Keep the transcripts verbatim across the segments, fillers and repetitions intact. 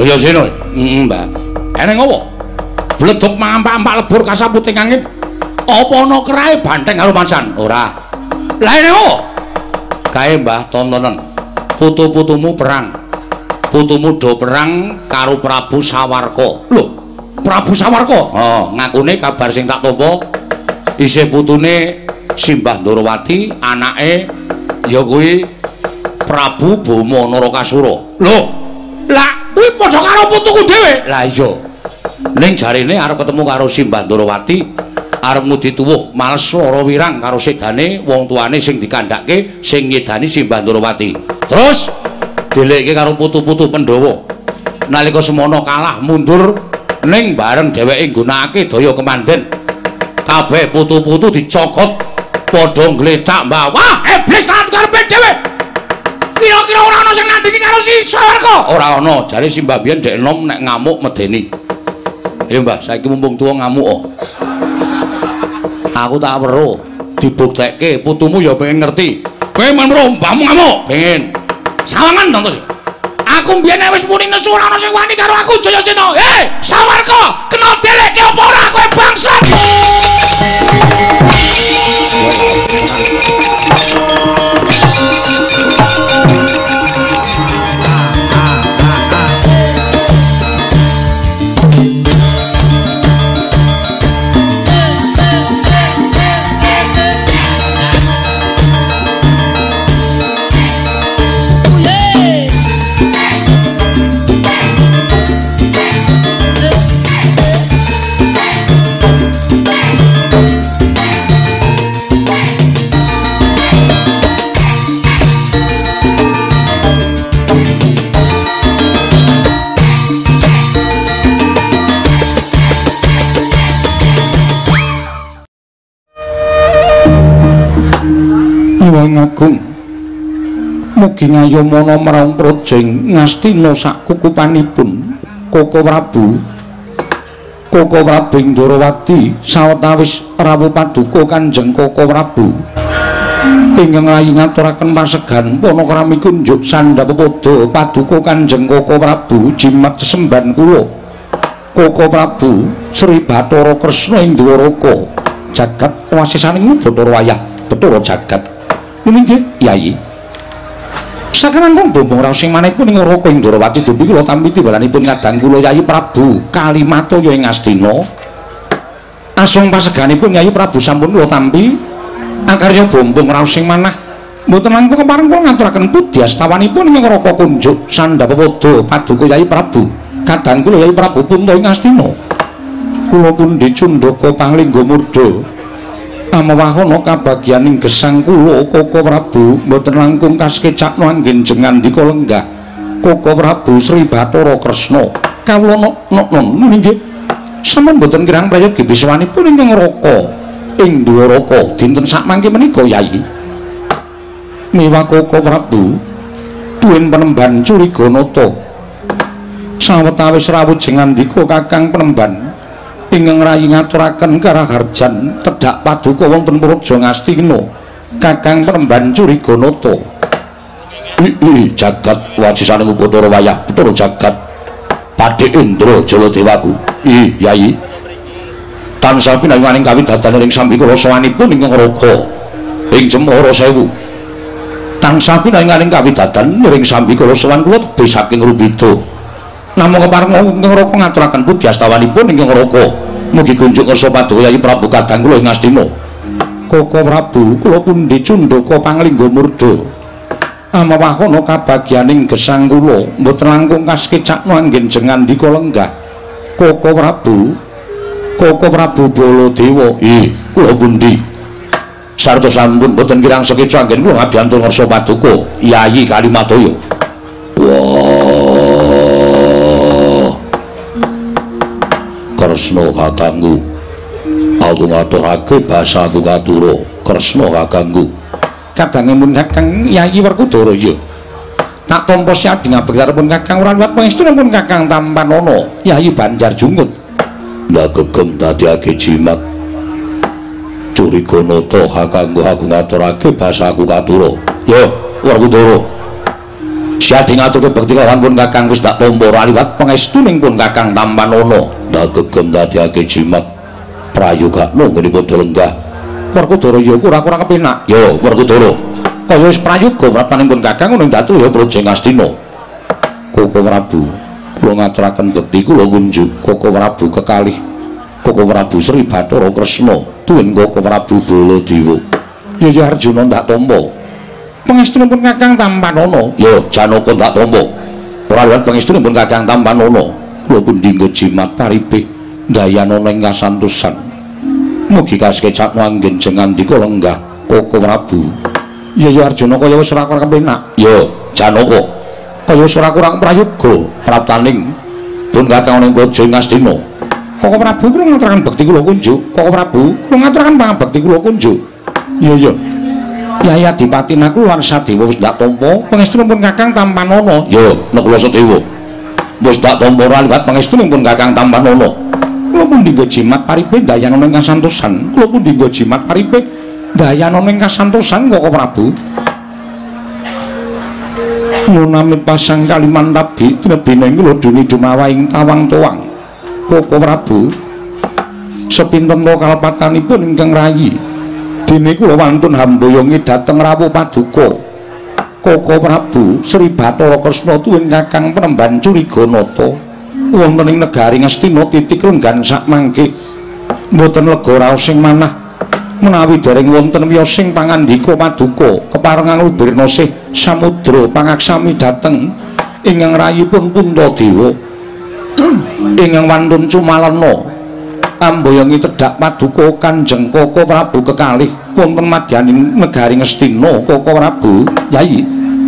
Jayasena. Heeh, Mbah. Eneng apa? Bleduk mampak-mampak lebur kasaputing angin. Apa ana kerahe banteng karo mancan? Ora. Lah eneng apa? Kae Mbah tontonen. Putu-putumu perang. Putumu do perang karo Prabu Sawarka. Lho, Prabu Sawarka? Oh, ngakune kabar sing tak tampa isih putune Simbah Ndorowati, anake ya kuwi Prabu Bama Narakasura. Lho, lah kuwi padha karo putuku dhewe. Lah iya. Ning jarene arep ketemu karo Simbah Ndorowati, arep ngudi tuwuh males swara wirang karo sedane wong tuane sing dikandhake sing nyedani Simbah Ndorowati. Terus dilekke karo putu-putu Pandhawa. Nalika semono kalah mundur ning bareng dheweke nggunakake daya kemanden. Kabeh putu-putu dicokot padha ngletak bawah iblis lan karepe dhewe. Kira-kira ora ana sing nandingi karo si Sawarka. Ora ana, jare Simbah biyen ndek enom nek ngamuk medeni. Ya Mbah, saiki mumpung tuwa ngamuk kok. Aku tak weruh dibuktekke putumu ya pengen ngerti. Kowe men weruh mbahmu ngamuk, pengen. Sawangan to, Tos. Aku mbiyen wis muni nesu ora ana sing wani karo aku Jayasena. Hei, Sawarka, kena delekke apa ora kowe bangsat? Hyang Agung, mugi ngayomana marang projeng Ngastina sak kukupanipun Koko Prabu. Koko Prabu Ndorowati sawetawis rawuh paduka Kanjeng Koko Prabu. Ingkang rayi ngaturaken pasegan panakrami kunjuk sandhapada paduka Kanjeng Koko Prabu jimat sesemban kula. Koko Prabu Sri Bathara Kresna ing Dwaraka jagat wasisaning Bathara wayah Bathara jagat. Nggih, Yai. Sakenangkung bombong raos sing manehipun ing Raka ing Ndorowati dupi kula tampi timbalanipun kadang kula Yai Prabu Kalimataya ing Astina. Asung paseganipun Yai Prabu sampun kula tampi akarya bombong raos sing manah mboten langkung kepareng kula ngaturaken pudyastawanipun ing Raka kunjuk sandhapada paduka Yai Prabu kadang kula Yai Prabu Punta ing Astina. Kula pun dicundhaka panglingga murda amawahana kabagyaning gesang kula Koko Prabu mboten langkung kaskecak anggen jengandika lenggah Koko Prabu Sri Bathara Kresna kawula nok-nok nggih sampun mboten kirang prayogi biswanipun ingkang Raka ing Dwaraka dinten sakmangke menika Yai. Miwah Koko Prabu duwen penemban Curiganata sawetawis rawuh jengandika Kakang Penemban ingkang rayi ngaturaken karaharjan tedhak paduka wonten Praja Ngastina Kakang Penemban Curiganata. Ii jagat wasisaning Bathara wayah Bathara jagat Padhe Indra Jaladewaku. Ih Yai tansah pinayunganing kawidadanan ing sambi kula sawanipun ingkang Raka ing Cemara Sewu. Tansah pinayunganing kawidadan ing sambi kula sawan kula tebih saking Rubida. Namung kepareng ingkang Raka ngaturaken pudyastawanipun ingkang Raka mugi kunjuk ngersa paduka Yai Prabu kadang kula ing Astina. Koko Prabu kula pun dicundhaka panglingga murda amawahana kabagyaning gesang kula mboten langkung kaskecak anggen jengandika lenggah Koko Prabu Koko Prabu Baladewa. Ih kula pundi sarta sampun mboten kirang sekeca anggen kula ngabiyantu ngersa paduka Yai Kalimataya. Wah Kresna kakangku aku ngaturake basa aku katura Kresna kakangku kadangipun Kakang Yai Werkudara. Ya tak tampa siadi ngabektaripun Kakang Rawat pangestunipun Kakang Tampanana Yai Banjarjungut. Lah gegem dadiake jimat Curiganata kakangku aku ngaturake basa aku katura. Ya Werkudara Siadi ngaturke bekti kelawan pun Kakang wis dak tampa liwat pangestuning pun Kakang Tampanana ndak gegem dadekake jimat prayogakno ngene padha lenggah. Werkudara ya kurang-kurang kepenak. Ya Werkudara. Kaya wis prayoga praptaning pun Kakang ning datu ya Projeng Astina. Koko Prabu, kula ngaturaken bekti kula kunjuk Koko Prabu kekalih Koko Prabu Sri Bathara Kresna tuwin Koko Prabu Baladewa. Ya ya Arjuna ndak tampa. Pangestunipun Kakang Tampanana. Ya Janaka ndak tampa. Ora liwat pangestunipun Kakang Tampanana. Kula pun dinggo jimat paripih dayana ning kasantosan. Mugi kasekecakno anggen jengandika lenggah Koko Prabu. Ya ya Arjuna kaya wis ora kurang kepenak. Ya Janaka kaya wis ora kurang prayoga praptaning pun Kakang ning Projeng Astina. Koko Prabu kula ngaturaken bekti kula kunjuk. Koko Prabu kula ngaturaken pangabekti kula kunjuk. Iya ya. Yaya Adipati naku lan Sadewa wis ndak tampa pangestunipun Kakang Tampanana. Ya nek kula Sadewa wis ndak tampa liwat pangestunipun Kakang Tampanana. Kula pun dinggo jimat paripih dayana ing kasantosan. Kula pun dinggo jimat paripih dayana ing kasantosan Koko Prabu. Nunamit pasang kaliman tabi tinebine kula duni dumawa ing tawang toang. Koko Prabu sepinten kalpatanipun ingkang rayi. Dene kula wantun hamboyongi dhateng rawuh paduka Koko Prabu Sri Bathara Kresna tuwin Kakang Penemban Curiganata wonten ing negari Ngastina titik lenggan sakmangke mboten lega raos sing manah menawi dereng wonten wiyosing pangandika paduka keparengan ubirna sih samudra pangaksami dhateng ingkang rayipun Puntadewa ingkang wantun cumalana amboyongi tedhak paduka Kanjeng Koko Prabu kekalih wonten madyaning negari Ngastina. Koko Prabu Yayi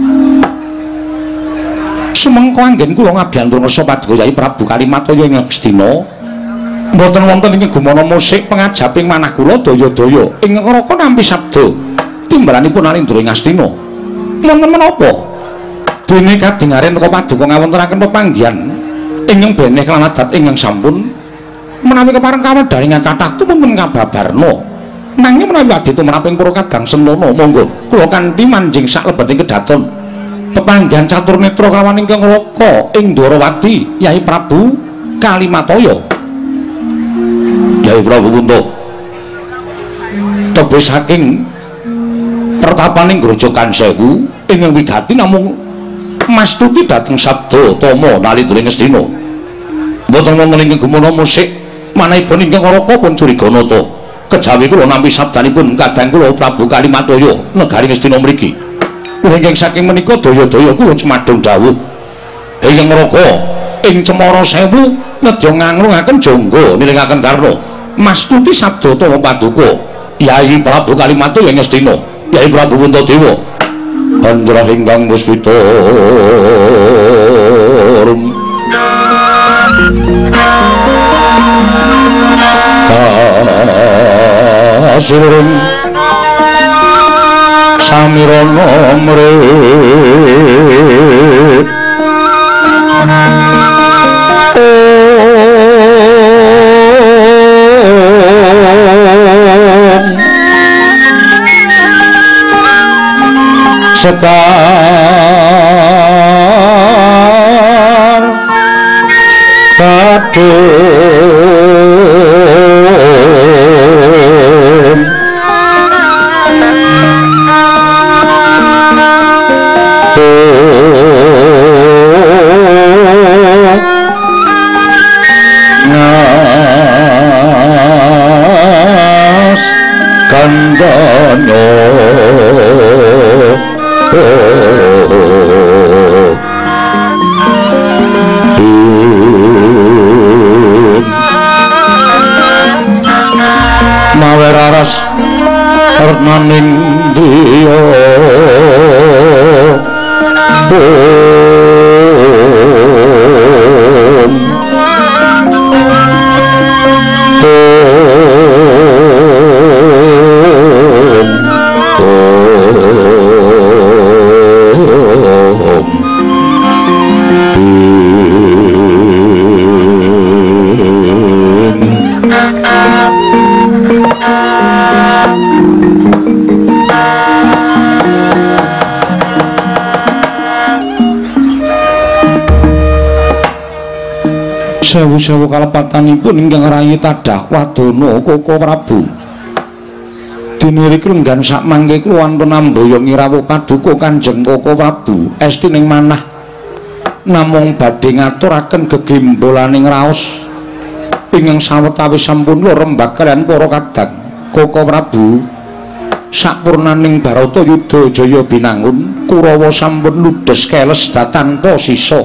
sumengko anggen kula ngabyantur ngersa paduka Yayi Prabu Kalimataya ing Ngastina mboten wonten ing gumana musik pengajaping manah kula daya-daya ing ngraka nampi sabda timbalanipun Alindra ing Ngastina. Wonten menapa dene kadingaren Koko paduka ngawontenaken pepanggihan ingkang beneh kelan adat ingkang sampun menawi kepareng kawedharingan kathah tumunten kababarna nanging menawi adi tumraping para Kadang Sentana monggo kula kanthi manjing saklebeting kedaton pepanggihan catur netra kelawan ingkang raka ing Dwarawati Yai Prabu Kalimataya. Yai Prabu Punta tebih saking pertapaning Grojogan Sewu ingkang wigati namung mastuti dhateng sabda tama Nalindra Ngastina. Mboten wonten ing gumana musik manahipun ingkang raka pun Curiganata kejawi kula nampi sabdanipun kadang kula Prabu Kalimataya negari Ngastina mriki ingkang saking menika daya-daya kula cemadhong dawuh ingkang raka ing Cemara Sewu nedya ngangrungaken jangga niringaken karna mastuti sabda tama paduka Yai Prabu Kalimataya ing Ngastina. Yai Prabu Puntadewa Anjra ingkang puspita kasiring samirana mrit sekar kadung ngas kandanya maweraras retmaning dia sewu-sewu kalepatanipun ingkang rayi tadah Wadana Koko Prabu. Diniri klenggan sak mangke kula wonten ambaya ngirawuh paduka Kanjeng Koko Prabu estining manah namung badhe ngaturaken gegimbolaning raos ingkang sawetawis sampun kula rembag kaliyan para kadang Koko Prabu. Sapurnaning Baratayuda Jaya binangun Kurawa sampun ludhes keles tanpa sisa.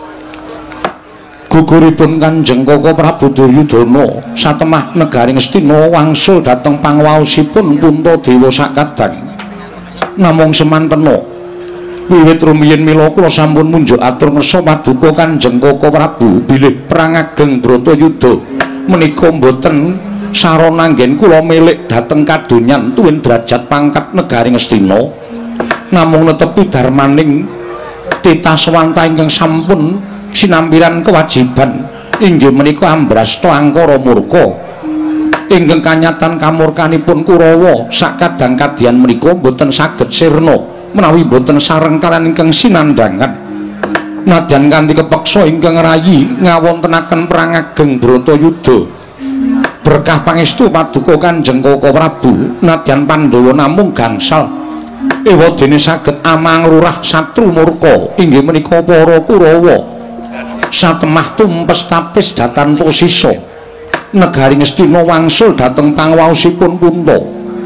Guguripun Kanjeng Koko Prabu Duryudana satemah negaring Astina wangsul dhateng pangwaosipun Puntadewa sakadang. Namung semantena wiwit rumiyin mila kula sampun munjuk atur ngersa paduka Kanjeng Koko Prabu bilih perang ageng Bratayuda menika boten sarana anggen kula milik dhateng kadonyan tuwin derajat pangkat negaring Astina. Namung netepi darmaning titah swanta ingkang sampun sinampiran kewajiban inggih menika ambrasta angkara murka ingkang kanyatan kamurkanipun Kurawa sakadang kadyan menika boten saged sirna menawi boten sareng kaliyan ingkang sinandhangan nadyan kanthi kepeksa ingkang rayi ngawontenaken perang ageng Bratayuda berkah pangestu paduka Kanjeng Koko Prabu nadyan Pandhawa namung gangsal ewadene saged amangrurah satru murka inggih menika para Kurawa satemah tumpes tapis datan posisa negaring Astina wangsul dhateng pangwaosipun Punta.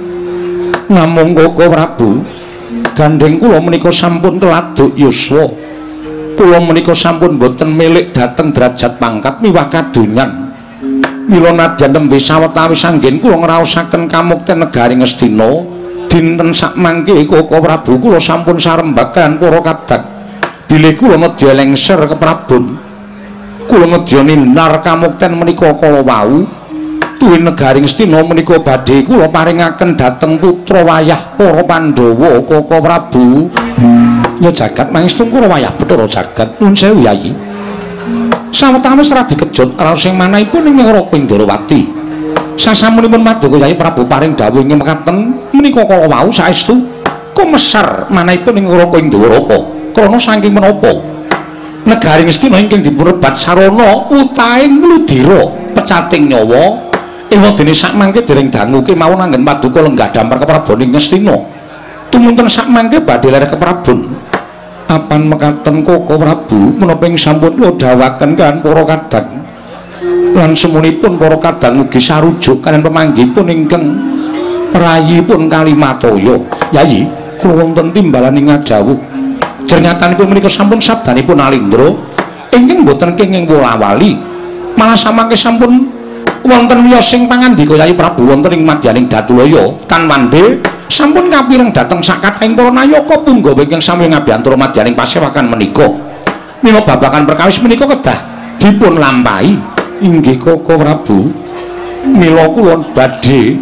Namung Koko Prabu gandeng kula menika sampun teladuk yuswa kula menika sampun boten milik dhateng derajat pangkat miwah kadonyan mila nadyan nembe sawetawis anggen kula ngraosaken kamukten negaring Astina dinten sakmangke Koko Prabu kula sampun sarembag kaliyan para kadang bilih kula nedya lengser keprabun kula nedya ninar kamukten menika kala wau tuwin negaring Astina menika badhe kula paringaken dhateng putra wayah para Pandhawa Koko Prabu. Ya jagat mangestu kula wayah Bathara Jagat nuwun sewu Yayi. Sawetawis radi kejut raos sing manahipun ing Raka Indrawati. Sasampunipun paduka Yayi Prabu paring dawuh ing mekaten menika kala wau saestu kumesar manahipun ing Raka Indrawata. Krana saking menapa negaring Astina ingkang dipurebat sarana utaing ludira pecating nyawa ewadene sakmangke dereng dangu kemawon anggen paduka lenggah dampar keprabaning Astina tumunten sakmangke badhe lereh keprabun apan mekaten Koko Prabu menapa ing sampun kula dawuhaken kan para kadang lan semunipun para kadang ugi sarujuk kaliyan pemanggihipun ingkang rayipun Kalimataya. Yayi kula wonten timbalan ing ngadhawuh jernyatanipun menika sampun sabdanipun Alindra ingkang boten kenging wolawali malah samangke sampun wonten wiyos sing pangandika Yayi Prabu wonten ing madyaning Datulaya Kanwande sampun kapireng dhateng sakatahing para nayaka punggawa ingkang sami ngabiyantara madyaning pasewakan menika mila babagan perkawis menika kedah dipun lampahi inggih Koko Prabu mila kula badhe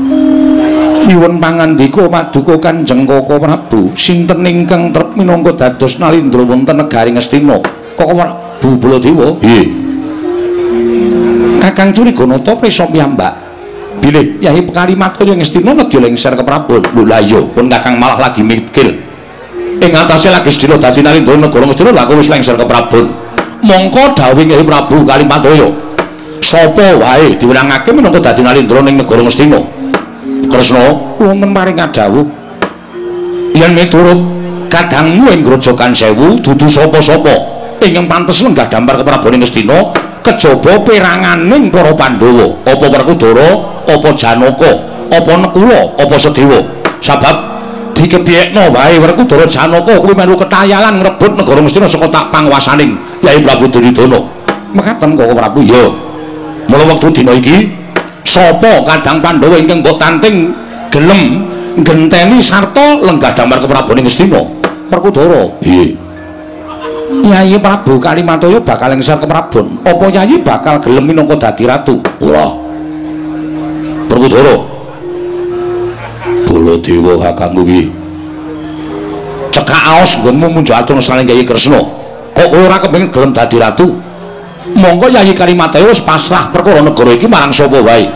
nyuwun pangandika paduka Kanjeng Koko Prabu sinten ingkang trep minangka dados Nalindra wonten negaring Astina. Koko Prabu Baladewa nggih Kakang Curiganata prisa piyambak bilih Yayi Kalimataya ing Astina nedya lengser keprabon. Lho la iya pun Kakang malah lagi mikir ing atase lagi sedina dadi Nalindra negara Astina lha wis lengser keprabon mongko dawuh Yayi Prabu Kalimataya sapa wae diwenangake minangka dadi Nalindra ning negara Astina Kresna wonten paring dawuh yen miturut kadangmu ing grojogan sewu dudu sapa-sapa ingkang pantes lenggah dampar keprabaning Astina kejaba peranganing para Pandhawa apa Werkudara apa Janaka apa Nekula apa Sedewa sabab dikebyekno wae Werkudara Janaka kuwi melu ketayalan ngrebut negara Astina saka tak panguwasaning Yayi Prabu Duryudana mekaten Koko Prabu ya mula wektu dina iki sapa kadang Pandhawa ingkang mbok tanting gelem ngenteni sarta lenggah dampar keprabaning Astina Werkudara nggih Yayi Prabu Kalimataya bakal lengser keprabon apa Yayi bakal gelem minangka dadi ratu ora Werkudara Baladewa kakangku iki cekak aos nggonmu munjuk atur saling Yayi Kresna kok kowe ora kepengin gelem dadi ratu monggo Yayi Kalimataya wis pasrah perkara negara iki marang sapa wae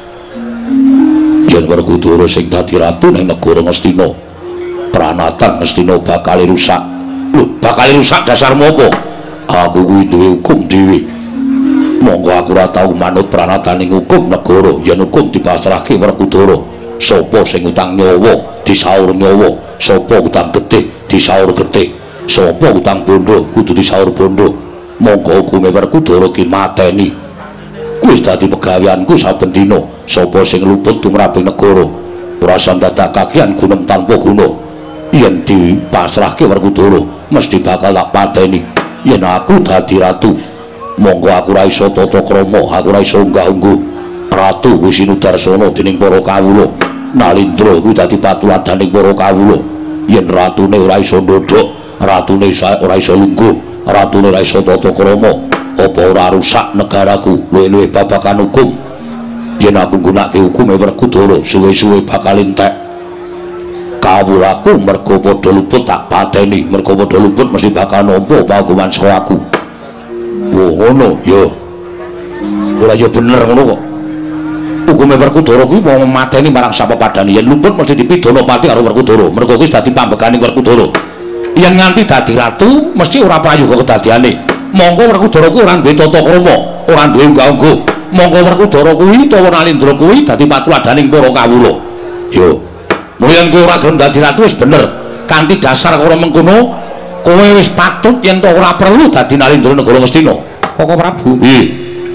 yen Werkudara sing dadi ratu ning negara Astina pranatan Astina bakal rusak lho bakal rusak dasarmu apa aku kuwi duwe hukum dhewe Monggo aku ora tau manut pranataning hukum negara yen hukum dipasrahke Werkudara. Sapa sing utang nyawa disaur nyawa, sapa utang getih disaur getih, sapa utang bondo kudu disaur bondo. Monggo hukume Werkudara ki mateni. Kuwi dadi pegaweanku saben dina. Sapa sing luput tumraping negara ora sandadakakian gunem tanpa guna. Yen dipasrahke Werkudara mesti bakal tak pateni. Yen aku dadi ratu, monggo aku ra iso tata krama, aku ra iso unggah-ungguh. Ratu Wisinudarsana dening para kawula, Nalindra kuwi dadi patuladaning para kawula. Yen ratune ora iso ndodhok, ratune ora iso lungguh, ratune ora iso tata krama, apa ora rusak negaraku luwih-luwih babagan hukum. Yen aku nggunakake hukume Werkudara suwe-suwe bakal entek. Kawulaku mergo padha luput tak pateni, mergo padha luput mesti bakal nampa pahukuman saka aku. Oh ngono ya. Ora ya bener ngono kok. Hukume Werkudara kuwi mau mateni marang sapa padane. Yen luput mesti dipidana pati karo Werkudara. Mergo kuwi dadi pambeganing Werkudara. Yen nganti dadi ratu mesti ora prayoga kedadiane. Monggo Werkudara kuwi ora duwe tata krama, ora duwe unggah-ungguh. Monggo Werkudara kuwi utawa Nalindra kuwi dadi patuladaning para kawula. Yo. Mulyan kowe ora gelem dadi ratu wis bener. Kanthi dasar karo mengkono, kowe wis patut yen to ora perlu dadi Nalindra negara Ngastina. Koko Prabu. Nggih.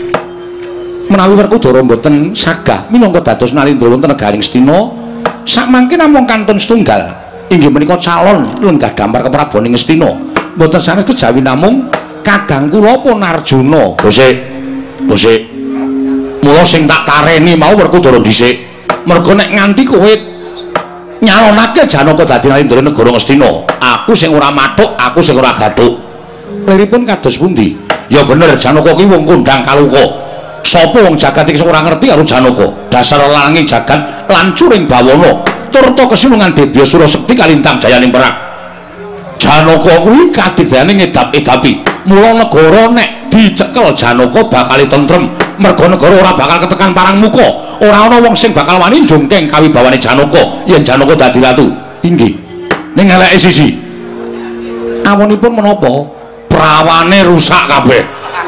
Menawi Werkudara mboten sagah minangka dados Nalindra wonten negaring Ngastina, sakmangke namung kantun setunggal. Inggih menika calon lenggah dampar keprabaning Ngastina. Mboten sanes kejawi namung kadang kula pun Arjuna. Bosik. Bosik. Mula sing tak tareni mau Werkudara dhisik. Mergo nek nganti kowe nyalonake Janaka dadi Nalindra negara Ngastina, aku sing ora mathuk, aku sing ora gathuk. Liripun kados pundi? Ya bener Janaka ki wong kondang kaluka. Sapa wong jagat iki sing ora ngerti karo Janaka? Dasar langing jagat lan curing bawana, turta kesulungan Debya Surasekti kalintang jayaning perang. Janaka kuwi kadigdayane ngedap-edapi. Mula negara nek dicekel Janaka bakal tentrem. Mergo negara ora bakal ketekan parang muka. Ora ana wong sing bakal wani njungkeng kawibawane Janaka yen Janaka dadi ratu. Inggih. Ning eleke sisi. Awonipun menapa? Prawane rusak kabeh.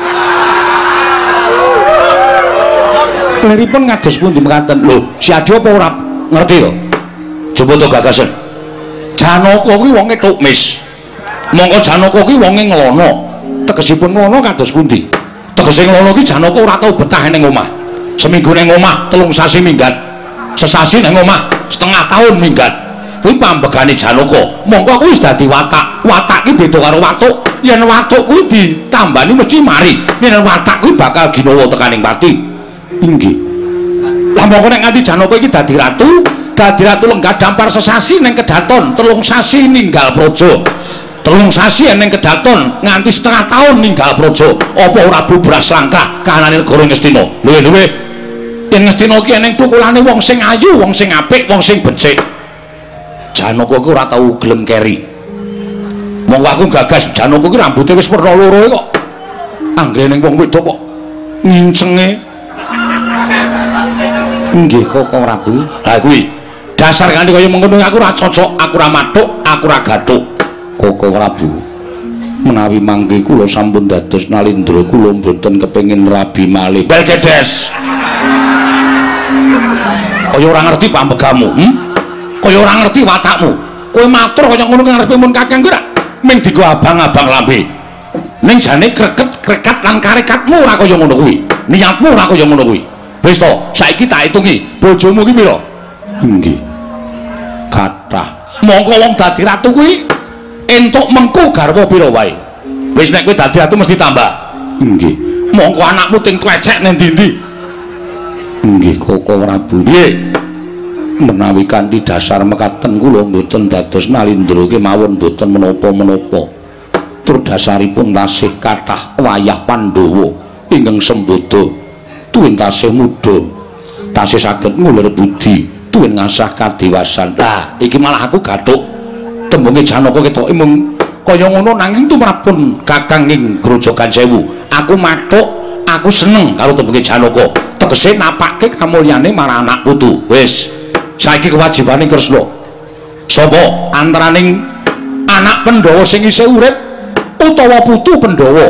Liripun ngados pundi mekaten? Lho, si Adi apa ora ngerti to? Coba to gagasan. Janaka kuwi wonge tukmis. Mongko Janaka kuwi wonge nglana. Tegesipun ngono kados pundi? Tegese ngono ki Janaka ora tau betah ning omah. Seminggu ning omah, telung sasi minggat. Sesasi ning omah, setengah tahun minggat. Kuwi pambegane Janaka. Mongko kuwi wis dadi watak. Watak ki beda karo watuk. Yen watuk kuwi ditambani mesti mari. Yen watak kuwi bakal ginawa tekaning pati. Inggih. Lah mongko nek nganti Janaka iki dadi ratu, dadi ratu lenggah dampar sesasi ning kedaton, telung sasi ninggal praja. Telung sasi ning kedaton nganti setengah tahun ninggal praja. Apa ora bubras langkah kahanane negara Ngastina? Luwih-luwih yen Ngastina ki eneng tukulane wong sing ayu, wong sing apik, wong sing becik. Janaka ki ora tau gelem keri. Monggo aku gagas Janaka ki rambuté wis werna loro kok. Anggrene wong wedok kok ngincenge. Nggih Koko Prabu. Lah kuwi dasar kanthi kaya mengkono aku ora cocok, aku ora mathuk, aku ora gathuk. Koko Prabu. Menawi mangke kula sampun dados Nalindra, kula mboten kepengin rabi malih. Belgedes. Kaya ora ngerti pambegamu, hm? Kaya ora ngerti watakmu. Kowe matur kaya ngono ngarepe mun Kakang kuwi ming digo abang-abang lambe. Ning jane kreket-krekat lan karikatmu ora kaya ngono kuwi. Niatmu ora kaya ngono kuwi. Wis to, saiki tak hitungi, bojomu ki pira? Nggih. Kathah. Mongko wong dadi ratu kuwi entuk mengku garwa pira wae. Wis nek kowe dadi ratu mesti tambah. Nggih. Mongko anakmu ting klecek ning ndi-ndi? Nggih, Koko Prabu. Nggih. Menawi kanthi dasar mekaten kula mboten dados Nalindra kemawon mboten menapa-menapa. Tur dasaripun tasih kathah wayah Pandhawa ingkang sembada tuwin tasih muda, tasih saged ngulir budi, tuwin ngasah kadewasan. Lah, iki malah aku gathuk. Tembunge Janaka ketoke mung kaya ngono nanging tumrapun Kakang ing Grojogan Sewu. Aku mathuk, aku seneng karo tembunge Janaka. Tegese napakke kamulyane marang anak putu. Wis, saiki kewajibane Kresna. Sapa antaraning anak Pandhawa sing isih urip utawa putu Pandhawa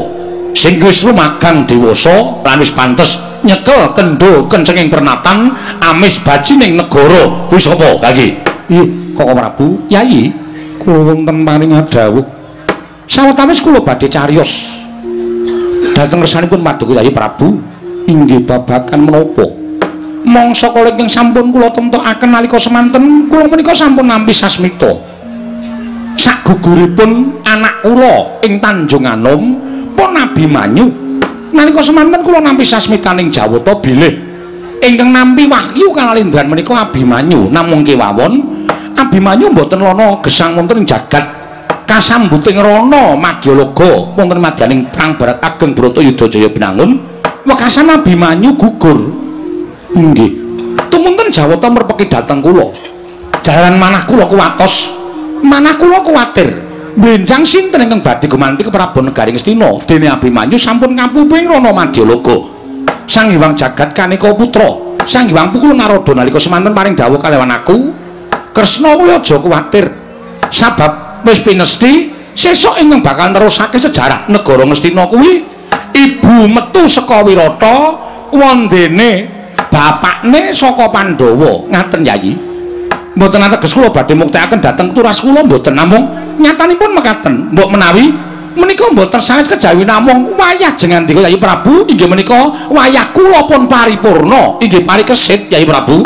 sing wis rumagang dewasa lan wis pantes nyekel kendho kencenging pernatan amis bajining negara kuwi sapa lagi ih Koko Prabu Yayi kula wonten paring dawuh sawetawis kula badhe cariyos dhateng kersanipun Paduka Yayi Prabu inggih babagan menapa mangsa kala ingkang sampun kula temtokaken nalika semanten kula menika sampun nampi sasmita saguguripun anak kula ing Tanjung Anom pun Abimanyu nalika semanten kula nampi sasmitaning Jawata bilih ingkang nampi wahyu kalindran menika Abimanyu namung kewawon Abimanyu mboten ana gesang wonten jagat kasambuting rana Madyalaga wonten madyaning perang Barat Ageng Bratayuda Jaya Binangun wekasan Abimanyu gugur inggih tumunten Jawata merpeki dhateng kula jalan manah kula kuwatos manah kula kuwatir benjang sinten ingkang badhe gumanti ke Prabu Negaring Astina dene Abimanyu sampun kapuping rana Madyalaga Sang Hyang Jagat Kanika Putra Sang Hyang Pukul Narada nalika semanten paring dawuh kalewan aku Kresna kuwi aja kuwatir sabab wis pinesti sesuk ingkang bakal nerusake sejarah negara Ngastina kuwi ibu metu saka Wirata wondene bapakne saka Pandhawa ngaten Yayi mboten ateges kula badhe muktekaken dhateng turas kula mboten namung nyatanipun mekaten mbok menawi menika mboten sanes kejawi namung wayah jengandika Yayi Prabu inggih menika wayah kula pun paripurna inggih parikesit Yayi Prabu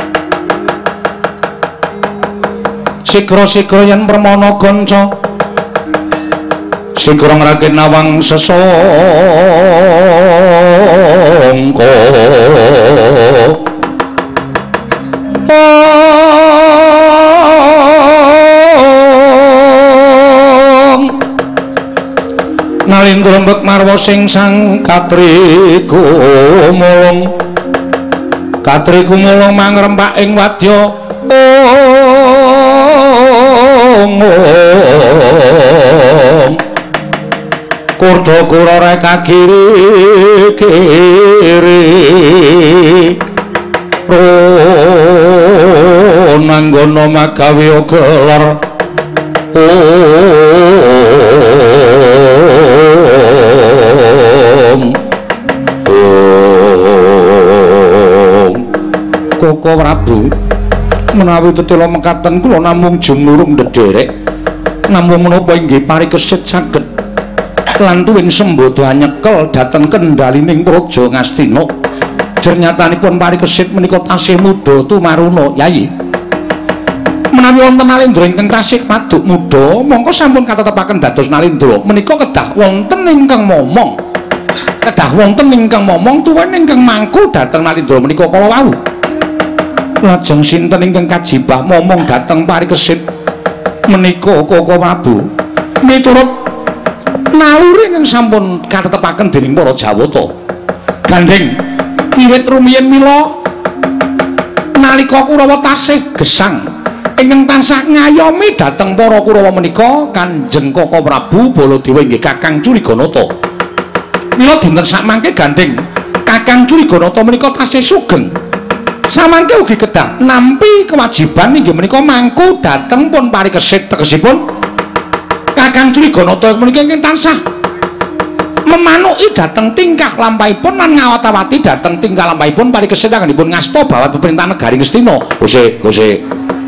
sigra-sigra yen permana ganca sigra ngrakit nawang sesangka nalindra mbek marwa sing sang Katri Kumulung Katri Kumulung mangrempak ing wadya Kurda kurara kakiri kiri Ronanggono magawe gelar Om Om Koko Prabu menawi tetela mekaten kula namung jumurung ndederek namung menapa inggih parikesit saged lantuwing sembodo nyekel dhateng kendalining Praja Ngastina jernyatanipun parikesit menika tasih muda tumaruna Yayi menawi wonten nalendra ingkang tasih paduk muda mongko sampun katetepaken dados nalendra menika kedah wonten ingkang momong kedah wonten ingkang momong tuwin ingkang mangku dhateng nalendra menika kala wau lajeng sinten ingkang kajibah momong dhateng parikesit menika Koko Prabu miturut naluri ingkang sampun katetepaken dening para Jawata gandeng wiwit rumiyin mila nalika Kurawa tasih gesang ingkang tansah ngayomi dhateng para Kurawa menika Kanjeng Koko Prabu Baladewa inggih Kakang Curiganata mila dinten sakmangke gandeng Kakang Curiganata menika tasih sugeng samangke ugi kedah nampi kewajiban inggih menika mangku dhateng pun parikesit tegesipun Kakang Curiganata menika ingkang tansah memanuki dhateng tingkah lampahipun lan ngawat-awati dhateng tingkah lampahipun parikesit anggenipun ngasta bawat pemerintah Negaring Astina Gusti Gusti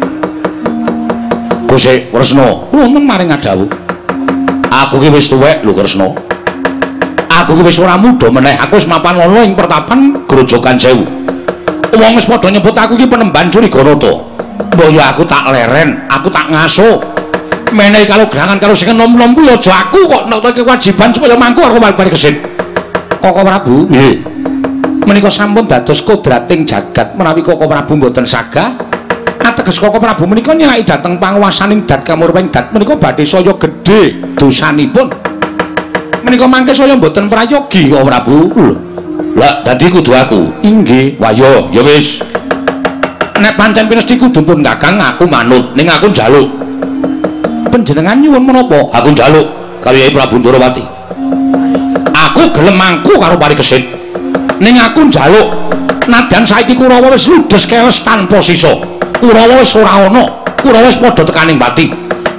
Gusti Kresna wonten maring dawuh aku ki wis tuwek lho Kresna aku ki wis ora muda meneh aku wis mapan ana ing pertapan Grojogan Sewu wong wis padha nyebut aku ki Penemban Curiganata mbok ya aku tak leren aku tak ngaso menehi kalau gerangan karo sing enom-enom kuwi aja aku kok nek kewajiban supaya mangku karo parikesit Koko Prabu nggih menika sampun dados kodrating jagat menawi Koko Prabu mboten sagah ateges Koko Prabu menika nyelaki dhateng panguwasaning dat kamurping dat menika badhe saya gedhe dosanipun menika mangke saya mboten prayogi Koko Prabu lah dadi kudu aku inggih wayo ya wis nek pancen pinesti kudu pun Kakang aku manut ning aku njaluk panjenengan nyuwun menapa aku njaluk karo Yai Prabu Ndorowati aku gelem mangku karo parikesit ning aku njaluk nadyan saiki Kurawa wis ludes keles tanpa sisa Kurawa wis ora ana Kurawa wis padha tekaning pati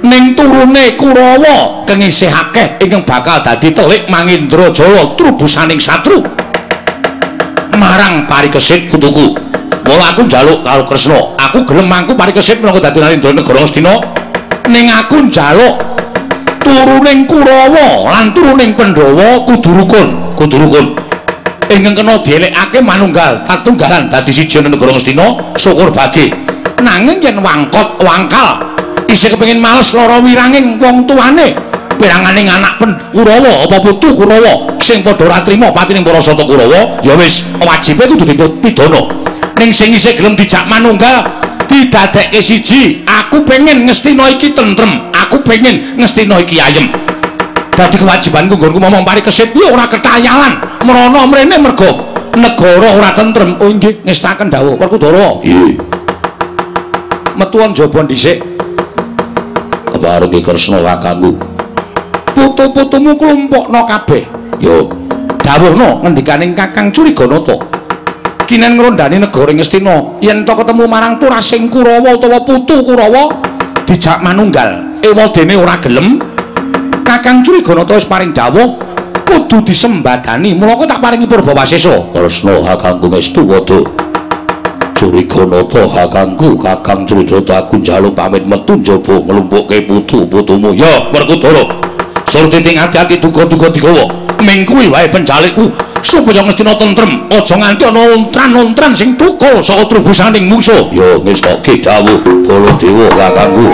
ning turune Kurawa kang isih akeh ingkang bakal dadi telik Mangindrajaya trubusaning satru marang Parikesit putuku. Mula aku njaluk karo Kresna, aku gelem mangku Parikesit minangka dadi Narendra negara Ngastina, ning aku njaluk turuning Kurawa lan turuning Pandhawa kudu rukun, kudu rukun. Ingkang kena dielekake manunggal tatunggalan dadi siji negara Ngastina, syukur bagi. Nanging yen wangkot wangkal isih kepengin males lara wiranging wong tuane piranganing anak Kurawa apa putu Kurawa sing padha ora trima patining para sata Kurawa ya wis wajibe kudu dipidana ning sing isih gelem dijak manunggal didadekke siji. Aku pengen Ngastina iki tentrem, aku pengen Ngastina iki ayem. Dadi kewajibanku nggonku momong Parikesit ya ora ketayalan mrana mrene mergo negara ora tentrem. Oh nggih ngestaken dawuh Werkudara. Nggih. Metuan jaba dhisik keparengi Kresna kakangku. Putu-putumu klumpukna kabeh. Yo, dawuhna ngendikaning Kakang Curiganata. Kinen ngrondani negara Ngastina, yen to ketemu marang turasing Kurawa utawa putu Kurawa dijak manunggal, ewadene ora gelem. Kakang Curiganata wis paring dawuh kudu disembadani. Mula kok tak paringi Purbawasesa. Kresna kakangku mestu wada. Curiganata kakangku, Kakang Curiganata aku njaluk pamit metu njaba nglumpukke putu-putumu. Ya, Werkudara. Surti ting ati-ati duga-duga digawa. Ming kuwi wae pencalikku supaya Ngastina tentrem, aja nganti ana ontran-ontran sing thukul saka trubusaning musuh. Ya ngestokke dawuh Baladewa kakangku.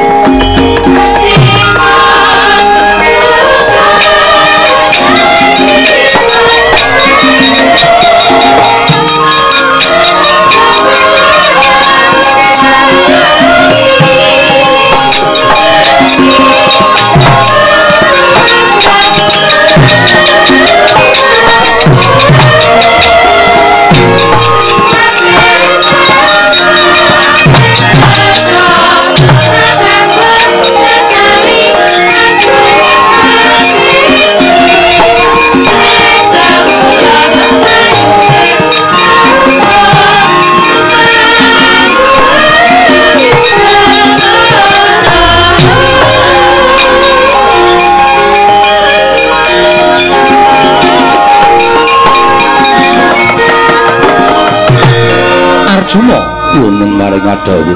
Arjuna wonten maring adawuh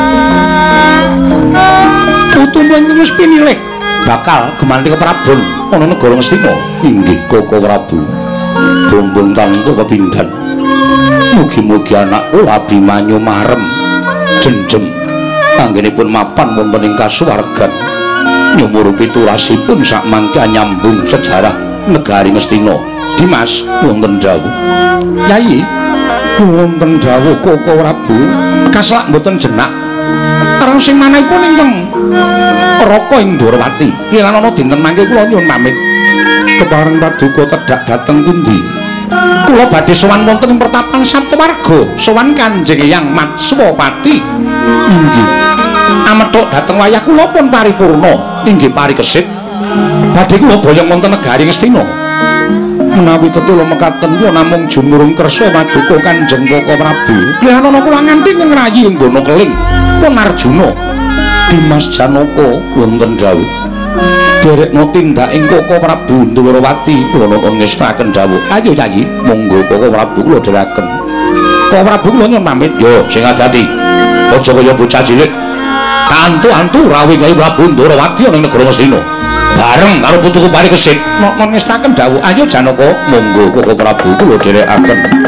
putumu wis pinilih bakal gumanti keprabon ana negara Ngastina. Inggih Koko Prabu, bombong tanpa kepindhan. Mugi-mugi anakku Abimanyu marem jenjem anggenipun mapan wonten ing kasuwargan nyumurupi turasipun sak mangke nyambung sejarah negari Ngastina. Dimas wonten dawuh. Yayi wonten dawuh Koko Prabu kaslak mboten jenak karo sing manahipun ingkang Raka ing Ndorowati. Yen ana dinten mangke kula nyuwun pamit kepareng paduka tedhak dhateng pundi. Kula badhe sowan wonten ing pertapan Saptawarga sowan Kanjeng Hyang Matswapati. Inggih. Amethuk dhateng wayah kula pun paripurna inggih Parikesit. Badhe kula boyong wonten negari Ngastina. Menawi tetula mekaten kula namung jumurung kersa paduka Kanjeng Koko Prabu. Yen ana kula nganti ngrayi ing Bono Keling pun Arjuna Dimas Janaka wonten dawuh. Derekna tindak ing Koko Prabu Ndorowati kula nuwun ngestaken dawuh. Ayo Yayi, monggo Koko Prabu kula dherekaken. Koko Prabu kula nyuwun pamit. Yo sing ati-ati. Aja kaya bocah cilik. Tantu-antu rawuh Kyai Prabu Ndorowati ana ing negara Ngastina. Bareng karo putuku Parikesit nuwun ngestaken dawuh. Ayo Janaka, monggo Koko Prabu kula dherekaken.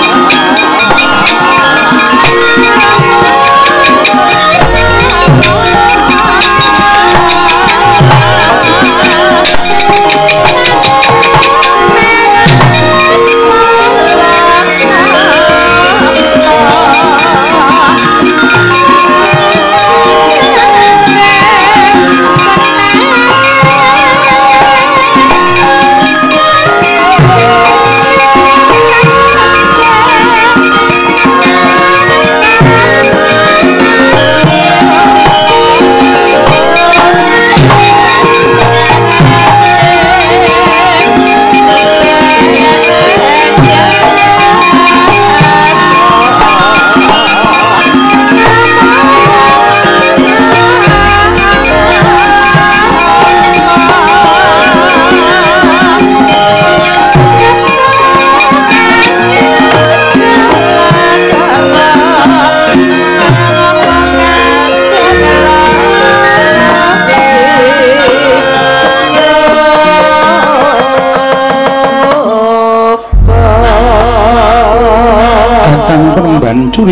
Oh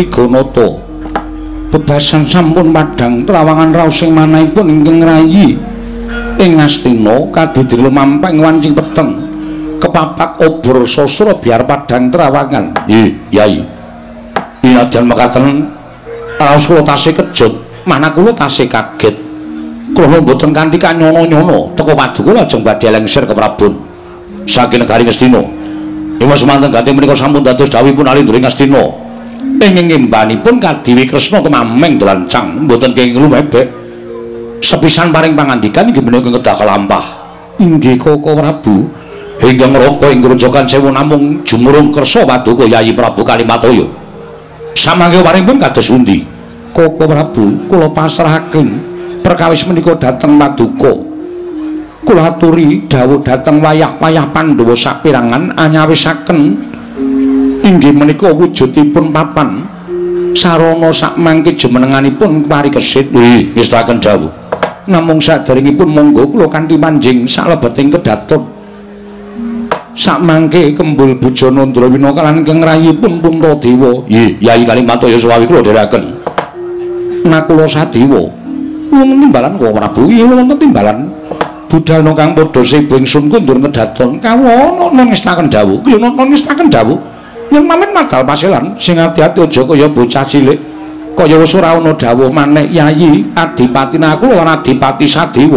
Wiganata bebasan sampun padhang trawangan raos sing manahipun ingkang rayi ing Astina kadidri lumamping wancing peteng kepapak obor sastra biar padhang trawangan. Nggih, Yai. Inadyan mekaten raos kula tasih kejut, manah kula tasih kaget. Kula mboten kanthi kanyono-nyono teka paduka lajeng badhe lengser ke Prabon saking negari Ngastina. Dewa semanten ganti menika sampun dados dawuhipun alindring Ngastina. Ing ngimbanipun Kadiwi Kresna kemameng delancang mboten kenging lumebek. Sepisan paring pangandikan inggih menika kedah kalampah. Inggih Koko Prabu. Hingga ngroko ing grojogan sewu namung jumurung kersa paduka Yayi Prabu Kalimataya. Samangke waringipun kados pundi? Koko Prabu kula pasrahaken perkawis menika dhateng paduka. Kula aturi dawuh dhateng wayah-wayah Pandhawa sapirangan anyawisaken inggih menika wujudipun papan sarana sakmangke jumenenganipun parikesit. Nggih, ngestaken dawuh. Namung saderengipun monggo kula kanthi manjing salebeting kedaton. Sakmangke kembul Bujana Ndrawina kalan ingkang rayipun Puntadewa. Nggih, Yayi Kalimataya suwawi kula dherekaken. Nakula Sadewa. Wong timbalan kok Prabu, iya wonten timbalan. Budalna kang padha sebo ingsun kundur kedaton kawono ngestaken dawuh. Kula ngestaken dawuh. Yen mamen madal paselan sing ati-ati aja kaya bocah cilik kaya wis ora ana dawuh maneh Yayi Adipatine aku lan Adipati Sadewa.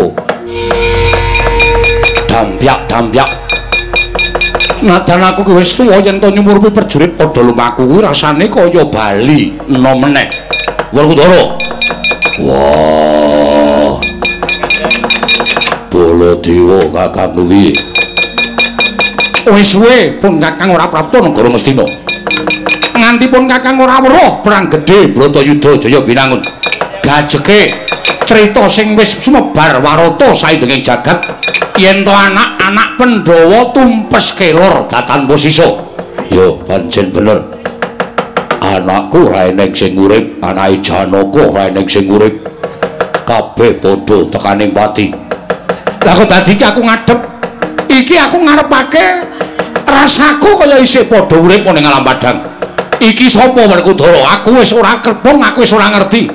Dampyak-dampyak nadan aku ki wis tuwa yen to nyumurpi prajurit padha lumaku kuwi rasane kaya bali enom meneh. Werkudara. Wah. Baladewa kakang kuwi wis suwe pun kakang ora prapta negara Ngastina. Nganti pun kakang ora weruh perang gedhe Bratayuda Jaya Binangun. Gajeke crita sing wis sumebar warata saindenging jagat yen to anak-anak Pandhawa tumpes kelor datanpa sisa. Ya pancen bener. Anakku ora eneng sing urip, anake Janaka ora eneng sing urip. Kabeh padha tekaning pati. Lah kok dadi aku ngadep iki aku ngarepake rasaku kaya isih padha urip ning alam padhang. Iki sapa Werkudara? Aku wis ora kerpong, aku wis ora ngerti.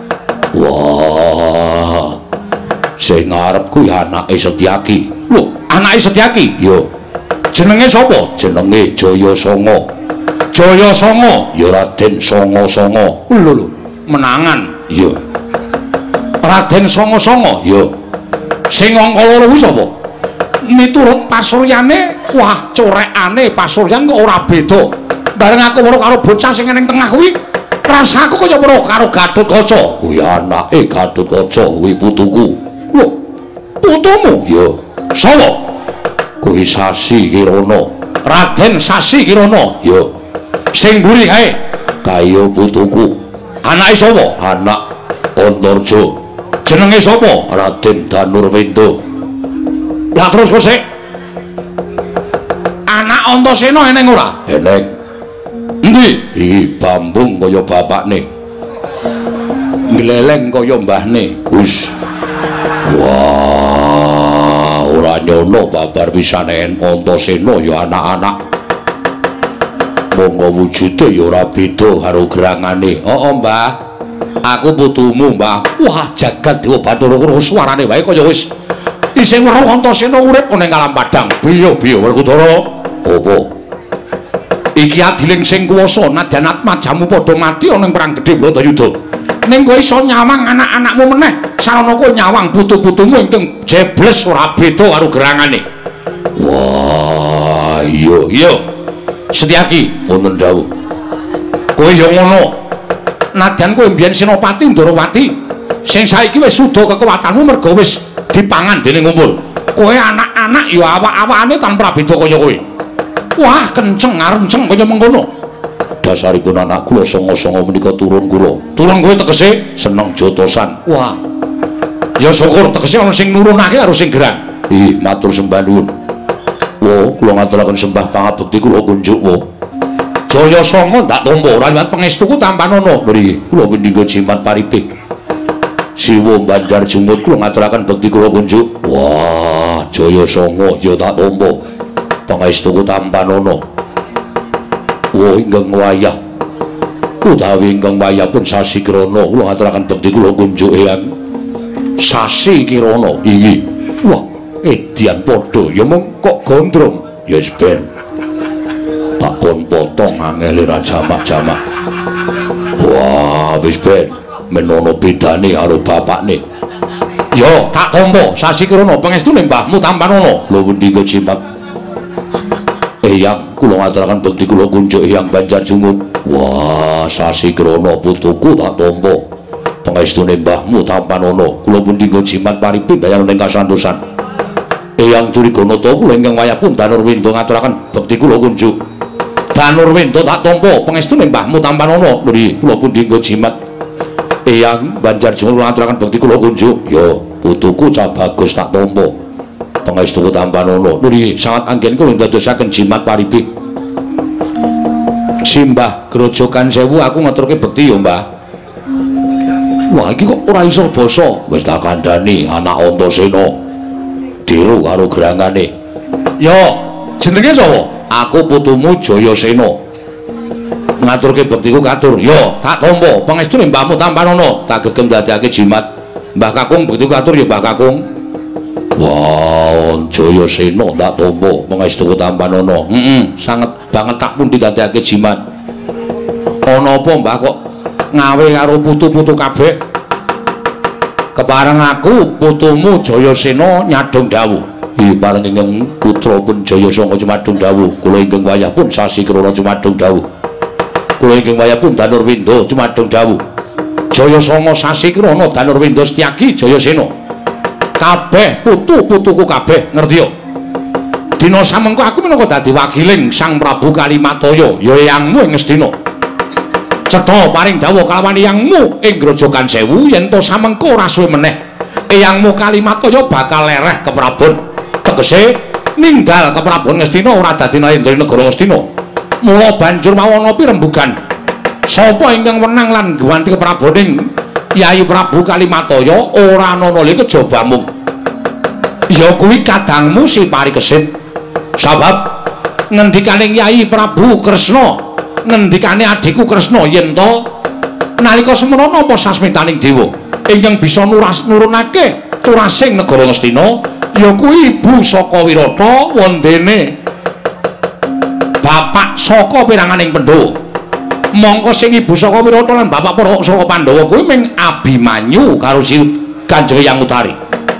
Wah. Sing ngarepku ya anake Setyaki. Lho, anake Setyaki? Yo. Jenenge sapa? Jenenge Jayasanga. Jayasanga ya Raden Sanga-sanga. Lho lho, menangan. Iya. Raden Sanga-sanga? Yo. Sing angka loro kuwi sapa? Miturut pasuryane, wah corekane pasuryan kok ora beda. Bareng aku weruh karo bocah sing ning tengah kuwi, rasaku kaya weruh karo Gatotkaca. Kuwi anake Gatotkaca kuwi putuku. Lho, putumu? Ya. Sapa? Kuwi Sasi Kirana. Raden Sasi Kirana. Ya. Sing mburi kae kaya putuku. Anake sapa? Anak Antarja. Jenenge sapa? Raden Danurwenda. Lah terus kok sik anak Antasena eneng ora? Eneng. Endi? Iki Bambung kaya bapakne. Gleleng kaya mbahne. Wis. Wah, ora nyono babar pisane Antasena ya anak-anak. Monggo wujude ya ora beda karo gerangane. Heeh, Mbah. Aku putumu, Mbah. Wah, jagat Dewa Bathara karo suarane wae kaya wis isih weruh Antasena urip ning alam padhang. Biya-biya Werkudara. Apa? Iki adiling sing kuwasa nadyan atmajamu padha mati ana ning perang gedhe Bratayuda. Ning kowe iso nyawang anak-anakmu meneh, sarana kowe nyawang putu-putumu ingkang jebles ora beda karo gerangane. Wah, iya, iya. Setyaki, wonten dawuh. Kowe ya ngono. Nadyan kowe mbiyen Senopati Ndarawati, sing saiki wis suda kekuwatanmu merga wis dipangan dening umpul. Kowe anak-anak ya awak-awakane tanpa beda kaya kowe. Wah, kenceng ngarenceng kaya mengkono. Dasaripun anak kula sanga-sanga menika turun kula. Turun kowe tegese seneng jotosan. Wah. Ya syukur tegese ana sing nurunake karo sing gerang. Ih, matur sembah nuwun. Wo, kula ngaturaken sembah pangabekti kula kunjuk wo. Jayasanga ndak tampa ora liwat pangestuku tampanana. Mriki kula pendika jimat paripik. Siwa Banjar Jumut kula ngaturaken bekti kula kunjuk. Wah, Jayasanga ya tak tampa. Pangestuku tampanana. Wo ingkang wayah. utawi ingkang wayahipun Sasi Kirana kula ngaturaken bekti kula kunjuk eyang Sasi Kirana inggih. Wah, edian padha ya mung kok gondrong. Ya wis ben. Tak kon potong angele ra jamak-jamak. Wah, wis ben menono bedane karo bapakne. Yo, tak tampa Sasi Kirana pangestune mbahmu Tampanana. Lho pundi kok jimat. Eyang kula ngaturaken bekti kula kunjuk eyang Banjarjungut. Wah, Sasi Kirana putuku tak tampa. Pangestune mbahmu Tampanana. Kula pundi kok jimat paripin dayan ing kasantosan. Eyang Curiganata kula ingkang wayahipun Danurwinda ngaturaken bekti kula kunjuk. Danurwinda tak tampa pangestune mbahmu Tampanana. Mriki kula pundi kok jimat. Eyang Banjarjungut ngaturaken bekti kula kunjuk. Yo, putuku cah bagus tak tampa. Pangestu Tampanana nuli sangat anggen kula ndadosaken jimat paribik. Simbah Grojogan Sewu aku ngaturke bekti ya, Mbah. Wah, iki kok ora iso basa. Wis tak kandhani anak Antasena. Diru karo gerangane. Yo, jenenge sapa? Aku putumu Jayasena. Ngaturke bektiku katur. Yo, tak tampa pangestune mbahmu Tampanana. Tak gegem dadekake jimat. Mbah Kakung bektiku katur ya, Mbah Kakung. Wah, Jayasena tak tampa pangestu Tampanana. Heeh, sanget banget tak pun didadekake jimat. Ana apa Mbah kok ngawe karo putu-putu kabeh? Kepareng aku putumu Jayasena nyadong dawuh. Ih, pareng ingkang putra pun Jayasena cumadung dawuh. Kula ingkang wayah pun Sasi Kirana cumadung dawuh. Kula ingkang wayah pun Danurwinda cumadung dawuh. Jayasena Sasi Kirana Danurwinda Setyaki Jayasena. Kabeh putu-putuku kabeh ngerti yo. Dina samengko aku minangka dadi wakiling Sang Prabu Kalimataya ya eyangmu ing Ngastina. Cetha paring dawuh kalawan eyangmu ing Grojogan Sewu yen to samengko ora suwe meneh eyangmu Kalimataya bakal lereh keprabon. Tegese ninggal keprabon Ngastina ora dadi narendra negara Ngastina. Mula banjur mawana pirembugan. Sapa ingkang wenang lan ngganti kepraboning Yai Prabu Kalimataya ora ana nalika kejabamu. Ya kuwi kadangmu si Parikesit. Sabab ngendikaning Yai Prabu Kresna, ngendikane adikku Kresna yen to nalika semana nampa sasmitaning dewa ingkang bisa nuras nurunake turasing negara Ngastina ya kuwi ibu saka Wirata wondene bapak saka piranganing Pandhawa. Mongko sing ibu saka Wirata lan bapak para saka Pandhawa kuwi ming Abimanyu karo si Kanjeng Hyang Utari.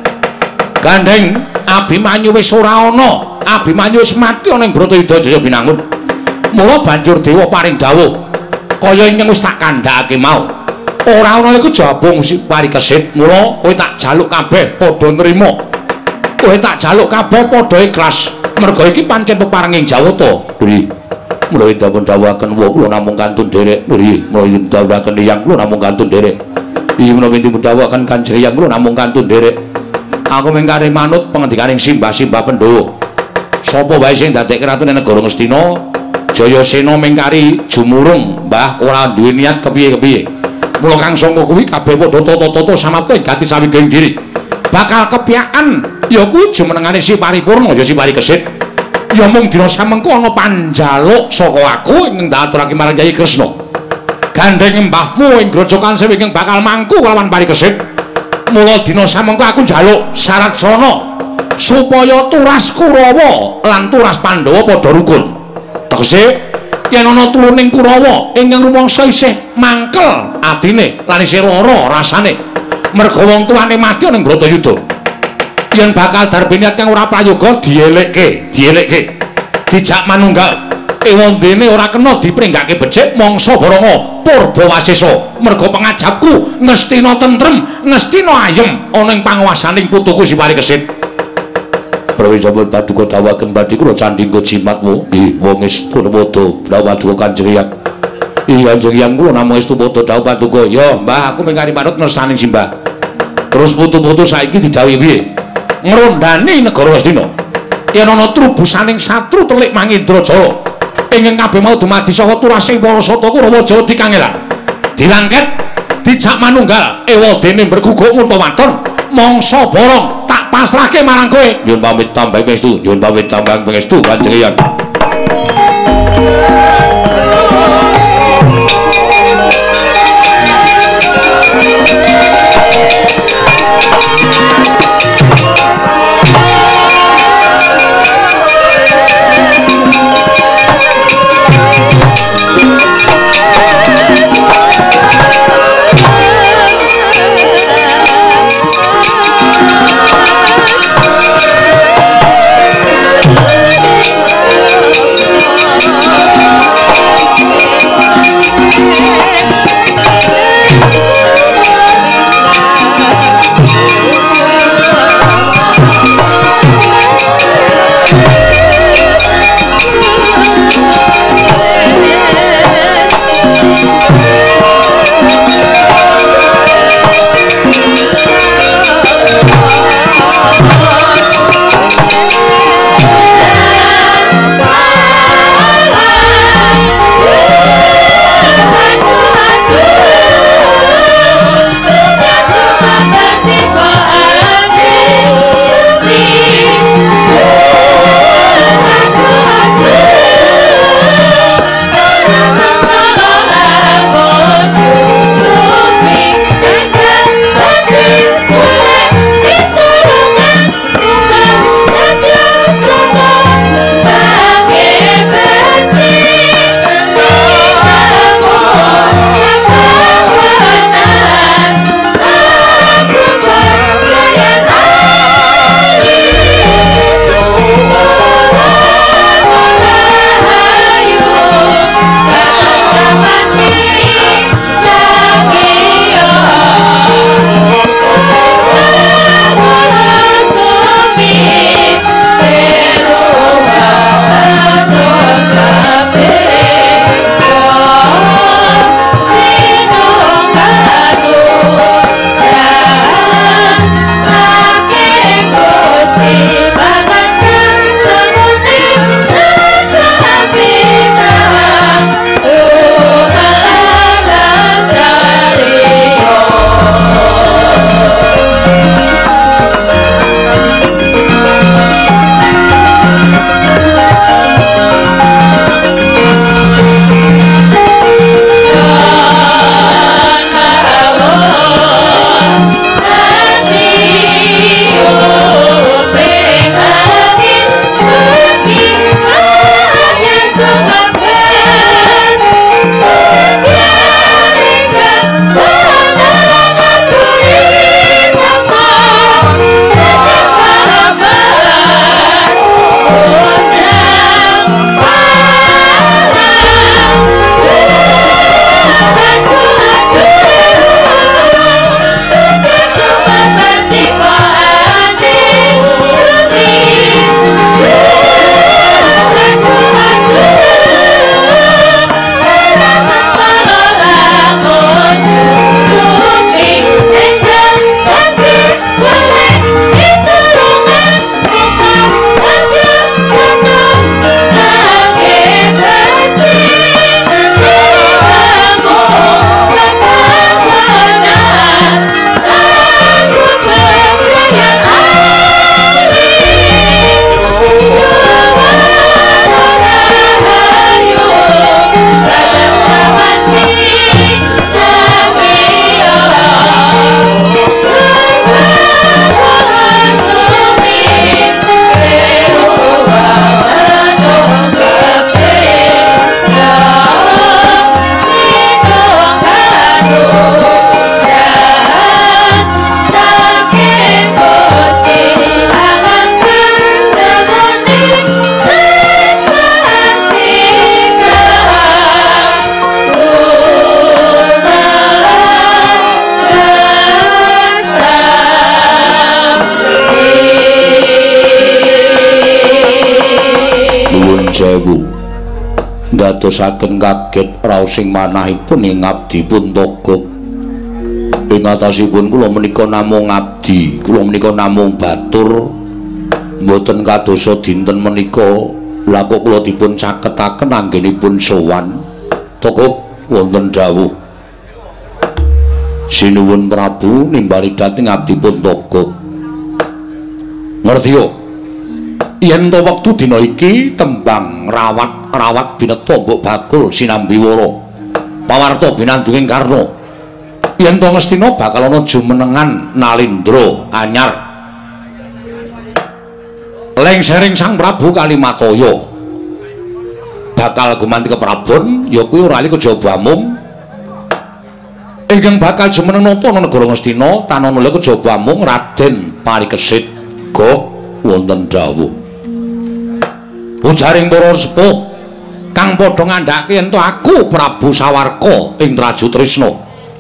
Gandeng Abimanyu wis ora ana. Abimanyu wis mati ana ing Bratayuda Jaya Binangun. Mula banjur dewa paring dawuh kaya ingkang wis tak kandhakake mau. Ora ana iku jabung si Parikesit. Mula kowe tak jaluk kabeh padha nrimo. Kowe tak jaluk kabeh padha ikhlas. Merga iki pancen peparenging Jawata. Bri. Mula dipun dawuhaken wa kula namung kantun derek. Bri. Mula dipun Hyang kula namung kantun derek. Iki menawa dipun dawuhaken Kanjeng Hyang kula namung kantun derek. Aku mengkari manut pengendikaning simbah-simbah Pandhawa. Sapa wae sing dadekke ratune negara Ngastina, Jayasena mengkari jumurung, Mbah ora duwe niat kepiye-kepiye. Mula kang sanga kuwi kabeh padha tata-tata samapta gati sawijining diri. Bakal kepiakan ya kuwi jumenengane si paripurna ya si Parikesit. Ya mung dina samengko ana panjaluk saka aku ing ndaturake marang Kyai Kresna. Gandeng mbahmu ing Grojogan Sewu ingkang bakal mangku kalawan Parikesit. Mula dina samengko aku njaluk syarat srana supaya turas Kurawa lan turas Pandhawa padha rukun. Tegese yen ana turuning Kurawa ingkang rumangsa isih mangkel atine lan isih lara rasane merga wong tuane mati ning Bratayuda. Yen bakal darbeniat kang ora prayoga dielekke, dielekke. Dijak manunggal. Ewondene ora kena dipringgake becik mangsa Baranga Purbawasesa. Merga pangajabku Ngastina tentrem, Ngastina ayem ana ing panguwasaning putuku si Parikesit. Prawijaya paduka dawuhaken badhe kula candhingga jimatmu. Ih, wong Estunawada dawuh Kanjeng Hyang. Ih, Kanjeng Hyang kula namung Estunawada dawuh paduka. Ya, Mbah, aku mengkari manut ngersani simbah. Terus putu-putu saiki didhawuhi piye? Ngrondani negara Ngastina. Yen ana trubusaning satru telik Mangindrajaya. Ingkang kabeh mau dumadi saka turasing para sata Kurawa Jawa dikangelan. Dilangket, dijak manunggal ewadene berguguk mutawaton mangsa borong tak pasrahke marang kowe. Nyuwun pamit tambah pangestu, nyuwun pamit tambah pangestu Kanjeng Hyang. Jawu ndadosaken kaget raosing manahipun ing abdi pun togok ing atasipun kula menika namung abdi kula menika namung batur mboten kadosa dinten menika lha kok kula dipun caketaken anggenipun sowan togok wonten dawuh sinuwun Prabu nimbali dhateng abdi pun togok ngertiyo yen to wektu dina iki tembang rawat-rawat bineta mbok bakul sinambi wara pawarta binandunging Karna yen to Ngastina bakal ana jumenengan Nalindra anyar lengsering Sang Prabu Kalimataya bakal gumanti keprabon ya kuwi ora ali kejaba mung ingkang bakal jumeneng nata ana negara Ngastina tanana lha kejaba mung Raden Parikesit Gok wonten dawuh ujaring para sepuh kang padha ngandhake yen to aku Prabu Sawarka ing Trajutrisna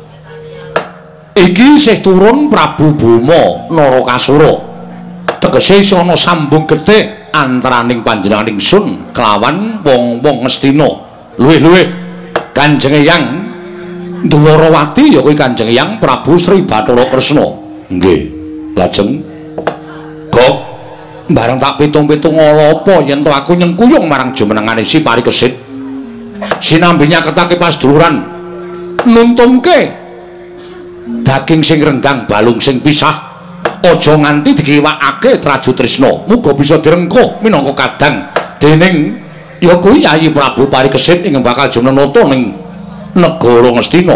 iki isih turun Prabu Bima Narakasura tegese isih ana sambung gedhe antaraning panjenengan ingsun kelawan wong-wong Ngastina luwih-luwih Kanjeng Eyang Dwarawati ya kuwi Kanjeng Eyang Prabu Sri Bathara Kresna nggih lajeng Gok bareng tak pitung-pitung apa yen to aku nyengkuyung marang jumenengane si Parikesit sinambinya ketake pasduluran nuntunke daging sing renggang balung sing pisah aja nganti dikiwakake Trajutrisna muga bisa direngko minangka kadang dening ya kuwi Yayi Prabu Parikesit ing bakal jumeneng ning negara Ngastina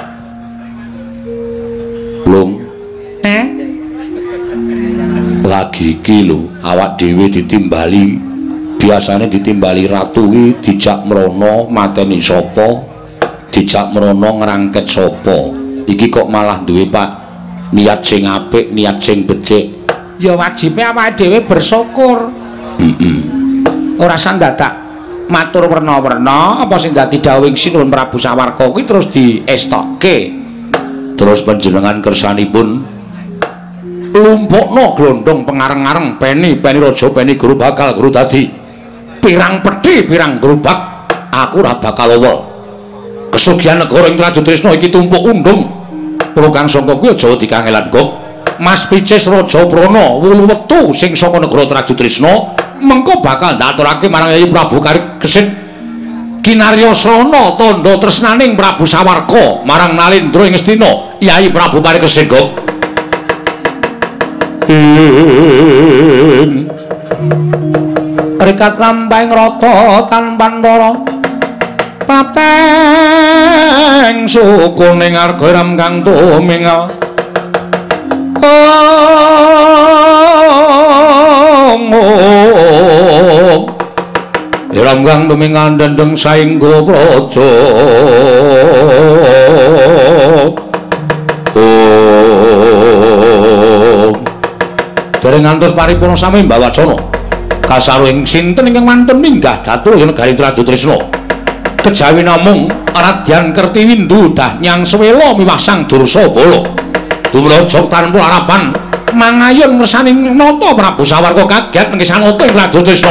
lung eh lagi iki lho awak dhewe ditimbali biasane ditimbali ratu iki dijak mrono mateni sapa dijak mrono ngrangket sapa iki kok malah duwe Pak niat sing apik niat sing becik ya wajibe awake dhewe bersyukur heeh ora sandadak matur werna-werna apa sing dadi dawuh Sinuwun Prabu Sawarka kuwi terus diestokke terus panjenengan kersanipun lumpukno glondong pengareng-areng peni peni raja peni guru bakal guru dadi pirang pedhi pirang gerobak aku ora bakal wol kesugihan negara ing Trajutrisna iki tumpuk undung kula kang sangka kuwi aja dikangelan Gok Mas Picis Raja Prana wulu wektu sing saka negara Trajutrisna mengko bakal ndaturake marang Yayi Prabu Parikesit kinarya srana tandha tresnaning Prabu Sawarka marang Nalindra ing Ngastina Yayi Prabu Parikesit Gok rikat lampahing rata tanpa ndara pateng sukuning arga ram kang tumingal om ram kang tumingal dendeng saengga praja dereng ngantos paripurna sami mbawacana kasaruhing sinten ingkang mantun minggah dhateng ing negari Trajutrisna kejawi namung Radyan Kertiwindu dah nyang swela miwah Sang Dursabala dumrajak tanpa harapan mangayun ngersaning nata Prabu Sawarka kaget nggih sangoto ing Trajutrisna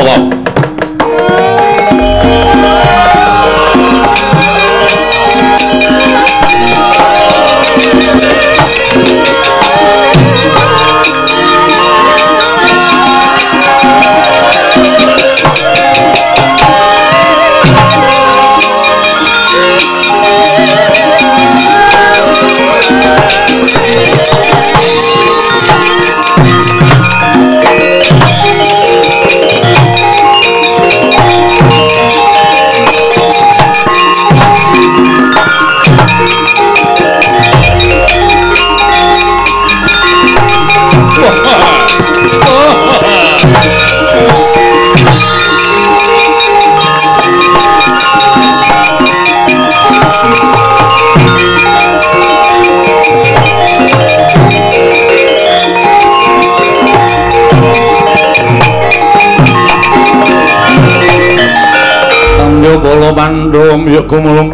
Bala Pandhum ya gumulung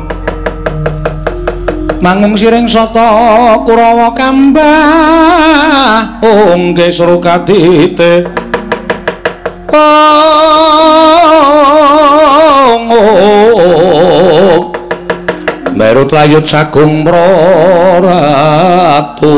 mangung siring sata Kurawa kambah ongge Surukadite oh oh Merut layut sagung praratu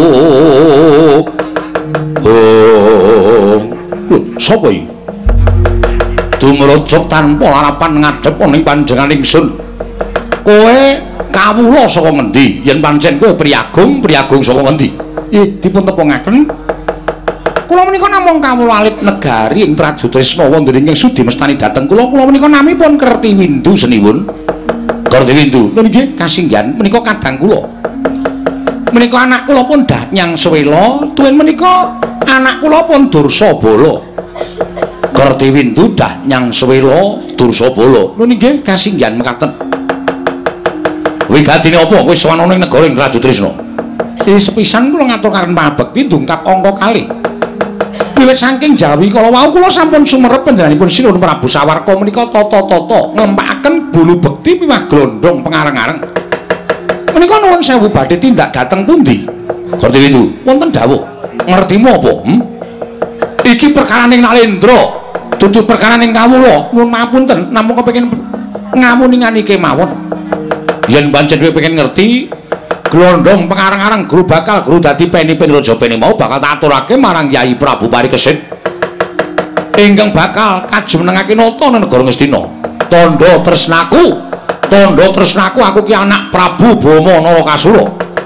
oh sapa iki dumrujug tanpa harapan ngadhep ning panjenengan ingsun kowe kawula saka ngendi yen pancen kowe priagung priagung saka ngendi ih dipun tepungaken kula menika namung kawula alit negari ing Traju Tresna wonten ing Sudi mestani dhateng kula kula menika namipun Kertiwindu seniwun Kertiwindu lho nggih kasinggihan menika kadang kula menika anak kula pun Danyang Swela tuwin menika anak kula pun Dursabala Kertiwindu Danyang Swela Dursabala lho nggih kasinggihan mekaten wigatine apa kowe sowan ana ing negara ing Traju Tresna eh sepisan kula ngatur karen pabekti ndungkap angka kalih wiwit saking jawi kala wau kula sampun sumerep panjenenganipun Sinuhun Prabu Sawarka menika tata-tata ngempakaken bulu bekti piwah glondhong pengareng-areng menika nuwun sewu badhe tindak dhateng pundi Kertiwindu wonten dawuh ngertimu apa hmm? iki perkaraning Nalendra dudu perkaraning kawula nuwun mapunten namung kepengin ngamuningan iki mawon yen pancen kowe pengen ngerti glondhong pengarang-arang guru bakal guru dadi peni-peni raja peni mau bakal tak aturake marang Kyai Prabu Parikesit ingkang bakal kajumenengake nata ing negara Ngastina tandha tresnaku tandha tresnaku aku ki anak Prabu Bama Narakasura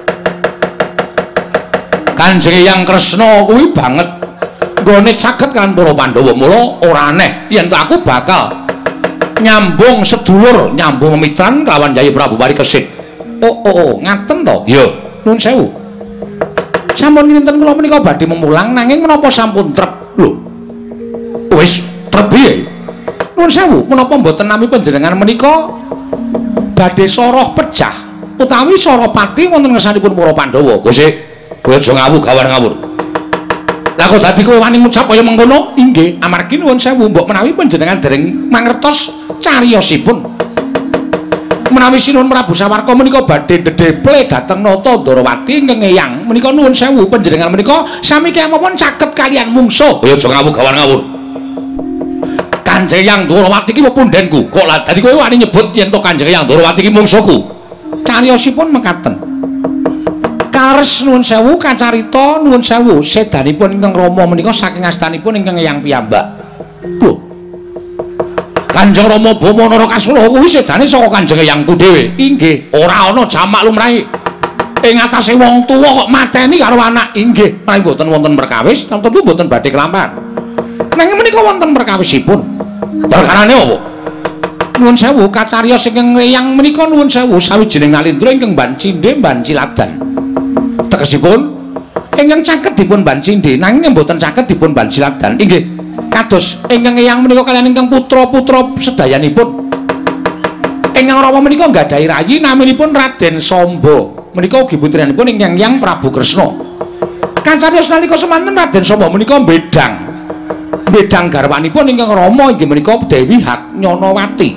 Kanjeng Hyang Kresna kuwi banget nggone caket kan para Pandhawa mula ora aneh yen aku bakal nyambung sedulur nyambung mitran kelawan Kyai Prabu Parikesit oh oh oh ngaten to ya nuwun sewu sampun kinten kula menika badhe memulang nanging menapa sampun trep lho wis trep piye nuwun sewu menapa mboten nami panjenengan menika badhe soroh pecah utawi soroh pati wonten ngersanipun para Pandhawa Gusti kowe aja ngawur gawar ngawur lah kok dadi kowe wani ngucap kaya mengkono inggih amargi nuwun sewu mbok menawi panjenengan dereng mangertos cariyosipun menawi Sinuhun Prabu Sawarka menika badhe dedeple dhateng nata Ndarawati ingkang eyang menika nuwun sewu panjenengan menika sami kemawon caket kalian mungsuh ya aja ngawur gawar ngawur Kanjeng Hyang Ndarawati iki pepundhenku kok lah dadi kowe wani nyebut yen to Kanjeng Hyang Ndarawati iki mungsuhku cariyosipun mekaten kares nuwun sewu kacarita nuwun sewu sedanipun ingkang Rama menika saking astanipun ingkang eyang piyambak lho Kanjeng Rama Bama Narakasura kuwi sedane saka Kanjeng Hyangku dhewe. Inggih, ora ana jamak lumrahe. Ing atase wong tuwa kok mateni karo anak. Inggih, menawi boten wonten perkawis, tentu boten badhe kelampahan. Nanging menika wonten perkawisipun. Perkarane apa? Nuwun sewu kacariyos ingkang Hyang menika nuwun sewu sawijining nalendra ingkang Bancindhe Banciladan. Tegesipun ingkang caket dipun Bancindhe nanging boten caket dipun Banciladan. Inggih. Kados ingkang eyang menika kaliyan ingkang putra-putra sedayanipun ingkang Rama menika nggadahi rayi naminipun Raden Samba menika ugi putranipun ingkang Hyang Prabu Kresna kacariyos nalika semanten Raden Samba menika mbedang mbedang garwanipun ingkang Rama inggih menika Dewi Haknyanawati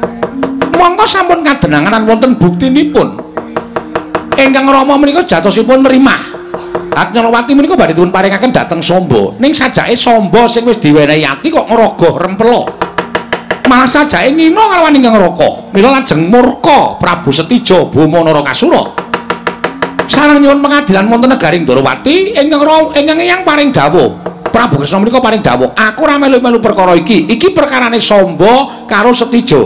mongko sampun kadenangan wonten buktinipun ingkang Rama menika jatosipun nrimah Haknyanawati menika badhe dipun paringaken dhateng Samba. Ning sajake Samba sing wis diwenehi ati kok ngraga rempela. Malah sajake ngina kalawan ingkang Raka. Mila lajeng murka Prabu Setija Bama Narakasura. Sareng nyuwun pengadilan wonten negaring Ndarawati ingkang ingkang Hyang paring dawuh. Prabu Kresna menika paring dawuh, "Aku ora melu-melu perkara iki. Iki perkarane Samba karo Setija."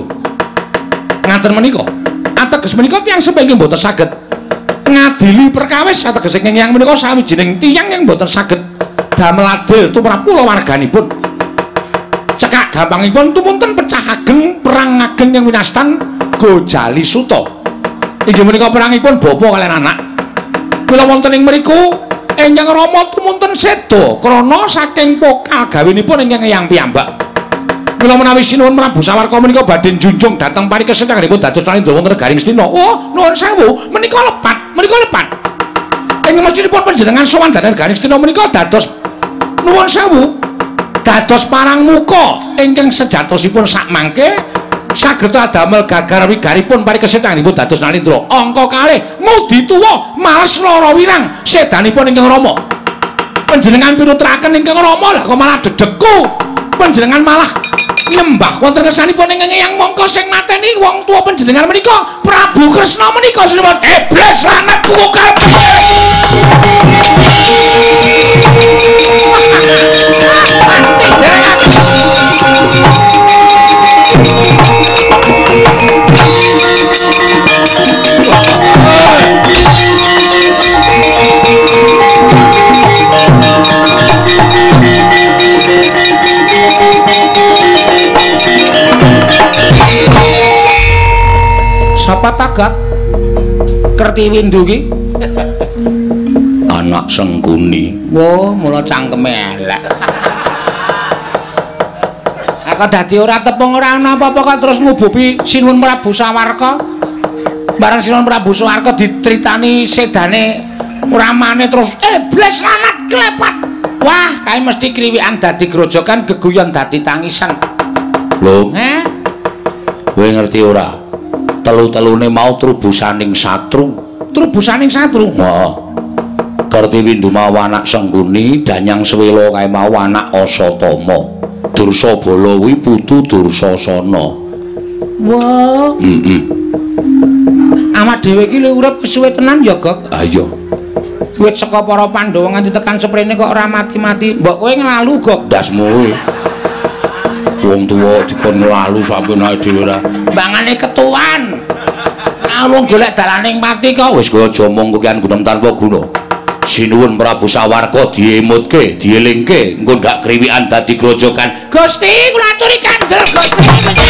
Ngaten menika. Ateges menika tiyang sepengih mboten saged ngadili perkawis ateges ingkang Hyang menika sawijining tiyang yang mboten saged damel adil tumrap kula warganipun. Cekak gampangipun tumunten pecah ageng perang ageng yang winastan Gojali Suta. Inggih menika perangipun bapa kaliyan anak. Mila wonten ing mriku ingkang Rama tumunten seda krana saking pokal gawinipun ingkang Hyang piyambak. Mila menawi Sinuhun Prabu Sawarka menika badhe njunjung dhateng parikesit anggenipun dados nalendra wonten negaring Ngastina. Oh, nuwun sewu, menika lepat, menika lepat. Ing mestinipun panjenengan sowan dhateng negaring Ngastina menika dados nuwun sewu, dados parang muka ingkang sejatosipun sak mangke saged damel gagar wigaripun parikesit anggenipun dados nalendra. Angka kalih ngudi tuwa males lara wirang sedanipun ingkang Rama. Panjenengan pinutraken ingkang Rama lah kok malah dedeku. Panjenengan malah nyembah wonten kersanipun ing Eyang mongko sing mateni wong tuwa panjenengan menika Prabu Kresna menika sinipun iblis lanat kukal. Mati dereng. Sapa tagat Kertiwindu ki? Anak Sengkuni. Wo, mula cangkeme elek. Aku dadi ora tepung ora ana apa-apa kok terus ngububi Sinuwun Prabu Sawarka. Bareng Sinuwun Prabu Sawarka dicritani sedane ramane terus eh bles lanat klepat. Wah, kae mesti kriwikan dadi grojokan geguyon dadi tangisan. Lho, eh? Kowe ngerti ora? Telu-telune mau trubusaning satru. Trubusaning satru? Heeh. Kertiwindu mau anak Sengkuni, Danyang Swela kae mau anak Asatama. Dursabala kuwi putu Dursasana. Wah. Heeh. Awak dhewe iki lho urip kesuwe tenan ya, Gok? Ah iya. Wit saka para Pandhawa nganti tekan seprene kok ora mati-mati. Mbok kowe nglalu, Gok? Dasmu kowe. Wong tuwa dikon nglalu sampeyan ae dhewe ora. Mbangane ketuan. Alung golek dalaning mati kok wis aja omong kukian gunung tanpa guna. Sinuwun Prabu Sawarka diemutke, dielingke, engko ndak kriwikan dadi grojokan. Gusti, kula aturi kandel, Gusti.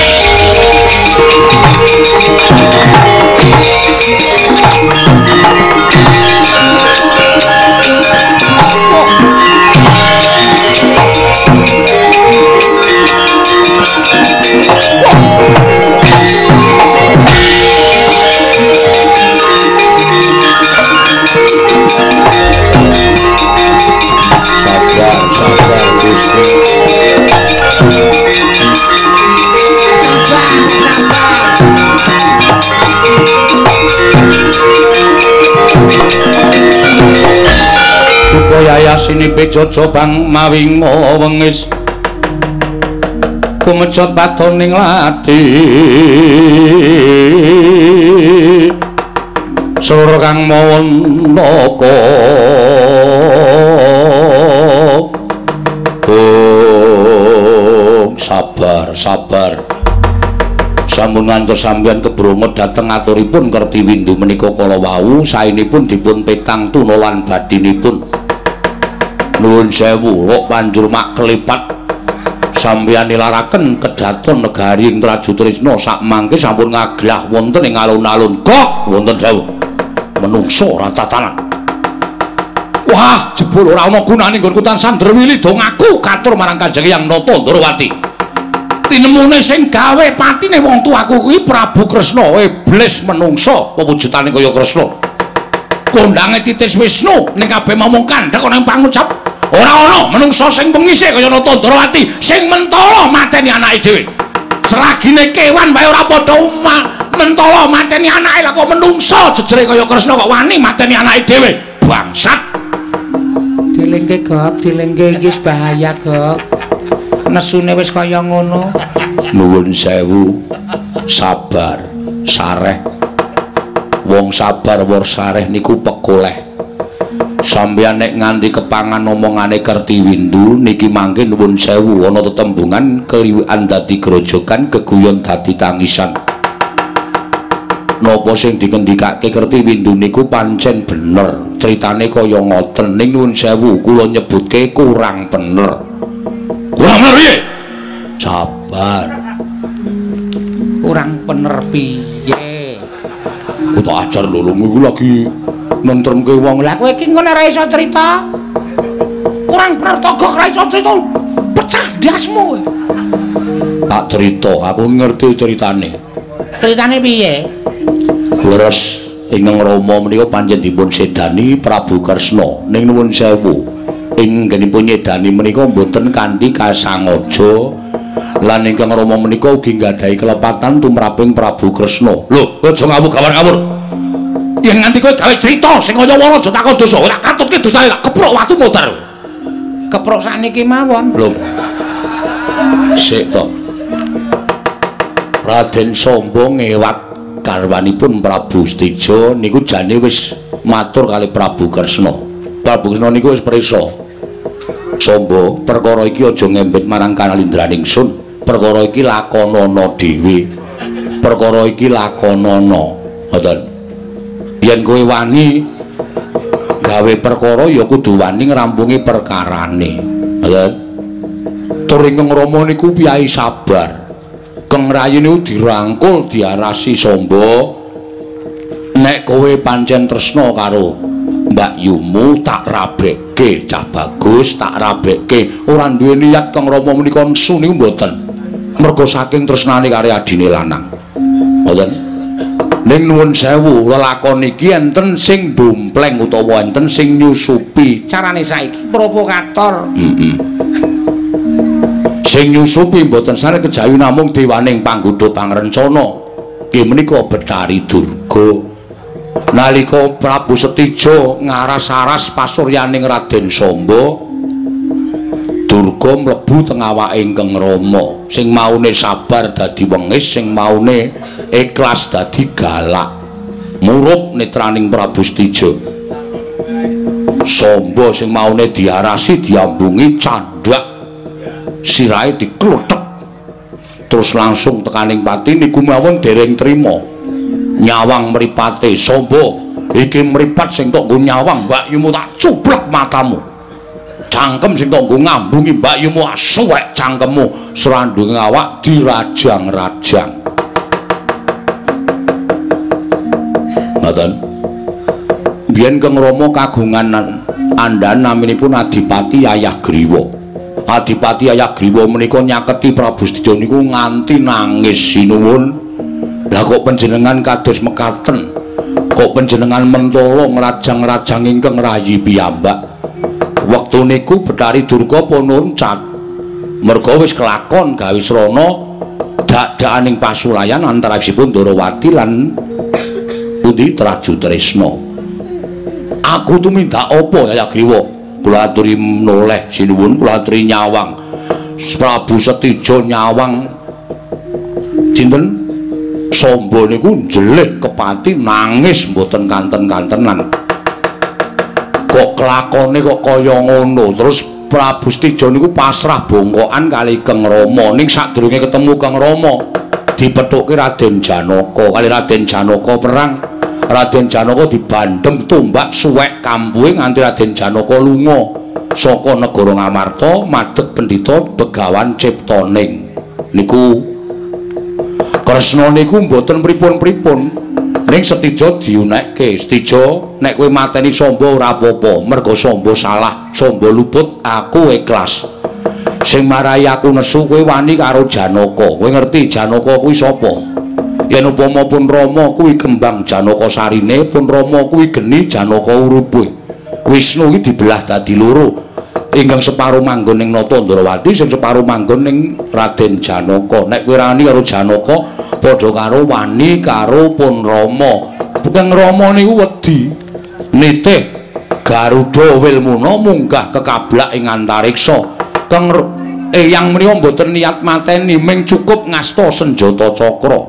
Yayasine pejojo bang mawinga wengis kumejot patoning lati seluruh kang mawon naka oh sabar sabar sampun ngantos sampeyan kebrongot dhateng aturipun Kertiwindu menika kala wau saenipun dipun petang tuna lan badinipun. Nuwun sewu kok panjur mak kelipat sampeyan nilaraken kedaton negari ing Trajutrisna sak mangke sampun ngaglah wonten ing alun-alun kok wonten dawuh menungso ora tatanan. Wah, jebul ora ana gunane nggonku tansah ndrewili do ngaku katur marang Kanjeng Hyang Nata Ndrawati. Tinemune sing gawe patine wong tuaku kuwi Prabu Kresna, iblis menungso pewujudane kaya Kresna. Kondange titis Wisnu ning kabeh momong kandhek ana ing pangucap. Ora ana menungsa sing pengisih kaya Nata Ndrawati sing mentala mateni anake dhewe. Selagine kewan wae ora padha umah mentala mateni anake lha kok menungsa jejere kaya Kresna kok wani mateni anake dhewe. Bangsat. Dilengke, Gok, dilengke iki wis bahaya, Gok. Nesune wis kaya ngono. Nuwun sewu. Sabar, sareh. Wong sabar war sareh niku pekoleh. Sampeyan nek nganti kepangan omongane Kertiwindu niki mangke nuwun sewu ana tetembungan keriwikan dadi grojokan geguyon dadi tangisan. Napa sing dikendikake Kertiwindu niku pancen bener. Critane kaya ngoten ning nuwun sewu kula nyebutke kurang bener. Kurang bener piye? Sabar. Kurang bener piye? Kudu ajar lho iku lagi nentremke wong. Lah kowe iki ngene ora iso crita. Kurang bener togok ora iso crita. Pecah dasmu. Tak crita, aku ngerti ceritane. Ceritane piye? Leres ingkang Rama menika panjenengan dipun sedani Prabu Kresna ning nuwun sewu. Ing nggenipun nyedani menika mboten kanthi kasangaja lan ingkang Rama menika ugi nggadahi kelepatan tumraping Prabu Kresna. Lho, aja ngawur gawar-ngawur. Yen nganti kowe gawe crita sing kaya ngono aja takon dosa. Ora katutke dosane tak keprok watu muter. Keprok sakniki mawon. Lho. Sik to. Raden Samba ngewat garwanipun Prabu Stijo niku jane wis matur kali Prabu Kresna. Prabu Kresna niku wis prisa. Samba, perkara iki aja ngembet marang Kanalindraning Sun. Perkara iki lakonana dhewe. Perkara iki lakonana. Ngoten. Yen kowe wani gawe perkara ya kudu wani ngrampungi perkarane. Ngoten. Tur ingkang Rama niku piyai sabar. Keng Rayi niku dirangkul diarasi Samba. Nek kowe pancen tresna karo Mbak Yumu tak rabekke cah bagus tak rabekke ora duwe niat Kang Rama menika nesu niku mboten mergo saking tresnane karo adine lanang mboten ning nuwun sewu lelakon iki enten sing dompleng utawa enten sing nyusupi carane saiki provokator heeh sing nyusupi mboten sare kejawi namung dewaning panggodha pangrencana nggih menika Betari Durga. Nalika Prabu Setijo ngaras-aras pasuryaning Raden Samba, Durga mlebu teng awake Kang Rama. Sing maune sabar dadi wengis, sing maune ikhlas dadi galak. Murup netraning Prabu Setijo. Samba sing maune diarasi diambungi candak. Sirahe dikluthek. Terus langsung tekaning pati niku mawon dereng trima. Nyawang mripate Samba iki mripat sing tok nggo nyawang Mbak Yumu tak cublek matamu cangkem sing tok nggo ngambungi Mbak Yumu suwek cangkemmu srandunge awak dirajang-rajang ngoten biyen Kang Rama kagungan andhan naminipun Adipati Ayah Griwa. Adipati Ayah Griwa menika nyaketi Prabu Stijo niku nganti nangis sinuwun. Lah kok panjenengan kados mekaten? Kok panjenengan mentolo ngrajang-rajang ingkang Rayi piyambak? Wektu niku Betari Durga pun nuncat. Merga wis kelakon gawe srana dak-dakaning pasulayan antawisipun Darawati lan pundi Traju Tresna. Aku tumindak apa Yaya Griwa? Kula aturi noleh sinuwun, kula aturi nyawang. Prabu Setijo nyawang sinten? Samba niku njelih kepati nangis mboten kanten-kantenan. Kok kelakone kok kaya ngono. Terus Prabu Stijo niku pasrah bongkokan kali Kang Rama. Ning sadurunge ketemu Kang Rama, dipethuke Raden Janaka. Kali Raden Janaka perang, Raden Janaka dibandhem tombak suwek kampuhe nganti Raden Janaka lunga saka negara Ngamarta madheg Pendhita Begawan Ciptaning. Niku Kresna niku mboten pripun-pripun ning Setijo diunekke. Setijo nek kowe mateni Samba ora apa-apa, mergo Samba salah, Samba luput, aku ikhlas. Sing marai aku nesu kowe wani karo Janaka. Kowe ngerti Janaka kuwi sapa? Yen upama pun Rama kuwi kembang Janaka sarine, pun Rama kuwi geni Janaka urupe. Wisnu iki dibelah dadi loro. Ingkang separo manggon ning Nata Ndrawati, sing separo manggon ning Raden Janaka. Nek kowe rani karo Janaka, padha karo wani karo pun Rama. Kang Rama niku wedi nitih Garuda Wilmuna munggah kekablak ing antariksa. Kang Eyang menika mboten niat mateni, ming cukup ngasta senjata cakra.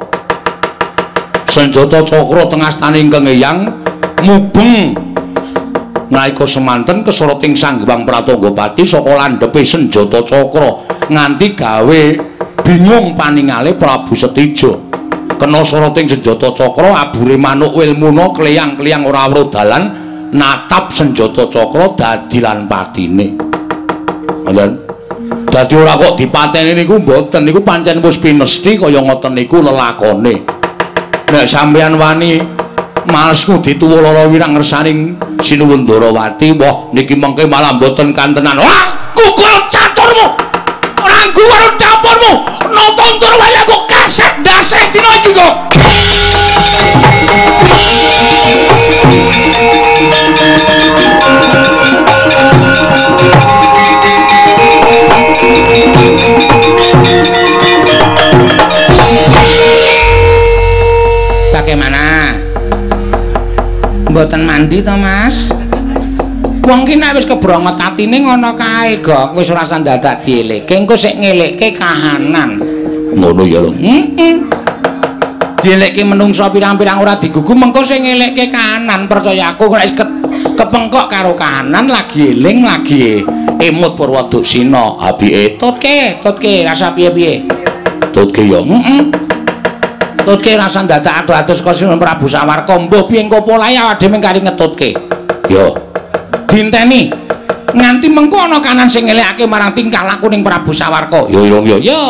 Senjata cakra teng astaning Kang Eyang mubeng nalika semanten kesoroting Sanggewang Pratanggapati saka landhepe senjata cakra nganti gawe bingung paningale Prabu Setijo. Kena soroting senjata cakra abure manuk Wilmuna kleyang-kleyang ora weruh dalan natap senjata cakra dadi lan patine. Ngoten. Dadi ora kok dipateni niku mboten, niku pancen wis pinesti kaya ngoten niku lelakone. Nek sampeyan wani malesku dituwuh lara wirang ngersaning sinuwun Darawati, wah niki mengke malah mboten kantenan. Wah, kukul caturmu. Ranggu warung dapurmu. Nonton tur wae aku kaset dasih dina iki kok. Bagaimana? Mboten mandi to, Mas? Wong ki nek wis kebrongot atine ngono kae, Gok. Wis ora usah dadak dielekke, engko sik ngelekke kahanan. Ngono ya, Lho. Heeh. dielekke menungsa pirang-pirang ora digugu mengko sing ngelekke kanan percaya aku nek ke, kepengkok karo kanan lagi eling lagi emut Purwoduksina abike tutke tutke rasa piye-piye tutke ya heeh tutke rasa dadak adu-adus karo Sinten Prabu Sawarka mbuh piye engko polahe awake dhewe kari ngetutke ya dinteni nganti mengko ana kanan sing ngelekake marang tingkah laku ning Prabu Sawarka ya ilung ya ya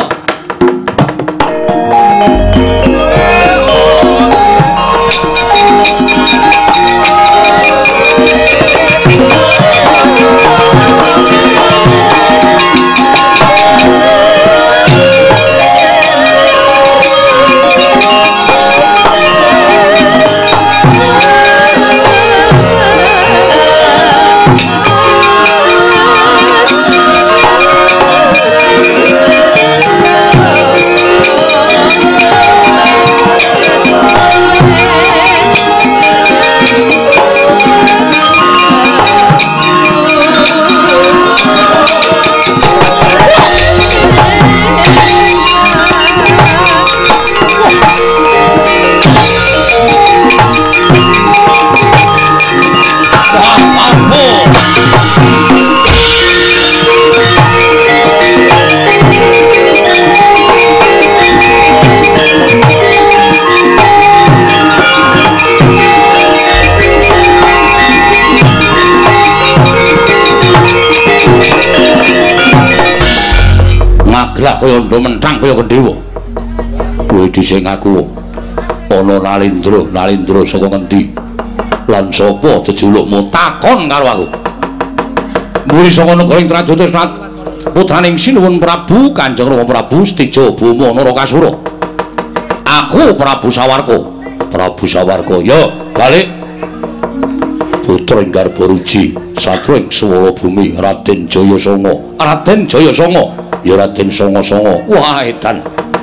lah kaya ndo mentang kaya kendhewa kowe dhisik ngaku ana Nalindra Nalindra saka ngendi lan sapa jejulukmu takon karo aku muri saka negara Indrajata putraning Sinuwun Prabu Kanjeng Rama Prabu Setija Bama Narakasura aku Prabu Sawarka Prabu Sawarka ya balik putra ing garba ruji satring swara bumi Raden Jayasanga Raden Jayasanga ya Raden Sanga-sanga wah edan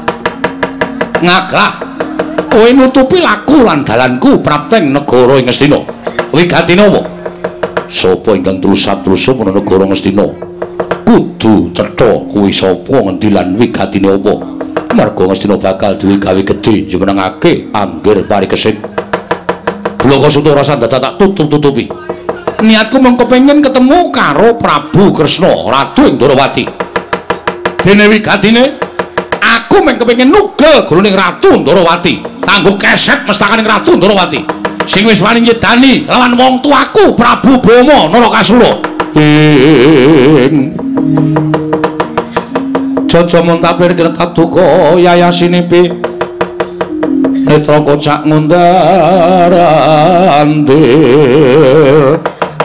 ngaglah kowe nutupi laku lan dalanku prapteng negara ing Ngastina wigatine apa sapa ingkang tulus-tulusa menawa negara Ngastina kudu cetha kuwi sapa ngendi lan wigatine apa marga Ngastina bakal duwe gawe gedhe njenengake anggir parikesit Blokasuta rasa dadak tak tutup-tutupi niatku mung kepengin ketemu karo Prabu Kresna Ratu Indrawati dene wigatine aku mung kepengin nugel gruning Ratu Ndrawati kanggo keset mestakaning Ratu Ndrawati sing wis wani nyedani lawan wong tuaku Prabu Bama Narakasura ing Jaja Montapir Kerta Duka Yayasinipi Netra Kocak Ngundarandir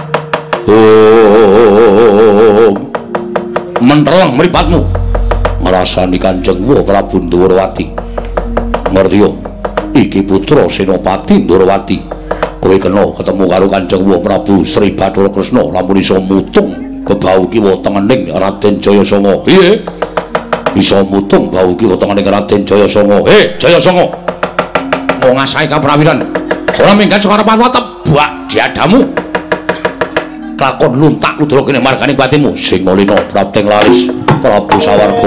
oh mentereng mripatmu ngrasani Kanjeng Prabu Ndrawati ngerti yo iki putra Senopati Ndrawati kowe kena ketemu karo Kanjeng Prabu Sri Bathara Kresna lamun iso mutung bebau kiwa tengening Raden Jayasanga piye bisa mutung bau kiwa tengening Raden Jayasanga he Jayasanga mau ngasahi kaprawiran ora minggat suara patwa tebak diadamu lakon luntak ludra kene marganing batinmu sing molina prapteng laris Prabu Sawarka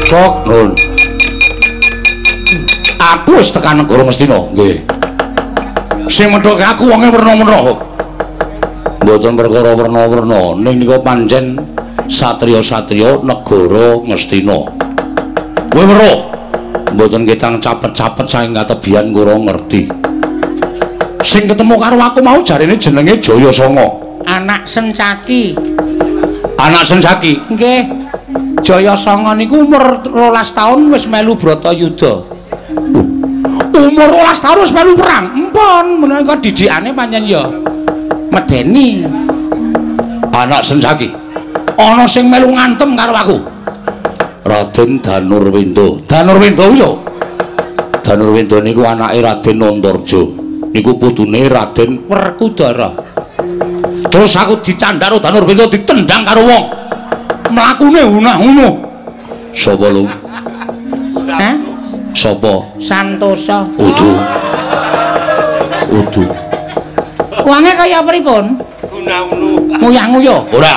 Kok nun. Aku wis tekan negara Ngastina. Nggih. Sing medhoke aku wonge werna-werna kok. Mboten perkara werna-werna, ning nika pancen satriya-satriya negara Ngastina. Kowe weruh. Mboten ketang capet-capet saking katebian kula ngerti. Sing ketemu karo aku mau jarine jenenge Jayasanga. Anak Sencaki. Anak Sencaki. Nggih. Jayasanga niku umur rolas taun wis melu Bratayuda. Umur rolas taun wis melu perang. Empun, menawa didikane pancen ya medeni. Anak Sencaki. Ana sing melu ngantem karo aku. Raden Danurwindo. Danurwindo yo. Danurwindo niku anake Raden Antarja. Niku putune Raden Werkudara. Terus aku dicandhak karo Danurwindo ditendang karo wong. Mlakune unah-unuh. Sapa lu? Hah? Sapa? Santosa. Udu. Udu. Wange kaya pripun? Unah-unuh. Nguyah-nguyuh. Ora.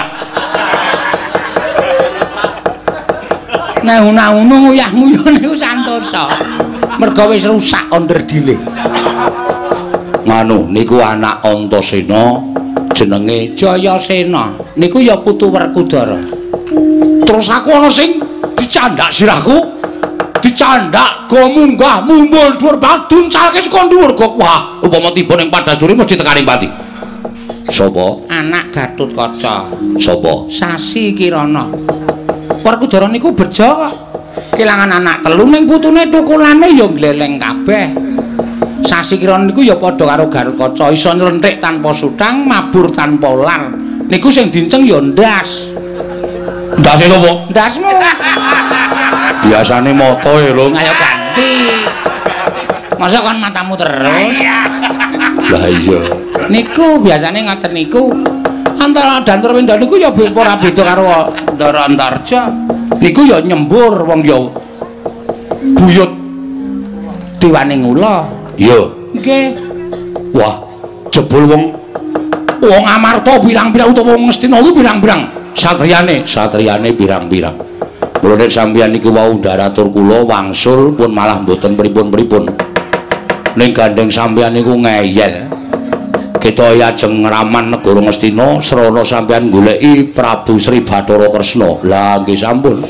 Nek una-unu nguyah-nguyuh niku Santosa. Merga wis rusak onderdile. Manu niku anak Antasena jenenge Jayasena. Niku ya putu Werkudara. terus aku ana sing dicandhak sirahku. Dicandhak go munggah mumbul dhuwur badun calke saka dhuwur kok. Wah, upama tiba ning Padasuri mesti tekaning pati. Sapa? Anak Gatutkaca. Sapa? Sasi Kirana. Werkudara niku bejo kok. Kelangan anak telu ning putune tukulane ya gleleng kabeh. Sasi Kirana niku ya padha karo Gatutkaca, iso nlenthik tanpa sutang, mabur tanpa lar. Niku sing dinceng ya ndas. Ndase sapa? Ndasmu. Biasane moto e lho. Ayo ganti. Masa kon matamu terus? Lah iya. Niku biasane ngoten niku. Antara Danurwindo niku ya ora beda karo Ndara Antarja. Niku ya nyembur wong ya buyut dewaning ula. Iya. Nggih. Wah, jebul wong wong Amarta pirang-pirang utawa wong Ngastina kuwi pirang-pirang satriyane, satriyane pirang-pirang. Mula nek sampeyan niku wau ndaratur kula wangsul pun malah mboten pripun-pripun. Ning gandeng sampeyan niku ngeyel. Kita ajeng ngraman negara Ngastina srana sampeyan goleki Prabu Sri Bathara Kresna. Lah nggih sampun.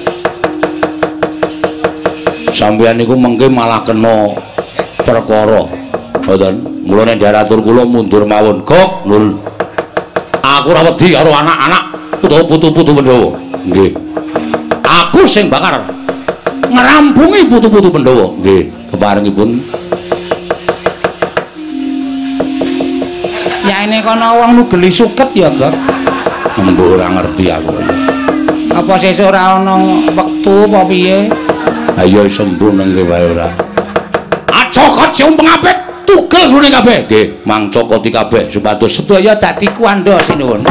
Sampeyan niku mengke malah kena perkara. Mboten. Mula nek ndaratur kula mundur mawon. Gok, Nul. Aku ora wedi karo anak-anak utawa putu-putu Pandhawa. Nggih. Aku sing bakar ngrampungi putu-putu Pandhawa. Nggih, keparengipun. Ya ini kono wong lu geli suket ya, Gak. Mbok ora ngerti aku. Apa sesuk ora ana wektu apa piye? Ayo sembuh nang wae ora. Acokot sing pengapit tugel ngene kabeh. Nggih, mangcokoti kabeh supados Sedaya dadi kuwanda sinuwun.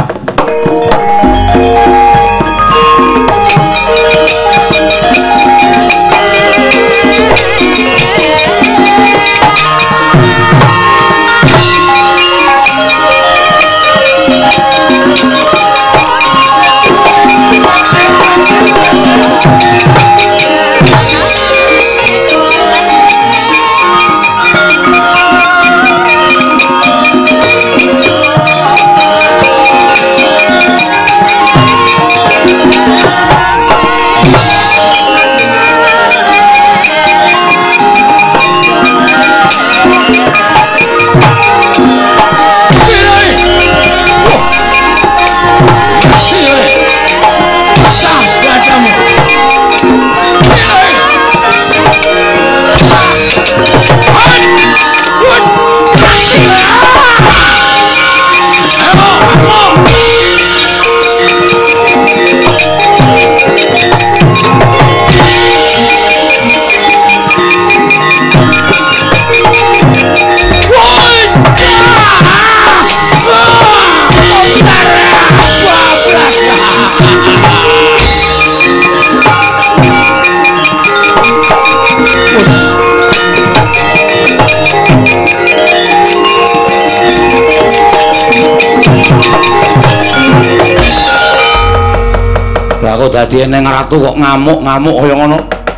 Lah kok dadi eneng ratu kok ngamuk-ngamuk kaya ngono.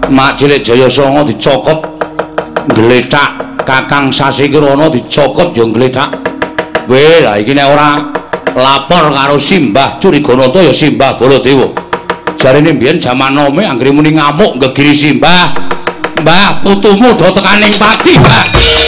Mak cilik Jayasanga dicokot gletak, Kakang Sasikirana dicokot yo gletak. Weh, lah iki nek ora lapor karo Simbah Curiganata ya Simbah Baladewa. Jarine mbiyen jaman nome anggere muni ngamuk ngegiri Simbah. Mbah, putumu do tekaning pati, Mbah.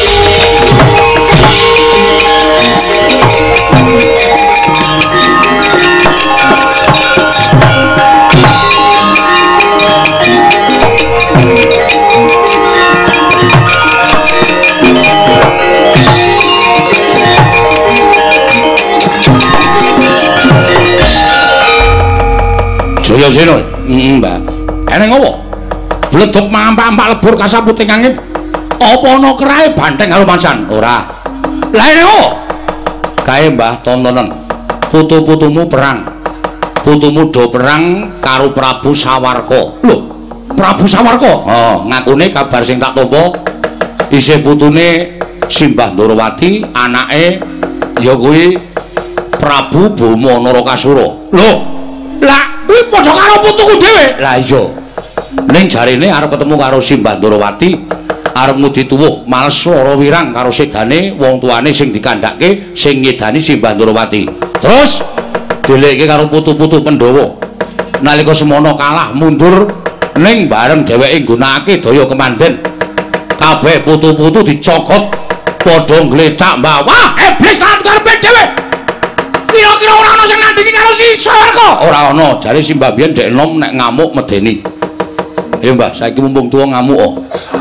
Jayasena, heeh, Mbah. Eneng apa? Bleduk mampak-mampak lebur kasaputing angin. Apa ana kerahe banteng karo mancan? Ora. Lah eneng apa? Kae, Mbah, tontonen. Putu-putumu perang. Putumu do perang karo Prabu Sawarka. Lho, Prabu Sawarka? Oh, ngakune kabar sing tak tampa isih putune Simbah Ndorowati, anake ya kuwi Prabu Boma Narakasura. Lho, lah kuwi padha karo putuku dhewe. Lah iya. Ning jarine arep ketemu karo Simbah Ndorowati, arep ngudi tuwuh males lara wirang karo sedane wong tuane sing dikandhake sing ngedani Simbah Ndorowati. Terus dilekke karo putu-putu Pandhawa. Nalika semono kalah mundur ning bareng dheweke nggunakake daya kemanden. Kabeh putu-putu dicokot padha ngletak mbawah iblis lan karepe dhewe. Kira-kira ora ana sing nandingi karo si Sawarka. Ora ana, jare Simbah biyen dek enom nek ngamuk medeni. Ya Mbah, saiki mumpung tuwa ngamuk kok.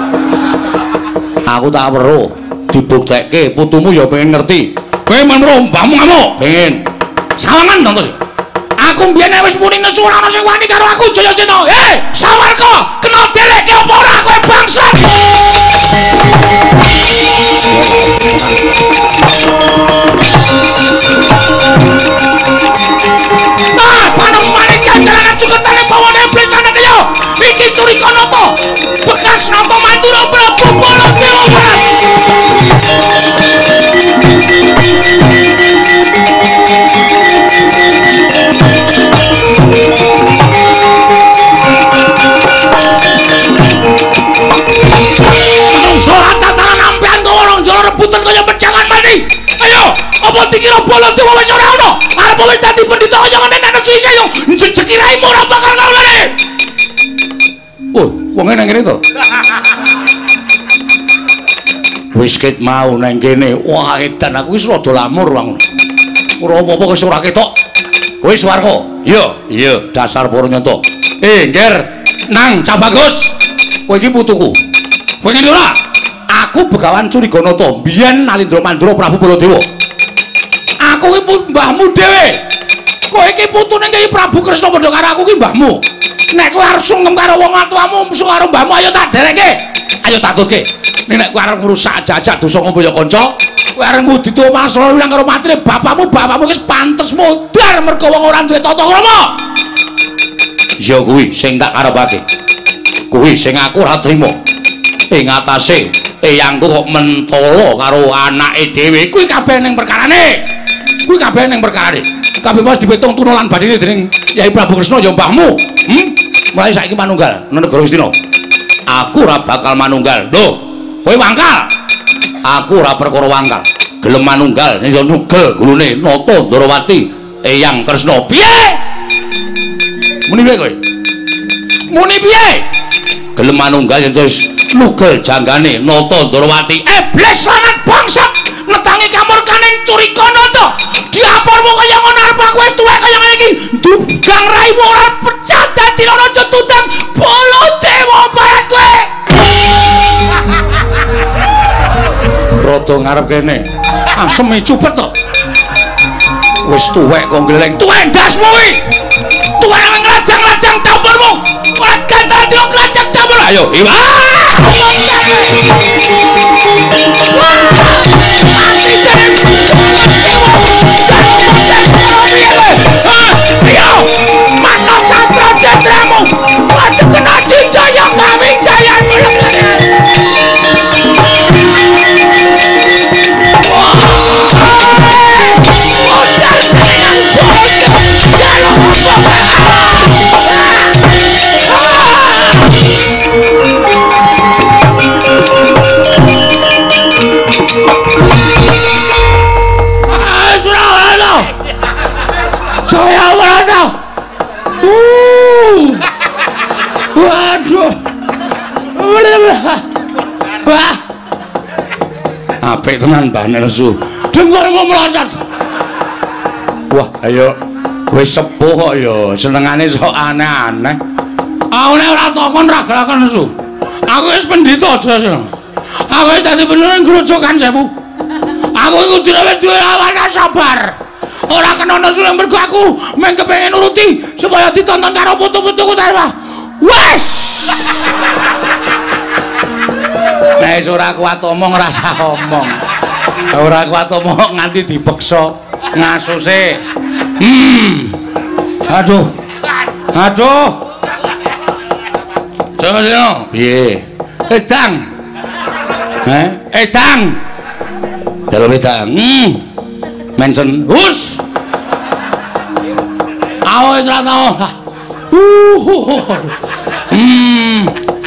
Aku tak weruh dibuktekke putumu ya pengen ngerti. Kowe men weruh mbahmu ngamuk, pengen. Sawangan to. Aku mbiyen wis muni nesu ora ana sing wani karo aku Jayasena. Hei, Sawarka, kena delekke apa ora kowe bangsat? Nah, panas maning jangan cuketane bawane iblis lan kaya. Iki Curiganata, bekas nata mandura Prabu Baladewa. Surat tataran ampean to orang jolo rebutan kaya pecangan mati. Ayo, apa dikira Baladewa wis ora ono? Arep wis dadi pendhita kaya ngene nek suwi yo njejeki raimu ora bakal kalane. Oh, wong nang kene to. Wis ket mau nang kene. Wah, edan aku wis rada lamur wong. Ora apa-apa wis ora ketok. Kowe Sawarka? Iya, iya, dasar para nyonto. Eh, Nger, nang Cah Bagus. Kowe iki putuku. Kowe ngene ora? Aku Begawan Curiganata, biyen Nalindra Mandura Prabu Baladewa. Aku iki mbahmu dhewe. Kowe iki putune Kyai Prabu Kresna padha karo aku iki mbahmu. Nek kowe arep sungkem karo wong atuwamu, musuh karo mbahmu, ayo tak dereke. Ayo tak tutke. Nek kowe arep ngrusak jajak dosa ngombe ya kanca, kowe arep ngudi tuwa masra wirang karo matine bapakmu, bapakmu wis pantes modar mergo wong ora duwe tata krama. Ya kuwi sing tak karepake. Kuwi sing aku ora trima. Ing atase eyangku kok mentolo karo anake dhewe, kuwi kabeh ning perkarane. Kuwi kabeh ning perkarane. Kabeh wis dipetung tuna lan badine dening Kyai Prabu Kresna ya mbahmu. Hm? Mulai saiki manunggal nang negara Astina. Aku ora bakal manunggal. Lho, kowe wangkal. Aku ora perkara wangkal. Gelem manunggal yen ya nugel gulune Nata Ndorowati Eyang Kresna. Piye? Muni piye kowe? Muni piye? Gelem manunggal yen wis nugel janggane Nata Ndorowati. Iblis lanang bangsat netangi kamurkaning Curiganata. Diapormu kaya ngono arep aku wis tuwek kaya ngene iki. Dugang raimu ora pecah dadi raja tutang Baladewa bayat kowe. Rada ngarep kene. Asem cupet to. Wis tuwek kok gleleng. Tuwek ndasmu kuwi. Tuwek nang nglajang-lajang dapurmu. Ora gantara dino nglajang dapur. Ayo, iwa. Ayo, mana sastra jendramu? Ada kena cinta yang kami jayan mulai. Wah, apik tenan Mbah Nesu. Dengar kok melosot. Wah, ayo wis sepuh kok ya, senengane sok aneh-aneh. Aku nek ora takon ra gerakan Nesu. Aku wis pendhita aja seneng. Aku wis dadi beneran grojogan sewu. Aku iku dhewe duwe awana sabar. Ora kena nesu nang mergo aku mung kepengin nuruti supaya ditonton karo putu-putuku ta. Wes. Nek ora kuat omong ora usah omong. Ora kuat omong nganti dipeksa ngasuse. Hmm. Aduh. Aduh. Jono, piye? Edang. Heh, edang. Dalu edang. Hmm. Mensen, hus. Awas ra tau. Uh. Hmm.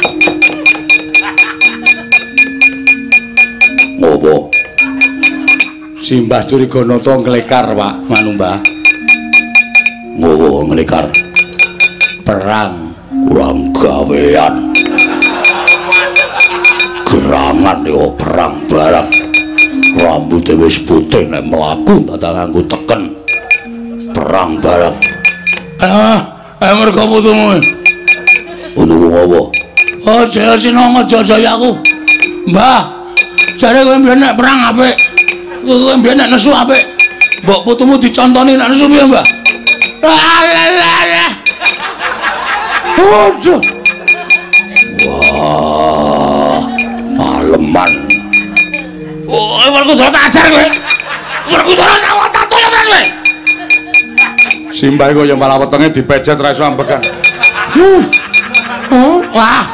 Ngopo? Simbah Curiganata nglekar, Pak, manu Mbah. Ngopo nglekar? Perang kurang gawean. Gerangan yo perang barang. Rambute wis putih nek mlaku tak nganggo teken. Perang barang. Ah, eh mergo putumu. Putumu ngopo? Oh, jaya sinong aja-jaya aku. Mbah, jare kowe mbiyen nek perang apik. Kowe mbiyen nek nesu apik. Mbok putumu dicontoni nek nesu piye, Mbah? Aduh. Wah, aleman. Oh, Werkudara tak ajar kowe. Werkudara tak tak toyo ta kowe. Simbah iku ya malah wetenge dipejet ra iso ambekan. Oh, wah.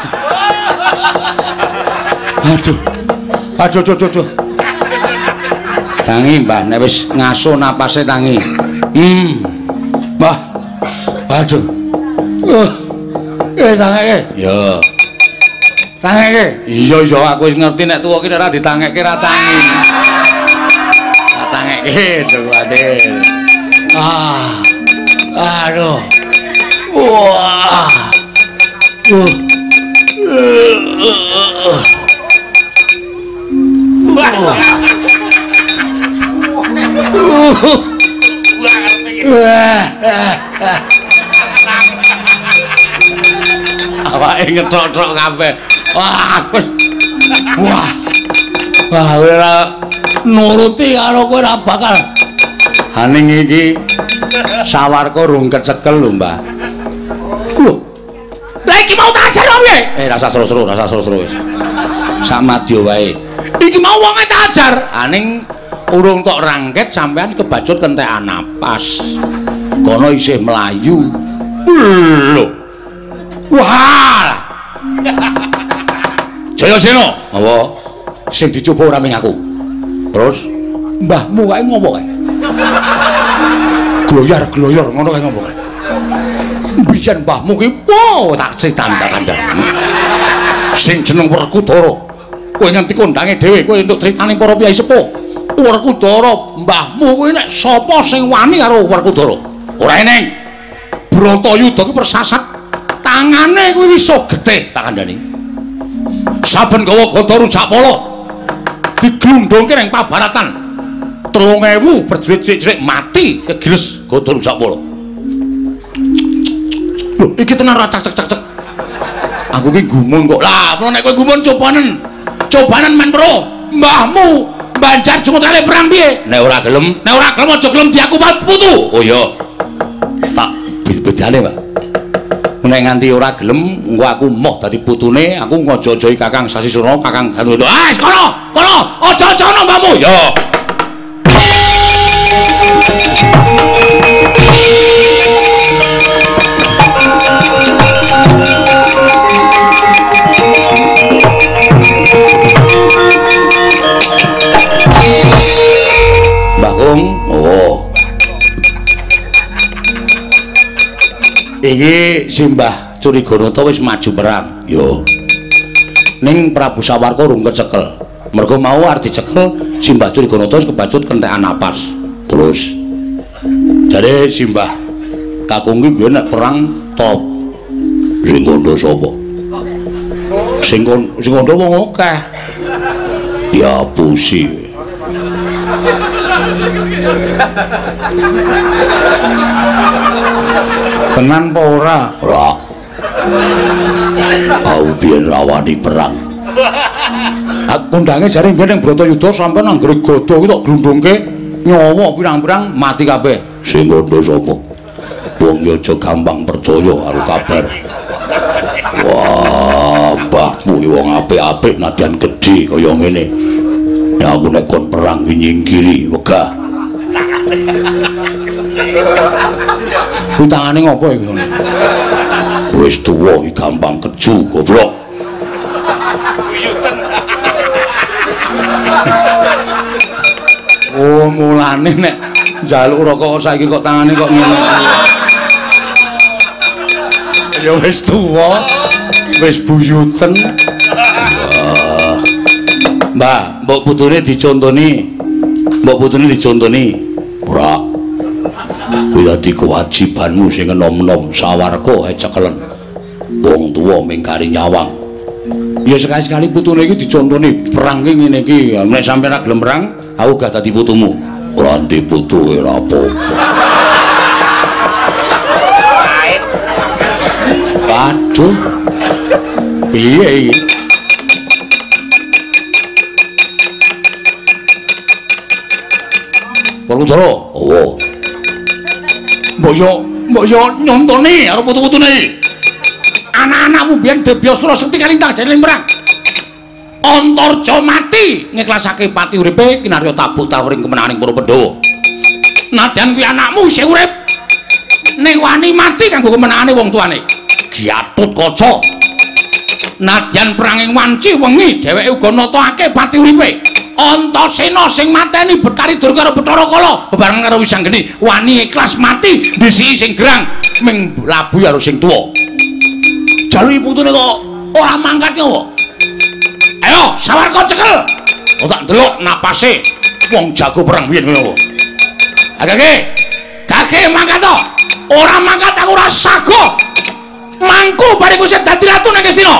Aduh. Aduh, aduh, aduh. Tangi, Mbah, nek wis ngaso napase tangi. Hmm. Mbah. Aduh. Uh. Eh, tangeke. Ya. Tangeke. Iya, iya, aku wis ngerti nek tuwa ki ora ditangeke ra tangi. Ra tangeke, Dewate. Ah. Aduh. Wah. Uh. Wah. Awake ngethok-thok kabeh. Wah, wis. Wah. Wah, ora nuruti karo kowe ora bakal. Haning iki sawarku rung kecekel lho, Mbah. Lho. Lah iki mau tak ajar piye? Eh, rasa seru-seru, rasa seru-seru wis. Sak madya wae. Iki mau wonge tak ajar. Haning urung tok rangket sampean kebacut kentekan napas. Kono isih melayu. Lho. Wah. Jayasena, apa? Sing dicoba ora ming aku. Terus mbahmu kae ngopo kae? Gloyar-gloyor ngono kae ngopo kae? Biyen mbahmu ki wow tak critandakandani. Sing jeneng Werkudara. Kowe nganti kondange dhewe kowe entuk critane para piyai sepuh. Werkudara, mbahmu kuwi nek sapa sing wani karo Werkudara? Ora eneng. Bratayuda ki persasat tangane kuwi iso getih tak kandhani. Saben gawa gata rujak pala diglundhungke ning pabaratan. telung ewu berjerit-jerit mati kegires gata rujak pala. Lho, iki tenan ra cek-cek-cek. Aku ki gumun kok. Lah, nek kowe gumun cobanen. Cobanen men pro. Mbahmu Banjar jumut kali perang piye? Nek ora gelem, nek ora gelem aja gelem diaku putu. Oh iya. Tak bedane, Pak. Nek nganti ora gelem, engko aku moh dadi putune, aku ngojo-ojohi Kakang Sasisuna, Kakang Gandruda. Ah, kono, kono, aja-aja ana mbahmu. Yo. Mbah Kung, oh. Iki Simbah Curiganata wis maju perang. Yo. Ning Prabu Sawarka rung kecekel. Mergo mau arep dicekel Simbah Curiganata wis kebacut kentekan napas. Terus jare Simbah Kakung ki biyen nek perang top. Sing kandha sapa? Sing sing kandha wong akeh. Ya pusi. Tenan apa ora? Ora. Aku biyen rawani perang. Aku kondange jare biyen ning Bratayuda sampeyan nang Gregada kuwi tok glundungke nyawa pirang-pirang mati kabeh. Sing ngono sapa? Wong ya aja gampang percaya karo kabar. Wah, mbahmu iki wong apik-apik nadyan gedhe kaya ngene. Ya aku nek kon perang ki nyingkiri wegah. Kuwi tangane ngopo iki ngono? Wis tuwa iki gampang keju goblok. Buyuten. Oh, mulane nek njaluk rokok saiki kok tangane kok ngene. Ya wis tuwa, wis buyuten. Wah. Mbah, mbok putune dicontoni. Mbok putune dicontoni. Ora. Kuwi dadi kewajibanmu sing enom-enom sawarga ae cekelen. Wong tuwa mingkari nyawang. Ya sekali-sekali putune iki dicontoni perang ki ngene iki. Nek sampeyan ora gelem perang, aku gak dadi putumu. Ora ndi putu ora apa-apa. Waduh. Piye iki? Werkudara, oh. Mbok yo, mbok yo nyontoni karo putu-putune. Anak-anakmu biyen Debyastra Sekti kalintang jane perang. Antarja mati ngiklasake pati uripe kinarya tabuk tawering kemenanganing para Pandhawa. Nadyan kuwi anakmu isih urip ning wani mati kanggo kemenangane wong tuane. Gatotkaca. Nadyan peranging wanci wengi dheweke uga natake pati uripe. Antasena sing mateni Betari Dur karo Bathara Kala bebarengan karo Wisanggeni wani ikhlas mati disiki sing gerang ming labuh karo sing tuwa. Jaluki putune kok ora mangkat ngopo? Ayo, sawarga cekel. Oh tak ndelok napase wong jago perang biyen ngono. Agake. Kake mangkat to. Ora mangkat aku ora sago. Mangku bariku sing dadi ratu ning Ngastina.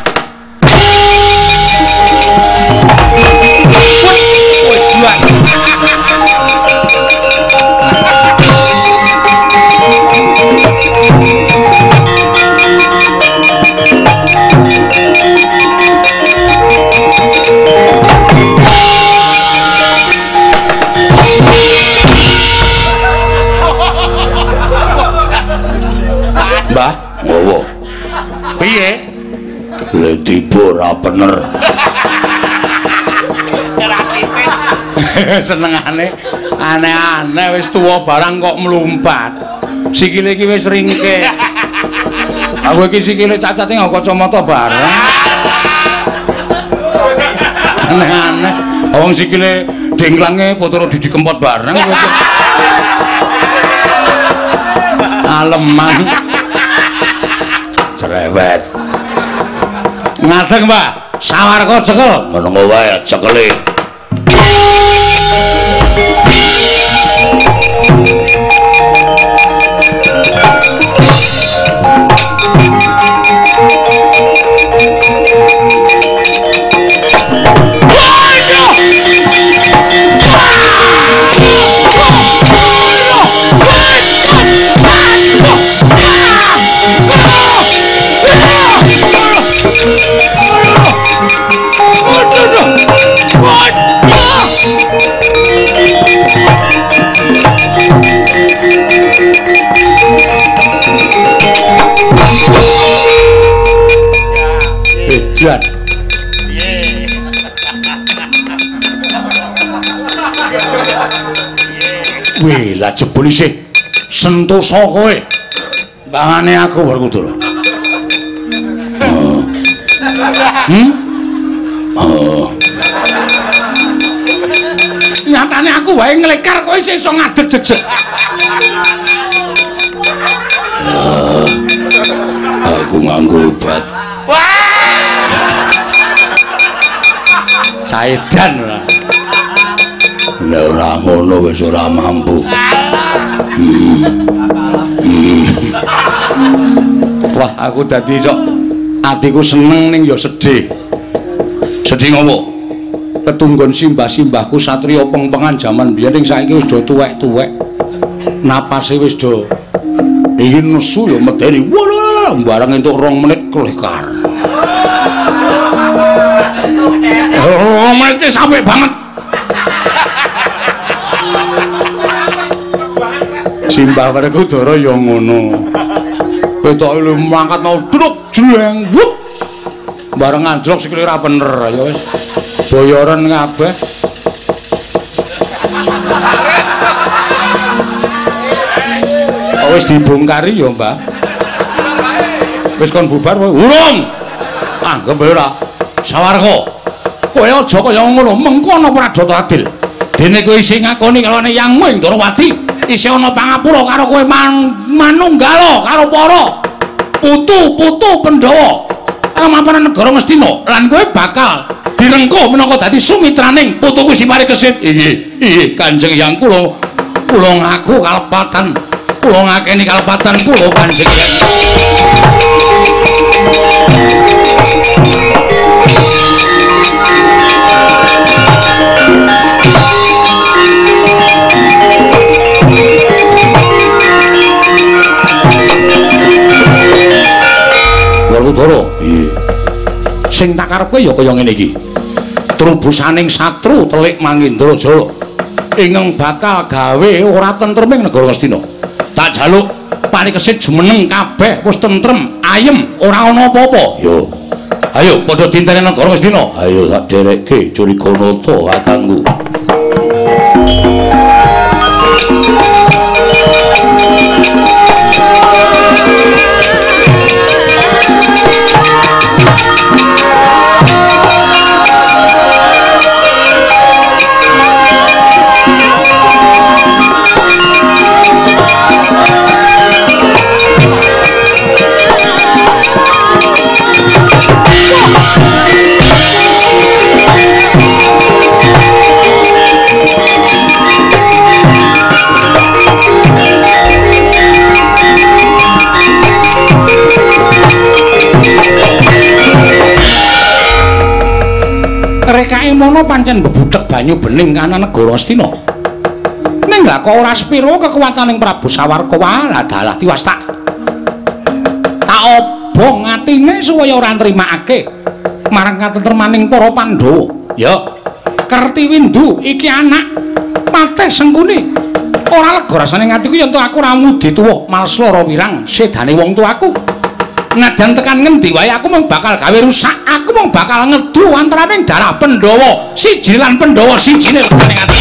Mbah, Ngowo. piye? Le tiba ora bener. Ora tipis. Senengane aneh-aneh wis tuwa barang kok mlumpat. Sikile iki wis ringkeh. Aku iki sikile cacate nggo kacamata barang. Aneh-aneh. Wong sikile dengklange potoro Didi Kempot barang. Aleman. Cerewet. Ngadeg, Mbak. Sawarga cekel. Menengo wae cekeli. Edan. Wih, lah jebul isih sentosa kowe. Bangane aku Werkudara. Hmm? Oh. Nyatane aku wae nglekar kowe isih iso ngadeg jejeg. Aku nganggo obat. Saedan ora. Nek ora ngono wis ora mampu. Wah, aku dadi sok atiku seneng ning ya sedih. Sedih ngopo? Ketunggon simbah-simbahku satriya pengpengan jaman biyen ning saiki wis do tuwek-tuwek. Napase wis do iki nesu ya medeni. Wah, bareng entuk rong menit kelekar. Oh, menit sampai banget. Simbah Werkudara ya ngono. Ketoke lu mangkat mau druk jreng wup. Bareng anjlok sikile ra bener ya wis. Boyoran kabeh. Oh, wis dibongkari ya, Mbah. Wis kon bubar wae. Urung. Anggep ora. Sawarga. Kowe aja kaya ngono, mengko ana pradata adil. Dene kowe isih ngakoni kalane Yangmu ing Darawati, isih ana pangapura karo kowe man, manunggala karo para putu-putu Pandhawa. Amapanan negara Ngastina lan kowe bakal direngko minangka dadi sumitraning putuku Siparikesit. Inggih, inggih Kanjeng Hyang kula kula ngaku kalepatan. Kula ngakeni kalepatan kula Kanjeng Hyang. Werkudara, iya. Sing tak karepe ya kaya ngene iki. Trubusaning satru telik Mangindrajala ingkang bakal gawe ora tentreming negara Ngastina. Tak jaluk Parikesit jumeneng kabeh wis tentrem, ayem, ora ana apa-apa. Yo. Ayo padha dinteni negara Ngastina. Ayo tak derekke Jurikanata kakangku. Rekake mono pancen bebudhek banyu bening kana negara Astina. Ning lha kok ora sepiro kekuwataning Prabu Sawarka wae dalah tiwas tak. Tak obong atine supaya ora nrimakake marang katentremaning para Pandhawa. Ya, Kertiwindu iki anak Patih Sengkuni. Ora lega rasane atiku yen to aku ra mudi tuwa malslara wirang sedane wong tuaku. Najan tekan ngendi wae aku mung bakal gawe rusak, aku mung bakal ngedu antaraning darah Pandhawa siji lan Pandhawa sijine ning ati.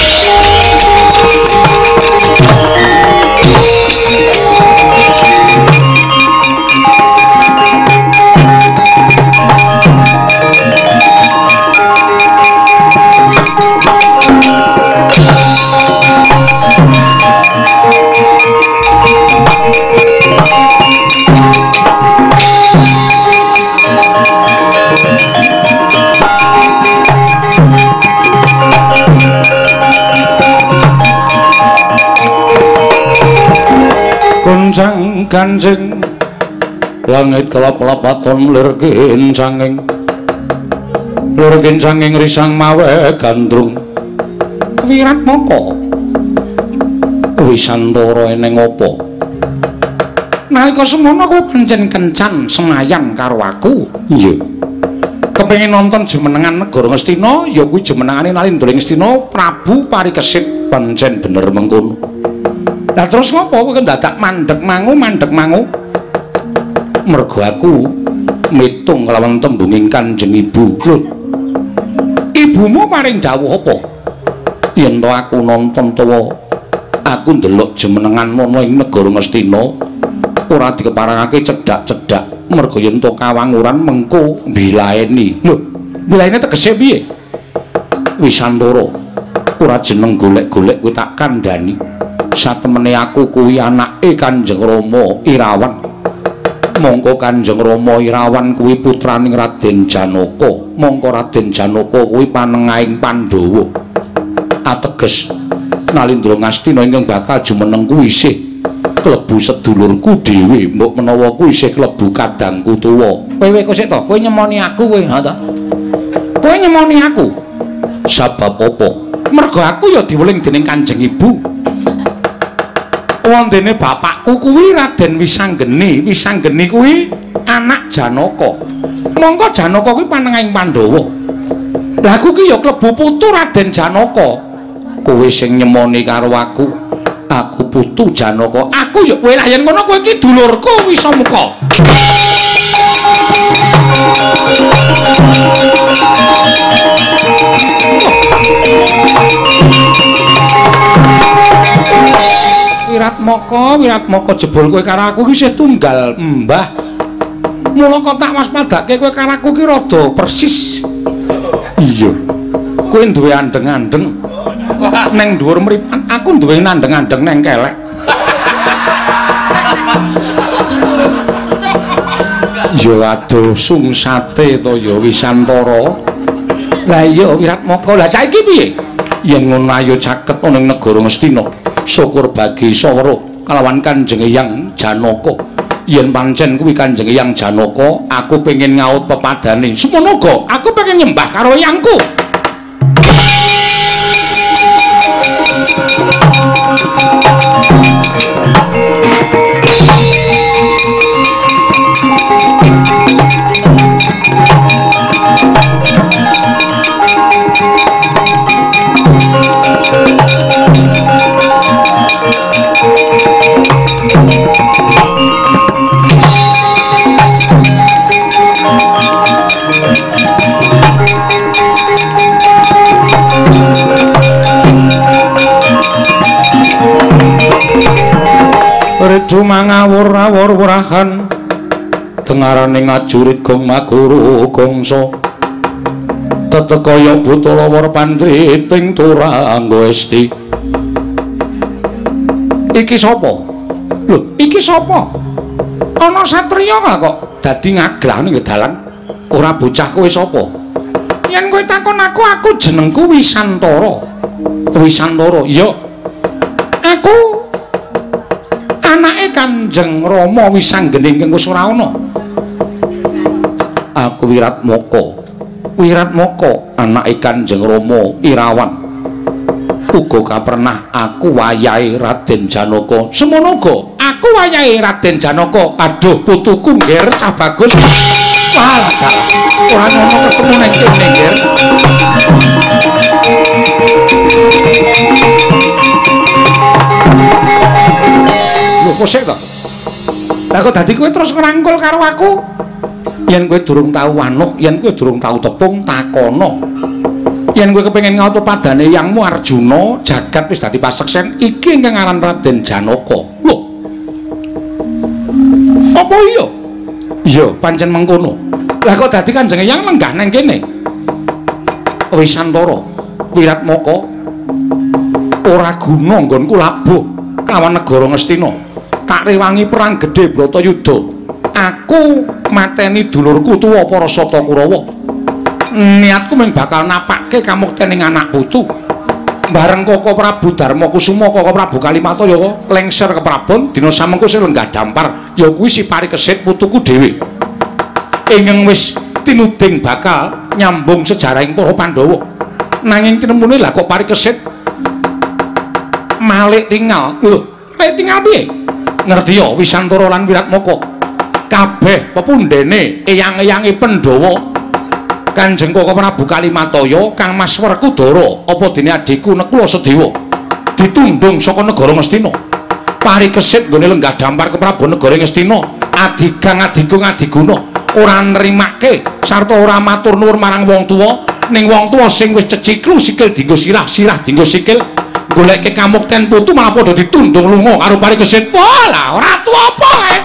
Kunjang Kanjeng langit kelap-kelap aton lirgin sanging lirgin sanging risang mawe gandrung wirat moko Wisantara eneng apa nalika semono kowe pancen kencan semayan karo aku. Iya, kepengin nonton jumenengan negara Ngastina ya kuwi jumenengane Nalindra Ngastina Prabu Parikesit pancen bener mengkono. Lah terus ngopo kowe dadak mandhek mangu mandhek mangu? Mergo aku mitung kelawan tembunging Kanjeng Ibu. Lho. Ibumu paring dawuh apa? Yen to aku nonton utawa aku ndelok jumenengan ana ing negara Ngastina ora dikeparangake cedhak-cedhak mergo yen to kawanguran mengko mbilaeni. Lho, mbilaene tegese piye? Wisantara ora jeneng golek-golek kowe tak kandhani. Satemene aku kuwi anake Kanjeng Rama Irawan. Mongko Kanjeng Rama Irawan kuwi putraning Raden Janaka. Mongko Raden Janaka kuwi panengahing Pandhawa. Ateges Nalindra Ngastina ingkang bakal jumeneng kuwi isih klebu sedulurku dhewe, mbok menawa kuwi isih klebu kadangku tuwa. Kowe kok sik to, kowe nyemoni aku kowe, ha ta? Kowe nyemoni aku. Sabab apa? Mergo aku ya diweling dening Kanjeng Ibu. Wondene bapakku kuwi Raden Wisanggeni. Wisanggeni kuwi anak Janaka. Mongko Janaka kuwi panengahing Pandhawa. Lah aku ki ya klebu putu Raden Janaka. Kowe sing nyemoni karo aku. Aku putu Janaka. Aku ya kowe lah yen ngono kowe iki dulurku Wisamuka. Wiratmaka, Wiratmaka jebul kowe karo aku iki isih tunggal mbah. Mula kok tak waspadake kowe karo aku ki rada persis. Iya. Kowe duwe andeng-andeng. Neng dhuwur mripat aku duwe andeng-andeng neng kelek. Ya aduh sungsate to ya Wisantara. Lah iya Wiratmaka. Lah saiki piye? Yen ngono ayo caket ana ing negara Ngastina. Syukur bagi Sawara kalawan Kanjeng Hyang Janaka. Yen pancen kuwi Kanjeng Hyang Janaka, aku pengin ngaut pepadane. Semono uga aku pengen nyembah karo hyangku. Redu mangawur-awur wurahan dengarane ngajurit gong maguru gongso tetekaya butala war pandriting turangga esti. Iki sapa? Lho, iki sapa? Ana satriya kok dadi ngagrah ning dalan. Ora bocah kowe sapa? Yen kowe takon aku, aku jenengku Wisantara. Wisantara, iya. Aku anake Kanjeng Rama Wisanggeni ingkang wis ora ana. Aku Wiratmaka. Wiratmaka anake Kanjeng Rama Irawan. Uga kapernah aku wayahe Raden Janaka. Semono uga aku wayahe Raden Janaka. Aduh putuku nggir cah bagus. Walah ora ngono ketemu ning kene nggir. Lho kok sik to? Lah kok dadi kowe terus ngrangkul karo aku? Yen kowe durung tau wanuh, yen kowe durung tau tepung, takono. Yen kowe kepengin ngaut padane yangmu Arjuna, jagat wis dadi paseksen, iki ingkang aran Raden Janaka. Lho. Apa iya? Iya, pancen mengkono. Lah kok dadi Kanjeng Hyang lenggah nang kene? Wisantara, Wiratmaka. Ora guna nggonku labuh kawan negara Ngastina. Tak rewangi perang gedhe Bratayuda. Aku mateni dulurku tuwa Parasata Kurawa. Niatku mung bakal napakke kamuktening anak putu. Bareng Koko Prabu Darmakusuma, Koko Prabu Kalimataya lengser ke Prabon, dina samengko sing lenggah dampar, ya kuwi si Parikesit putuku dhewe. Ingkang wis tinuding bakal nyambung sejarahing para Pandhawa. Nanging tinemune lah kok Parikesit malik tinggal. Lho, malik tinggal piye? Ngerti ya Wisantara lan Wiratmaka. Kabeh pepundhene eyang-eyange Pandhawa Kanjeng Koko Prabu Kalimataya Kang Mas Werkudara apa dene adhiku Nekula Sedewa ditundhung saka negara Ngastina. Parikesit nggone lenggah dampar ke Prabu negara Ngastina, adigang adigung adiguna ora nrimake sarta ora matur nuwun marang wong tuwa, ning wong tuwa sing wis ceciklu sikil dienggo sirah, sirah dienggo sikil, goleke kamukten putu malah padha ditundhung lunga karo Parikesit. Walah, ora tuwa apa kae.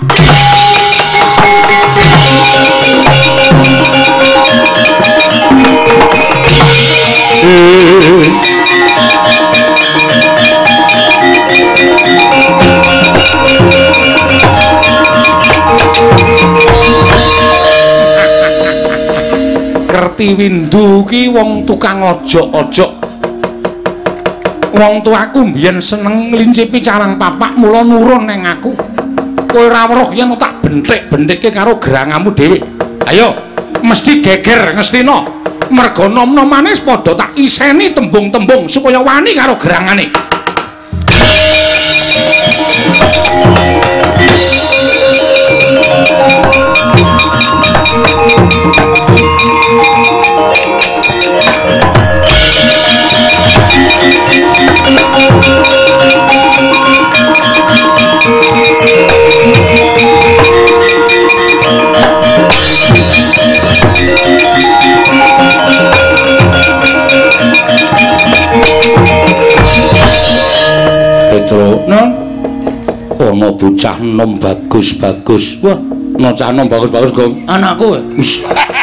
Kerti windu ki wong tukang ojok-ojok. Wong tuaku mbiyen seneng nglincipi carang papak, mula nurun ning aku. Kowe ora weruh yen tak benthik-benthike karo gerangamu dhewe. Ayo, mesti geger Ngastina. merga nom-nomane padha tak iseni tembung-tembung supaya wani karo gerangane. Petro, non? Ana bocah nom bagus-bagus. Wah, bocah nom bagus-bagus, Gong. Anakku. Wis.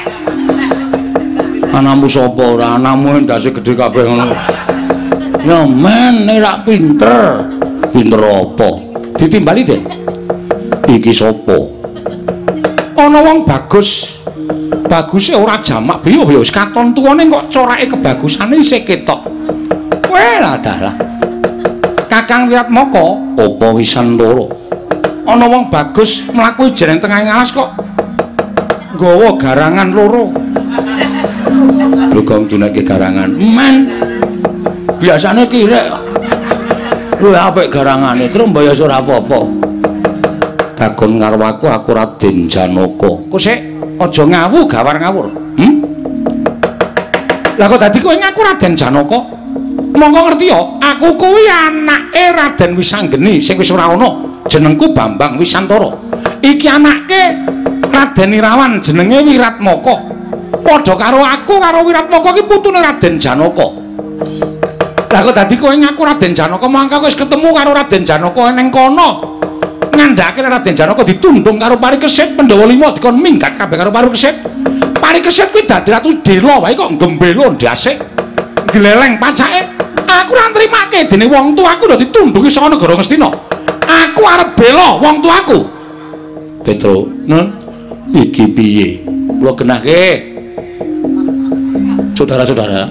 Anakmu sapa ora? Anakmu ndase gedhe kabeh ngono. Ya men, nek rak pinter. Pinter apa? Ditimbali, Den. Iki sapa? Ana wong bagus. Baguse ora jamak biyo ya wis katon tuwane kok corake kebagusane isih ketok. Kowe lah dalah. Kakang Wiratmaka, apa Wisantara? Ana wong bagus mlaku jereng tengahing alas kok nggawa garangan loro. Lho Gong dunake garangan. Men. Biasane kirek. Luwih apik garangane, terus mbayas ora apa-apa. Kagon karo aku aku Raden Janaka. Kok sik aja ngawu gawar ngawur. Hm? Lah kok dadi kowe ngaku Raden Janaka? Monggo ngerti ya, aku kuwi anake Raden Wisanggeni sing wis ora ana. Jenengku Bambang Wisantara. Iki anake Raden Irawan jenenge Wiratmaka. Padha karo aku karo Wiratmaka ki putune Raden Janaka. Lah kok dadi kowe ngaku Raden Janaka, mangka wis ketemu karo Raden Janaka ning kono. Ngandhake Raden Janaka ditundung karo Parikesit Pandhawa lima dikon minggat kabeh karo Parikesit. Parikesit kuwi dadi ratu Dela wae kok gembelo ndasik. Gleleng pacake. Aku ora nrimake dene wong tuaku dadi ditundungi saka negara Ngastina. Aku arep bela wong tuaku. Petro, Nun, iki piye? Kula genahke. Saudara-saudara.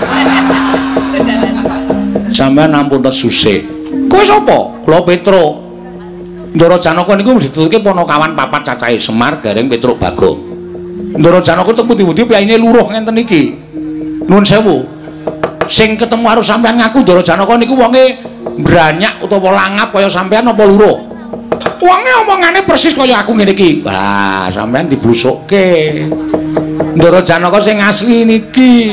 Sampeyan ampun susik. Kowe sapa? Kula Petro. Ndara Janaka niku ditutuke ponokawan papat cacahe Semar, Gareng, Petruk, Bagong. Ndara Janaka teng pundi-pundi piyayine luruh ngenten iki. Nuwun sewu. Sing ketemu karo sampean ngaku Ndara Janaka niku wonge branyak utawa langap kaya sampean apa luruh? Wonge omongane persis kaya aku ngene iki. Wah, sampean diblusukke. Ndara Janaka sing asli niki.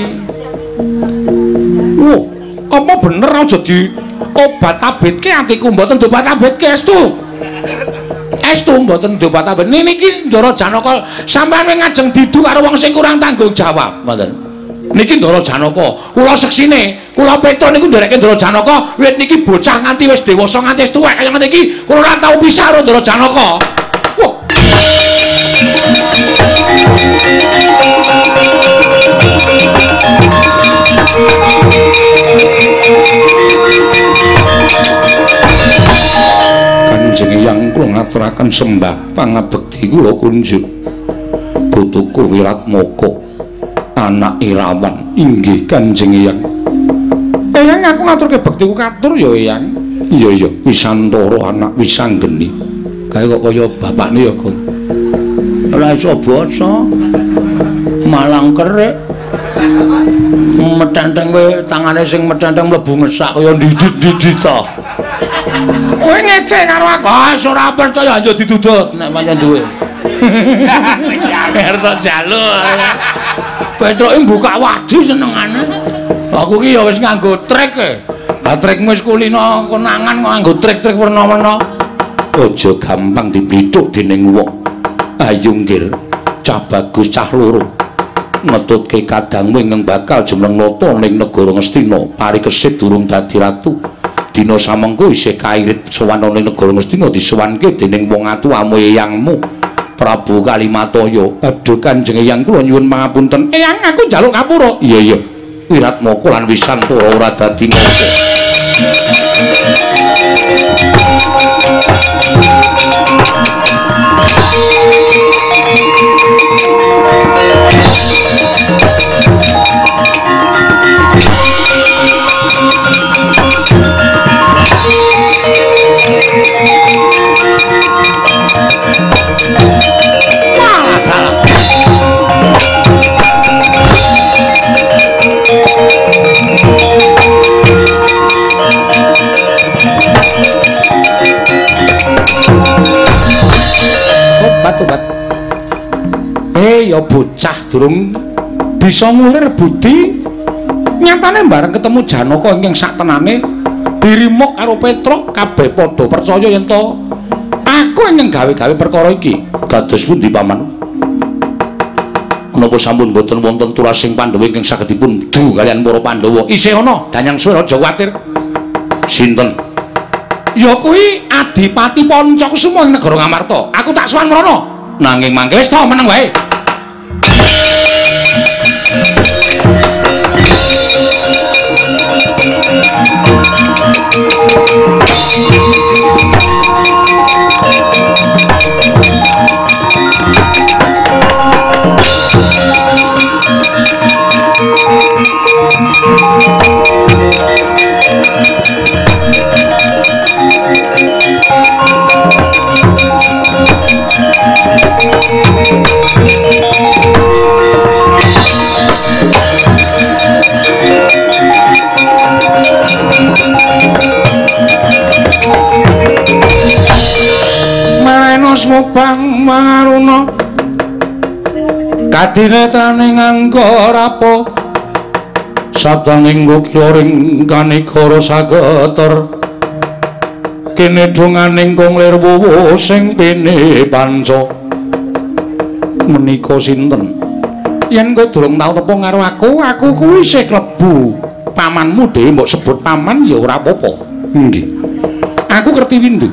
Wah, apa bener aja di obat-abitke atiku mboten diobat-abitke estu. Estu mboten diobat-abit. Niki Ndara Janaka sampean ngajeng didu karo wong sing kurang tanggung jawab, mboten. Niki Ndara Janaka, kula seksine, kula Petro niku ndereke Ndara Janaka, wiwit niki bocah nganti wis dewasa nganti wis tuwek kaya ngene iki, kula ora tau pisah karo Ndara Janaka. Wah. Kanjeng Hyang kula ngaturaken sembah pangabekti kula kunjuk. Putuku Wiratmaka, anak Irawan inggih Kanjeng Hyang. Eyang aku ngaturke bektiku katur ya Eyang. Iya iya, Wisantara anak Wisanggeni. Kae kok kaya bapakne ya, Gong. Ora iso basa. Malang kerek. Metenteng kowe tangane sing metenteng mlebu ngesak kaya didit-didit to. Kowe ngece karo aku. Ah, ora percaya aja ditudut nek pancen duwe. Erto jaluk. Petroke buka wadi senengane. Aku ki ya wis nganggo trek e. Lah trekmu wis kulino konangan kok nganggo trek-trek werna-werna. Aja gampang diblithuk dening wong. Ayo nggir, cah bagus cah loro. Ngetutke kadangmu ingkang bakal jemleng nata ning negara Ngastina, Parikesit durung dadi ratu. Dina samengko isih kairit sowan ning negara Ngastina disowanke dening wong atu amohe yangmu. Prabu Kalimataya. Aduh Kanjeng Hyang kula nyuwun pangapunten. Eyang aku njaluk ngapura. Iya iya. Wiratmaka lan Wisantara ora dadi mangsa. kaya bocah durung bisa ngulir budi. Nyatane bareng ketemu Janaka ingkang saktenane dirimuk karo Petruk kabeh padha percaya yen to aku ingkang gawe-gawe perkara iki. Kados pundi paman? Menapa sampun boten wonten turasing Pandhawa ingkang saged dipun du kaliyan para Pandhawa? Isih ana, Danyang Suwe aja kuwatir. Sinten? Ya kuwi Adipati Pancakusuma ing negara Ngamarta. Aku tak sowan mrono. Nanging mangke wis to meneng wae. Marenos mubang mangaruna kadinetrane nganggo rapo sabdaning gokiring kanikara sageter kene donganing konglir wuwu sing pene panca menika sinten yen kowe durung tau tepung karo aku aku kuwi isih klebu pamanmu dhewe mbok sebut paman ya ora apa-apa. Nggih aku Kertiwindu.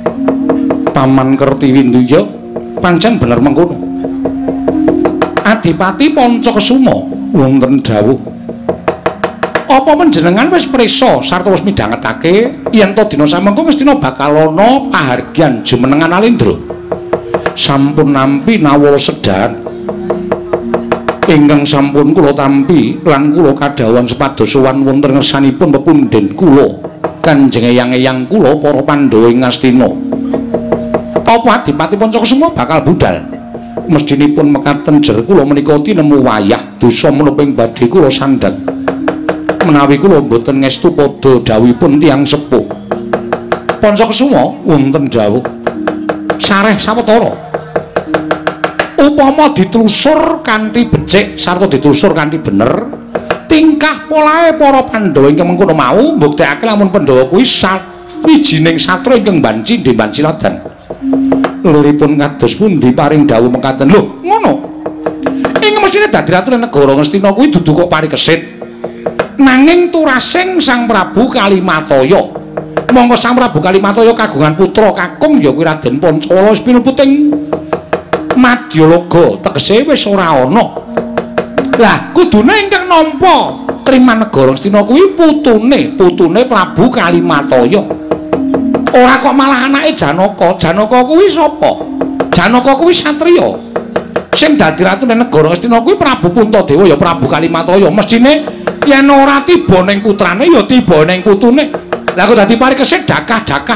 Paman Kertiwindu ya pancen bener mengkono. Adipati Pancakusuma wonten dawuh apa panjenengan wis prisa sarta wis midhangetake yen to dina samengko mestina bakal ana pahargyan jumenengan Alendra. Sampun nampi nawala sedahan ingkang sampun kula tampi lan kula kadhawuhan sepados sowan wonten ngersanipun pepundhen kula Kanjeng eyang-eyang kula para Pandhawa ing Ngastina. Apa Adipati Pancakusuma bakal budal? Mestinipun mekaten jer kula menika tinemu wayah dosa menapa ing badhe kula sandhang. Menawi kula boten ngestu padha dawuhipun tiyang sepuh. Pancakusuma wonten dawuh sareh sawetara. Upama ditelusur kanthi becik sarta ditelusur kanthi bener, tingkah polahe para Pandhawa ingkang mengkono mau mbuktekake lamun Pandhawa kuwi sawijining satra ingkang banci ndemban siladan. Luripun kados pundi paring dawuh mekaten. Lho, ngono. Ing mestine dadi ratu negara Ngastina kuwi dudu kok parikesit. Nanging turasing Sang Prabu Kalimataya. Monggo Sang Prabu Kalimataya kagungan putra kakung ya kuwi Raden Pancawala wis pinuputing Madyalaga tegese wis ora ana. Lah kudune ingkang nampa Trimanegara Ngastina kuwi putune, putune Prabu Kalimataya. Ora kok malah anake Janaka. Janaka kuwi sapa? Janaka kuwi satriya. Sing dadi ratune negara Ngastina kuwi Prabu Puntadewa ya Prabu Kalimataya. Mestine yen ora tiba ning putrane ya tiba ning putune. Lah kok dadi parikesit dakah-dakah.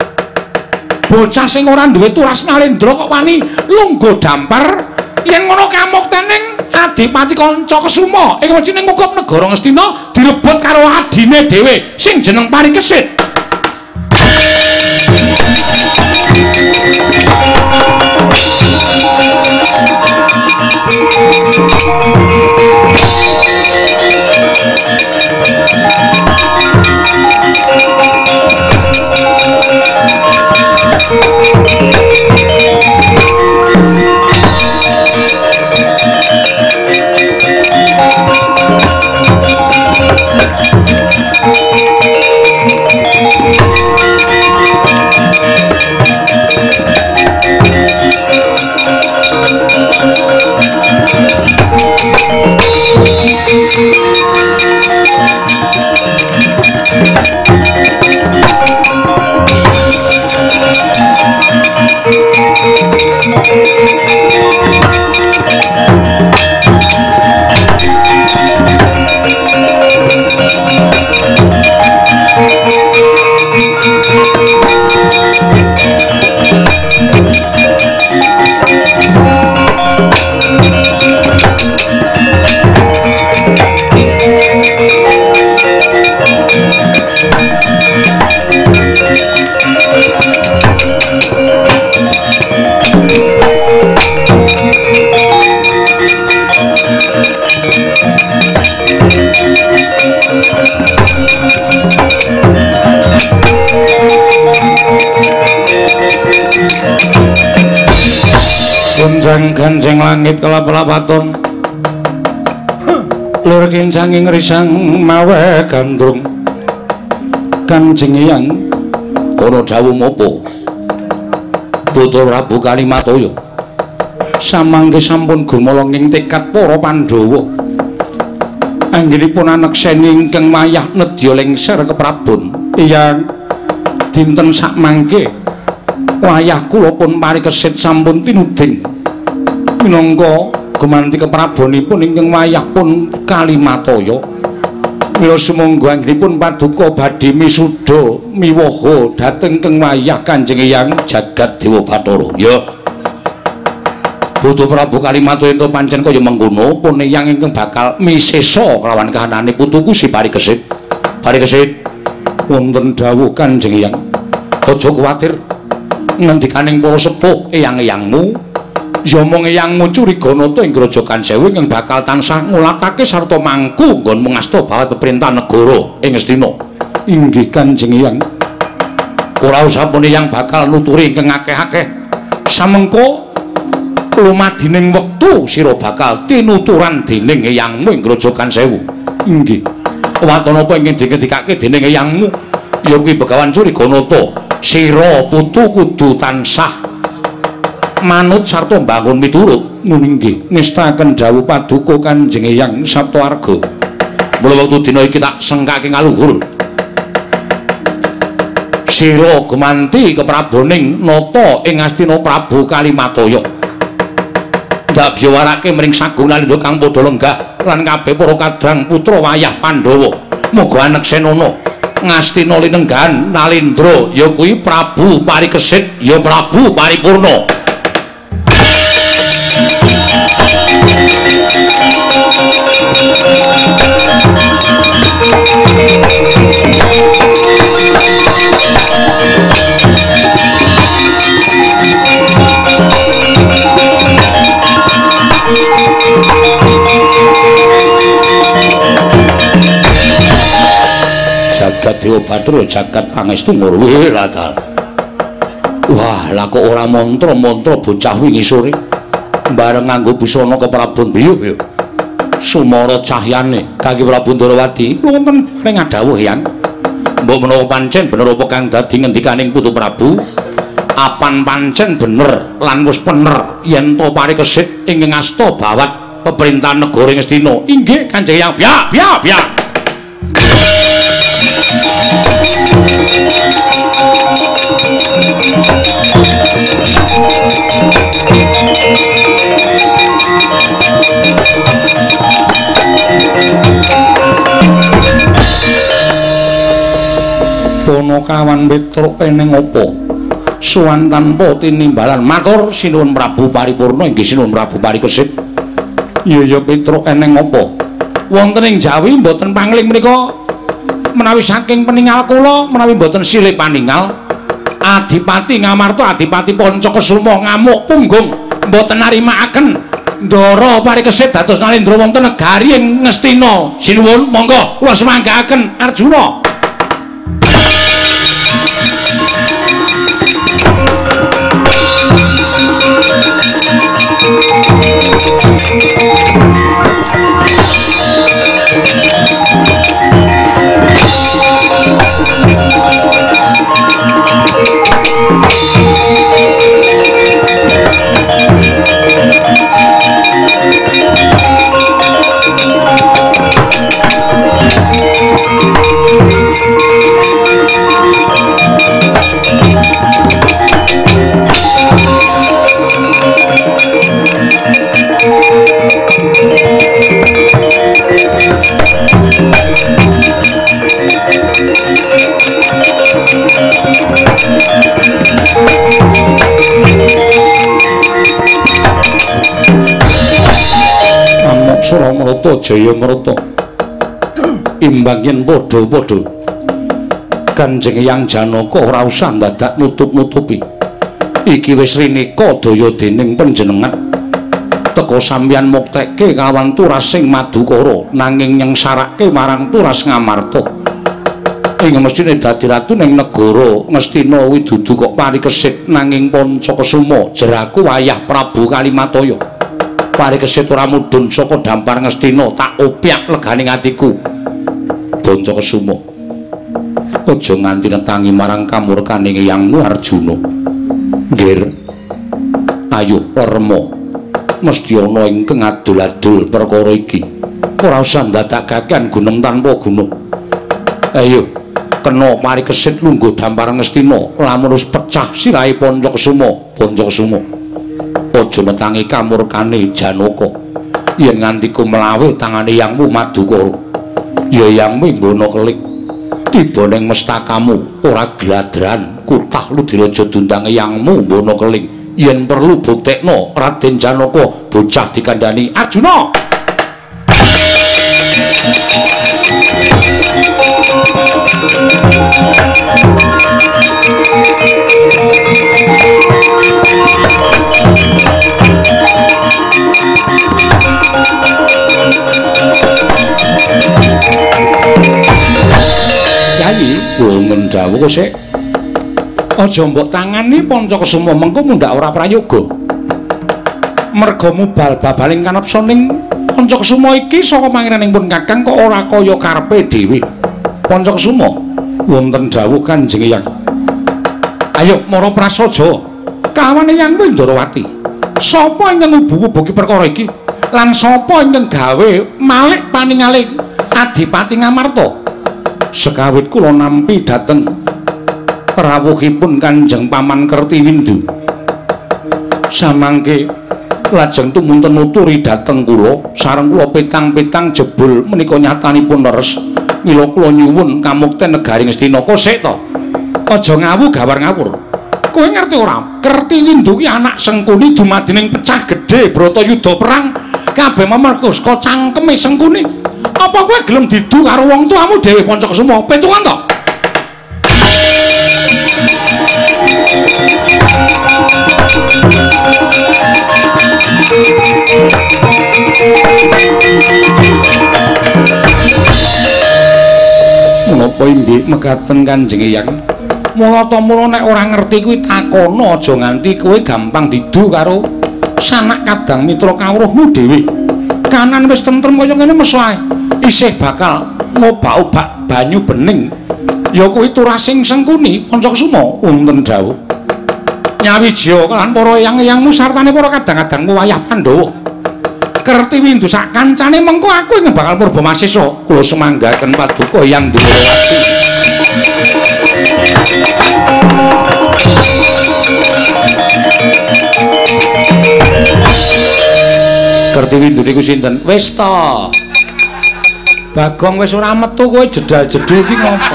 Bocah sing ora duwe turas Nalendra kok wani lungguh dampar. Yen ngono kamuktening Adipati Pancakusuma ing mestine ngukup negara Ngastina direbut karo adine dhewe sing jeneng Parikesit. langit kelap-lapaton lur kincanging risang mawe gandrung Kanjeng Hyang ana dawuh apa Putra Prabu Kalimataya samangke sampun gumolong ing tekad para Pandhawa anggenipun anekseni ingkang mayah nedya lengser keprabon iya dinten sakmangke wayah kula pun parikesit sampun tinuding minangka gumanti keprabonipun ingkang wayah pun Kalimataya mila sumangga anggenipun paduka badhe misuda miwaha dhateng keng wayah Kanjeng Hyang jagat Dewa Bathara ya Putra Prabu Kalimataya ento pancen kaya mengkono pun yang ingkang bakal misesa kelawan kahanane putuku si Parikesit. Parikesit wonten dawuh Kanjeng Hyang aja kuwatir ngendikaning para sepuh eyang-eyangmu ya mung eyangmu Curiganata ing Grojogan Sewu ingkang bakal tansah ngulatake sarta mangku nggon mengasta bawat peperintah negara ing Astina. Inggih Kanjeng Hyang. Ora usah pun yang bakal nuturi ingkang akeh-akeh. Samengko lumadining wektu sira bakal tinuturan dening eyangmu ing Grojogan Sewu. Inggih. Waton apa ingkang dingendikake dening eyangmu ya kuwi Begawan Curiganata. Sira putu kudu tansah manut sarta mbangun miturut. Nun inggih ngestaken dawuh paduka Kanjeng Hyang Saptawarga. Mula wektu dina iki tak sengkake ngaluhur. Sira gumanti kepraboning nata ing Astina Prabu Kalimataya. Ndak biwarake mring sagung Nalindra kang padha lenggah lan kabeh para kadang putra wayah Pandhawa. Muga aneksenana ngastina linenggahan Nalindra ya kuwi Prabu Parikesit ya Prabu Paripurna. Jagat Dewa Bathara jagat pangestu ngurwi radal. Wah, lah kok ora mantra-mantra bocah wingi sore bareng nganggo busana keprabon biyu ya. Sumara cahyane kangge Prabu Ndarawati wonten ing dawuh Hyang. Mbok menawa pancen bener apa kang dadi ngendikaning Putu Prabu? Apan pancen bener lan wis pener yen to Parikesit ingkang asta bawat pemerintahan negara ing Astina. Inggih Kanjeng Hyang. Biak biak biak. Pono kawan Petruk eneng apa? Suwan tanpa tinimbalan. Matur sinuwun Prabu Paripurna inggih sinuwun Prabu Parikesit. Iya ya Petruk eneng apa? Wonten ing Jawi mboten pangling menika menawi saking peninggal kula menawi mboten silih paninggal Adipati Ngamarta Adipati Pancakasuma ngamuk punggung mboten narimakaken Ndara Parikesit dados Nalindra wonten negari ing Ngastina. Sinuwun monggo kula semanggaaken Arjuna. Suramarta Jayamarta imbang yen padha-padha Kanjeng Hyang Janaka ora usah dadak nutup-nutupi iki wis rineka daya dening panjenengan teka sampeyan muktekke kawan turasing Madukara nanging nyengsarake marang turas Ngamarta ing mestine dadi ratu ning negara Ngastina kuwi dudu kok Parikesit nanging Pancakasuma jeraku wayah Prabu Kalimataya. Parikesit ora mudhun saka dampar Ngastina, tak opyak leganing atiku. Bancakasuma, aja nganti netangi marang kamurkaning Hyangmu Arjuna. Nggir. Ayo remo. Mesti ana ingkang adul-adul perkara iki. Ora usah ndadakaken gunung tanpa guna. Ayo, kena Parikesit lungguh dampar Ngastina, lamun wis pecah sirahe Pancakasuma, Pancakasuma. Aja netangi kamurkane Janaka. Yen nganti ku mlawe tangane Hyangmu Madukara, ya Hyangmu mbono kelik. Tiba ning mestakamu ora gladran kutah Ludiraja dundang Hyangmu mbono keling. Yen perlu buktekno Raden Janaka bocah dikandhani Arjuna. Yayi, wonten dawuh sik. Aja mbok tangani Pancakasuma mengko mundhak ora prayoga. Merga mubal babaling kanepsaning Pancakasuma iki saka pangeranipun Kakang kok ora kaya karepe dhewe. Pancakasuma, wonten dawuh Kanjeng Hyang. Ayo mara prasaja. Kawane Hyangmu Ndarawati. Sapa ingkang ubu-ubuki perkara iki? Lan sapa ingkang gawe malik paningaling Adipati Ngamarta? Sekawit kula nampi dhateng rawuhipun Kanjeng Paman Kertiwindu. Samangke lajeng tumunten nuturi dhateng kula sareng kula petang-petang jebul menika nyatanipun leres. Mila kula nyuwun kamukten negari Ngastina kosek to. Aja ngawu gawar ngawur. Kowe ngerti ora? Kertiwindu ki anak Sengkuni dumadining pecah gedhe Bratayuda perang kabeh mamerkus ka cangkeme Sengkuni. Apa kowe gelem didu karo wong tuamu dhewe Pancakasuma? Petungan to? Menapa inggih mekaten Kanjeng Hyang? Mula ta mula nek ora ngerti kuwi takono, aja nganti kowe gampang didu karo sanak kadang mitra kawruhmu dhewe. Kanan wis tentrem kaya ngene meso ae. Isih bakal ngobak-obak banyu bening. Ya kuwi turasing Sengkuni Pancakasuma wonten dawuh. Nyawijya lan para eyang-eyangmu sartane para kadang-kadangmu wayah Pandhawa. Kertiwindu sak kancane mengko aku ing bakal purba masisa. Kula semanggaken paduka Hyang Ndarawati. Kertiwindu niku sinten? Wis ta. Bagong wis ora metu kowe jedal-jedul iki ngopo?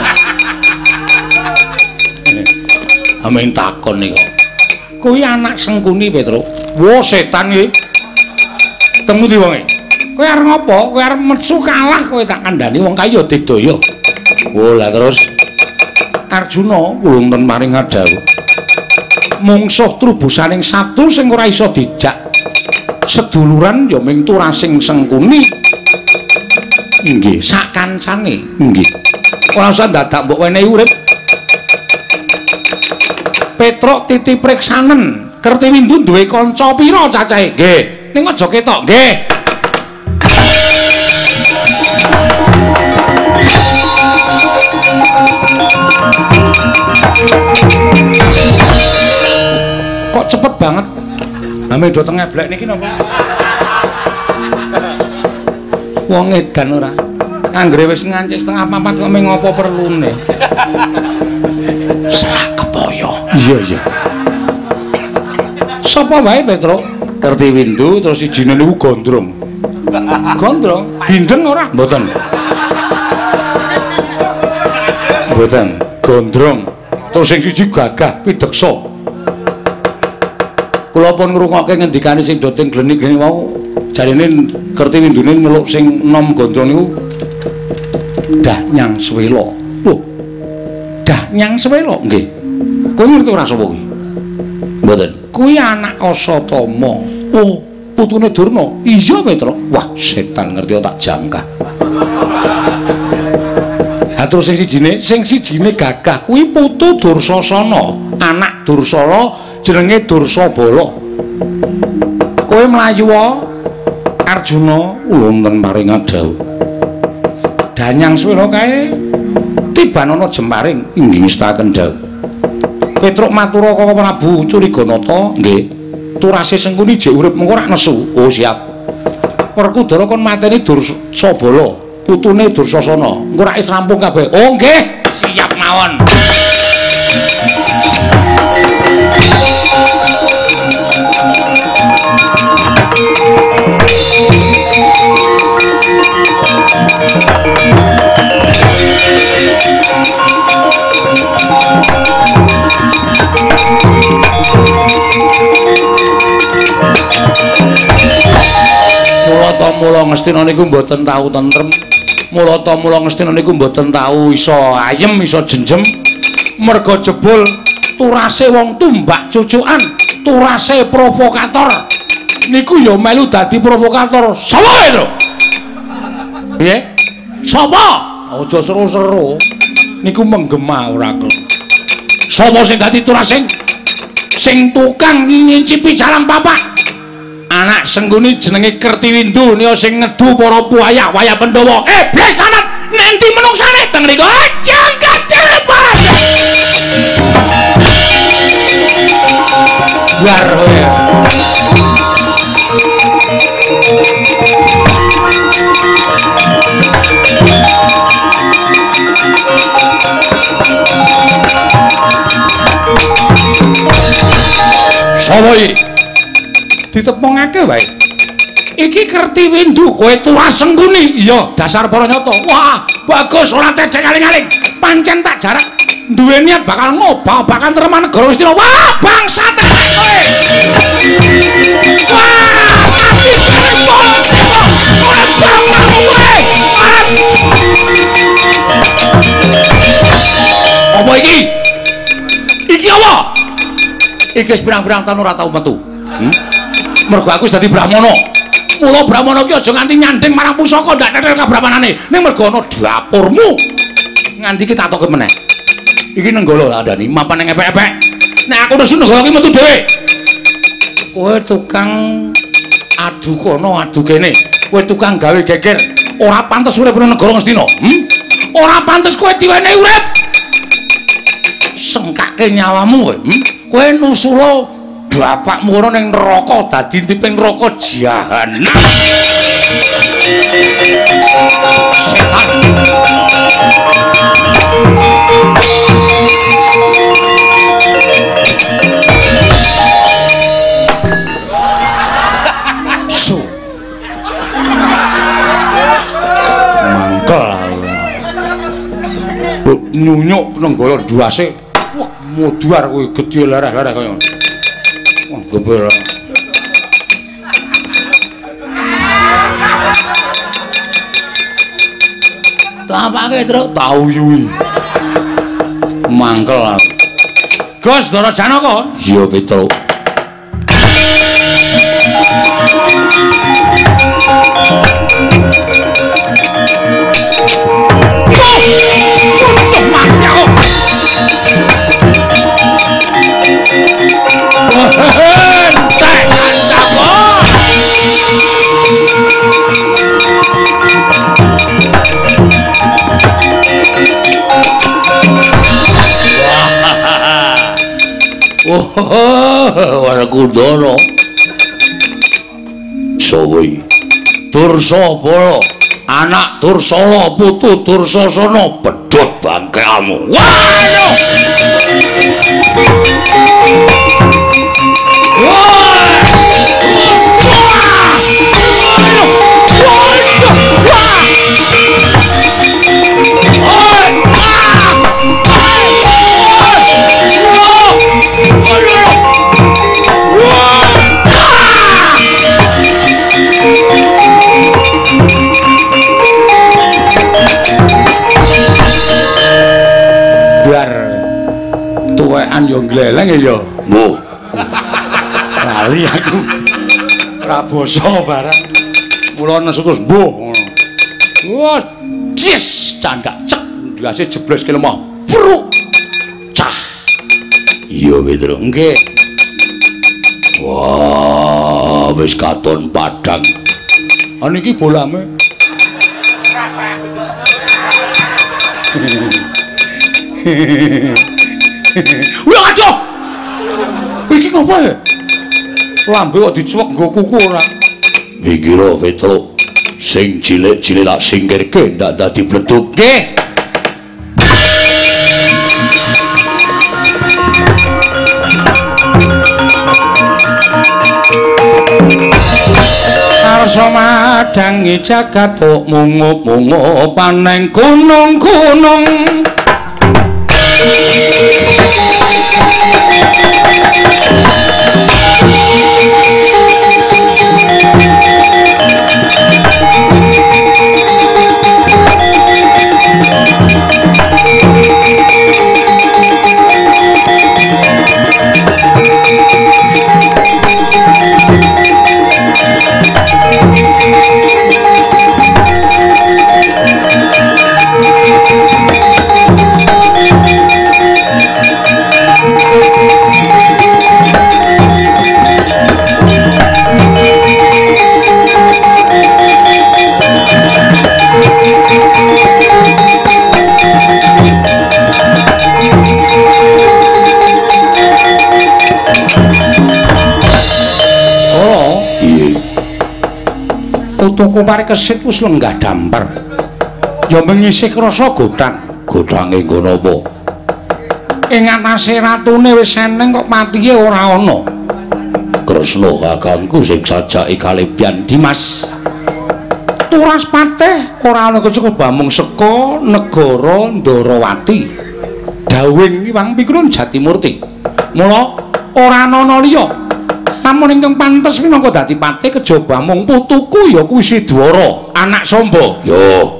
Amin takon niku. Kuwi anak Sengkuni, Petro. Wo setan iki. Temu di wonge. Kowe arep ngopo? Kowe arep mesu kalah kowe tak kandhani wong kaya didaya. Oh, lah terus Arjuna wonten maring dawuh. Mungsuh trubusaning satu sing ora iso dijak. Seduluran ya ming turasing Sengkuni. Nggih, sak kancane. Nggih. Ora usah dadak mbok wenehi urip. Petruk titip priksanen. Kertiwindu duwe kanca pira cacahe? Nggih. Ning aja ketok, nggih. Kok cepet banget? Ame do teng ngeblek niki napa? Wong edan ora. Anggere wis ngancik setengah papat kok meng ngopo perlune. Salah kepaya. Iya, iya. Sapa wae Petro? Kertiwindu terus sijine niku Gondrong. Gondrong? Bindeng ora? Mboten. Mboten. Gondrong. Terus sing siji Gagah Pideksa. Kula pun ngrungokke ngendikane sing doting gleni-gleni wau, jarine Kertiwindune meluk sing enom Gondrong niku Dah Nyang Swela. Loh. Dah Nyang Swela nggih. Kowe ngerti ora sapa kuwi? Mboten. Kuwi anak Asatama. Oh, putune Durna. Iya, Petro. Wah, setan ngerti tak jangka. Ha terus sing sijine, sing sijine Gagah kuwi putu Dursasana, anak Dursala jenenge Dursabala. Kowe mlayu wae Arjuna wonten paring adhawu. Danyang swira kae tibanana Jemparing inggih ngestaken dawuh. Petruk matura Kaka Prabu Curiganata, nggih. Turase Sengkuni jek urip mengko rak nesu. Oh siap. Werkudara kon mateni Dursabala, putune Dursasana. Engko rak wis rampung kabeh. Oh nggih, siap mawon. Mula mula Ngastina niku mboten tau tentrem. Mula mula Ngastina niku mboten tau iso ayem, iso jenjem. Merga jebul turase wong tumbak cucukan, turase provokator. Niku ya melu dadi provokator. Sapa itu? Piye? Sapa? Aja seru-seru. Niku menggema ora kok. Sapa sing dadi turasing? Sing tukang ngincipi jalan papak. Anak Sengkuni jenenge Kertiwindu niya sing ngedu para buaya waya Pandhawa. Eh, blas sanad nanti menungsane teng mriku jangkat telepon. Bar kowe. Sapa iki? Ditepungake wae. Iki Kertiwindu, kowe tuwa Sengkuni. Iya, dasar para nyata. Wah, bagus ora tedek aling-aling. Pancen tak jarak duwe niat bakal ngobah-obahan Treman Negara Ngastina. Wah, bangsat kowe. Wah, mati telepon. Ora bangsa kowe. Apa iki? Iki apa? Iki wis pirang-pirang taun ora tau metu. Hmm? Mergo aku wis dadi Brahmana. Mula Brahmana ki aja nganti nyanding marang pusaka ndak tetel kabrahmanane. Ning mergo ana dapurmu. Nganti ki tak toke meneh. Iki nenggala landani mapan ning epek-epek. Nek aku nesu nenggala ki metu dhewe. Kowe tukang adu kono adu kene. Kowe tukang gawe geger. Ora pantes urip ning negara Ngastina. Hmm? Ora pantes kowe diwenehi urip. Sengkake nyawamu kowe. Hmm? Kowe nusula bapakmu ora ning neraka dadi tiping neraka jahanam. Setan. Su. Mangkel. Nyunyuk nenggala duase. Wah, moduar kowe gedhe lereh-lereh kaya. Wah, gebel. Tapake truk tau yuwi. Mangkel aku. Gus Ndara Janaka. Iya, Petruk. Oh, Werkudara. Sapa iki? Dursabala, anak Dursala, putu Dursasana, pedhot bangkeamu. Waduh! Tuwekan yo gleleng ya. Mbuh. Lali aku. Ora basa barang. Mula nesu terus mbuh ngono. Wah, cis candak cek ndase jeblos ki lemah. Bruk. Cah. Iya, Petruk. Nggih. Wah, wis katon padang. Ah niki bolame. Wah aja. Iki ngopo ya? Lambe kok dicuwek nggo kuku ora. Mikira Petruk sing cilik-cilik lak singkirke ndak dadi bleduk. Nggih. Arsa madangi jagat mungup-mungup paneng gunung-gunung. Tuku pare kesit wis lenggah dampar. Ya mengisih krasa godhang. Godhange nggo napa? Ing atase ratune wis eneng kok matihe ora ana. Kresna kakangku sing sajake kalebyan Dimas. Turas patih ora ana kecukup bamung seka negara Ndarawati. Dawing Iwang Pikrun Jatimurti. Mula ora ana liya. Namun ingkang pantes minangka dadi patih kejaba mung putuku ya kuwi Sidwara, anak Samba. Yo.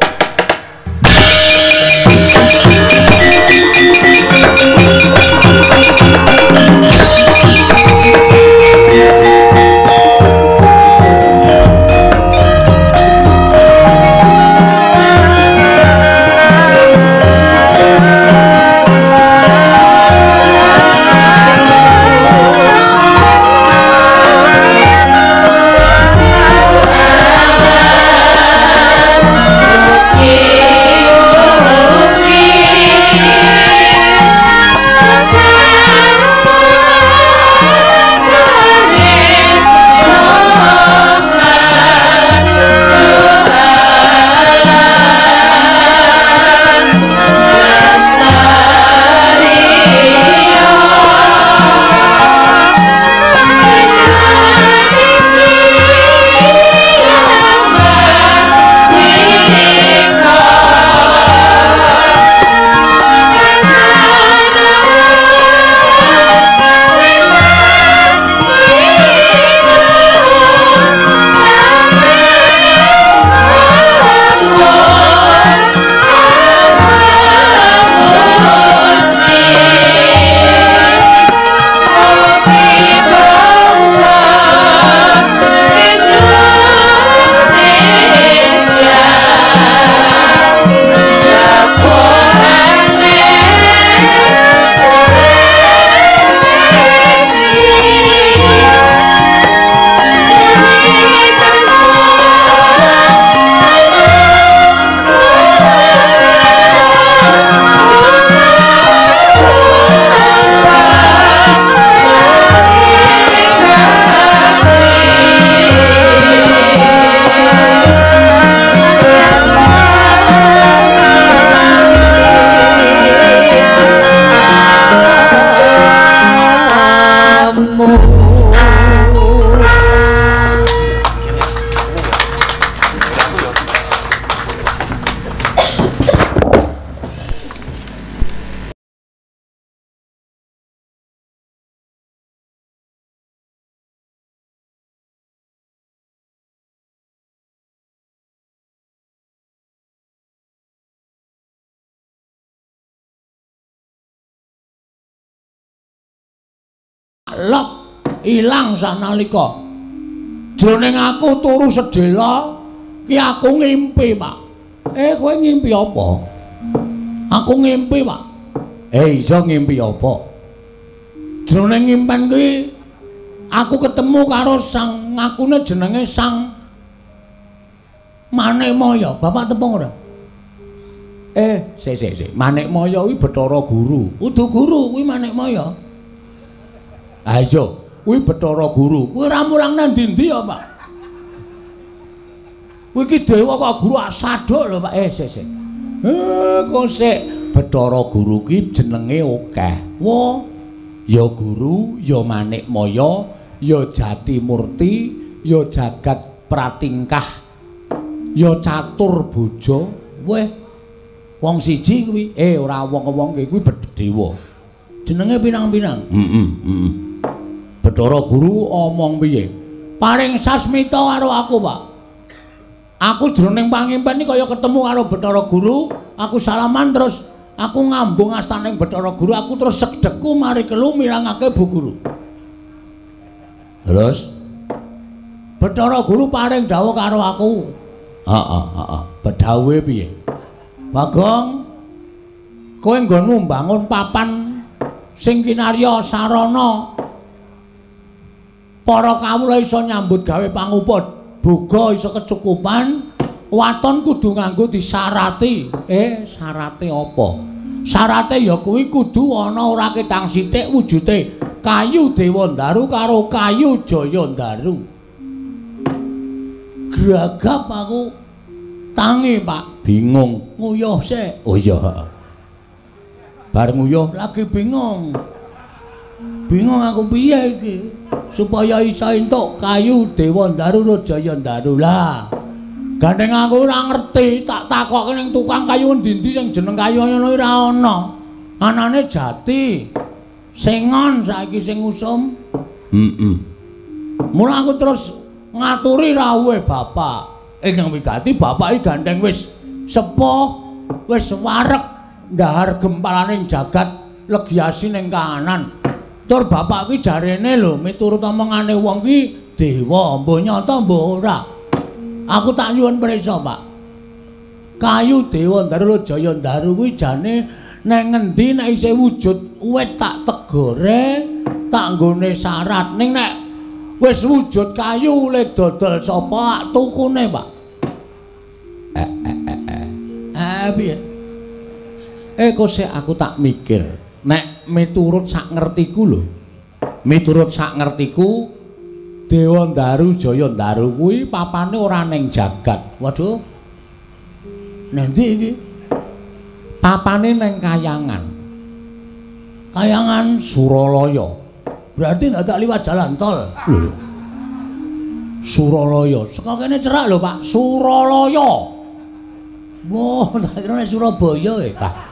lep ilang sanalika jroning aku turu sedhela ki aku ngimpi Pak. Eh kowe ngimpi apa? Aku ngimpi Pak. Eh iso ngimpi apa? Jroning ngimpen kuwi aku ketemu karo sang ngakune jenenge Sang Manikmaya, Bapak tepung ora? Eh, sik sik sik. Manikmaya kuwi Bathara Guru. Udu guru kuwi Manikmaya. Ah iya, kuwi Bathara Guru. Kuwi ra mulang nang ndi-ndi ya, Pak? Kuwi iki dewa kok guru asaduk lho, Pak. Eh, sik sik. Eh, kok sik Bathara Guru kuwi jenenge akeh. Wo, ya guru, ya Manikmaya, ya Jatimurti, ya Jagat Pratingkah, ya Catur Boja. Weh, wong siji kuwi. Eh, ora wong-wong kuwi dewa. Jenenge pinang-pinang. Heeh, heeh. Bathara Guru omong piye? Paring sasmita karo aku, Pak. Aku jroning pangimpen iki kaya ketemu karo Bathara Guru, aku salaman terus aku ngambung astaning Bathara Guru, aku terus segdeku mari kelu mirangake Bu Guru. Terus Bathara Guru paring dawuh karo aku. Heeh, heeh. Bedhawe piye? Bagong, kowe nggonmu mbangun papan sing kinarya sarana. Para kawula iso nyambut gawe panguput, boga iso kecukupan, waton kudu nganggo disarati. Eh, sarate apa? Sarate ya kuwi kudu ana ora ketang sithik wujude kayu Dewandaru karo kayu Jayandaru. Gragap aku tangi, Pak. Bingung. Nguyuh sik. Oh iya. Bar nguyuh lagi bingung. Bingung aku piye iki supaya iso entuk kayu Dewandaru karo Jayandaru. Lah, gandeng aku ora ngerti, tak takokke ning tukang kayu endi-endi sing jeneng kayu ngono ora ana. Anane jati. Sengon saiki sing usum. Heeh. Mula aku terus ngaturi rawuhe bapak. Ingkang wigati bapak iki gandeng wis sepuh, wis wareg ndahar gempalaning jagat legiasi ning kahanan. Tur bapak ki jarene lho miturut omongane wong ki dewa, mbah nyata mbah ora. Aku tak nyuwun prisa, Pak. Kayu Dewandaru Jayandaru kuwi jane nang ngendi nek isih wujud wit tak tegore, tak nggone syarat. Ning nek wis wujud kayu le dodol sapa tukune, Pak? Eh eh eh eh. Eh piye? Eh kok sik aku tak mikir. Nek miturut sak ngertiku lho. Miturut sak ngertiku Dewandaru Jayandaru kuwi papane ora ning jagat. Waduh. Nanti iki? Papane ning Kayangan. Kayangan Suralaya. Berarti ndak tak liwat jalan tol. Lho. Suralaya. Saka kene cerak lho, Pak. Suralaya. Wah, tak kira nek Surabaya e.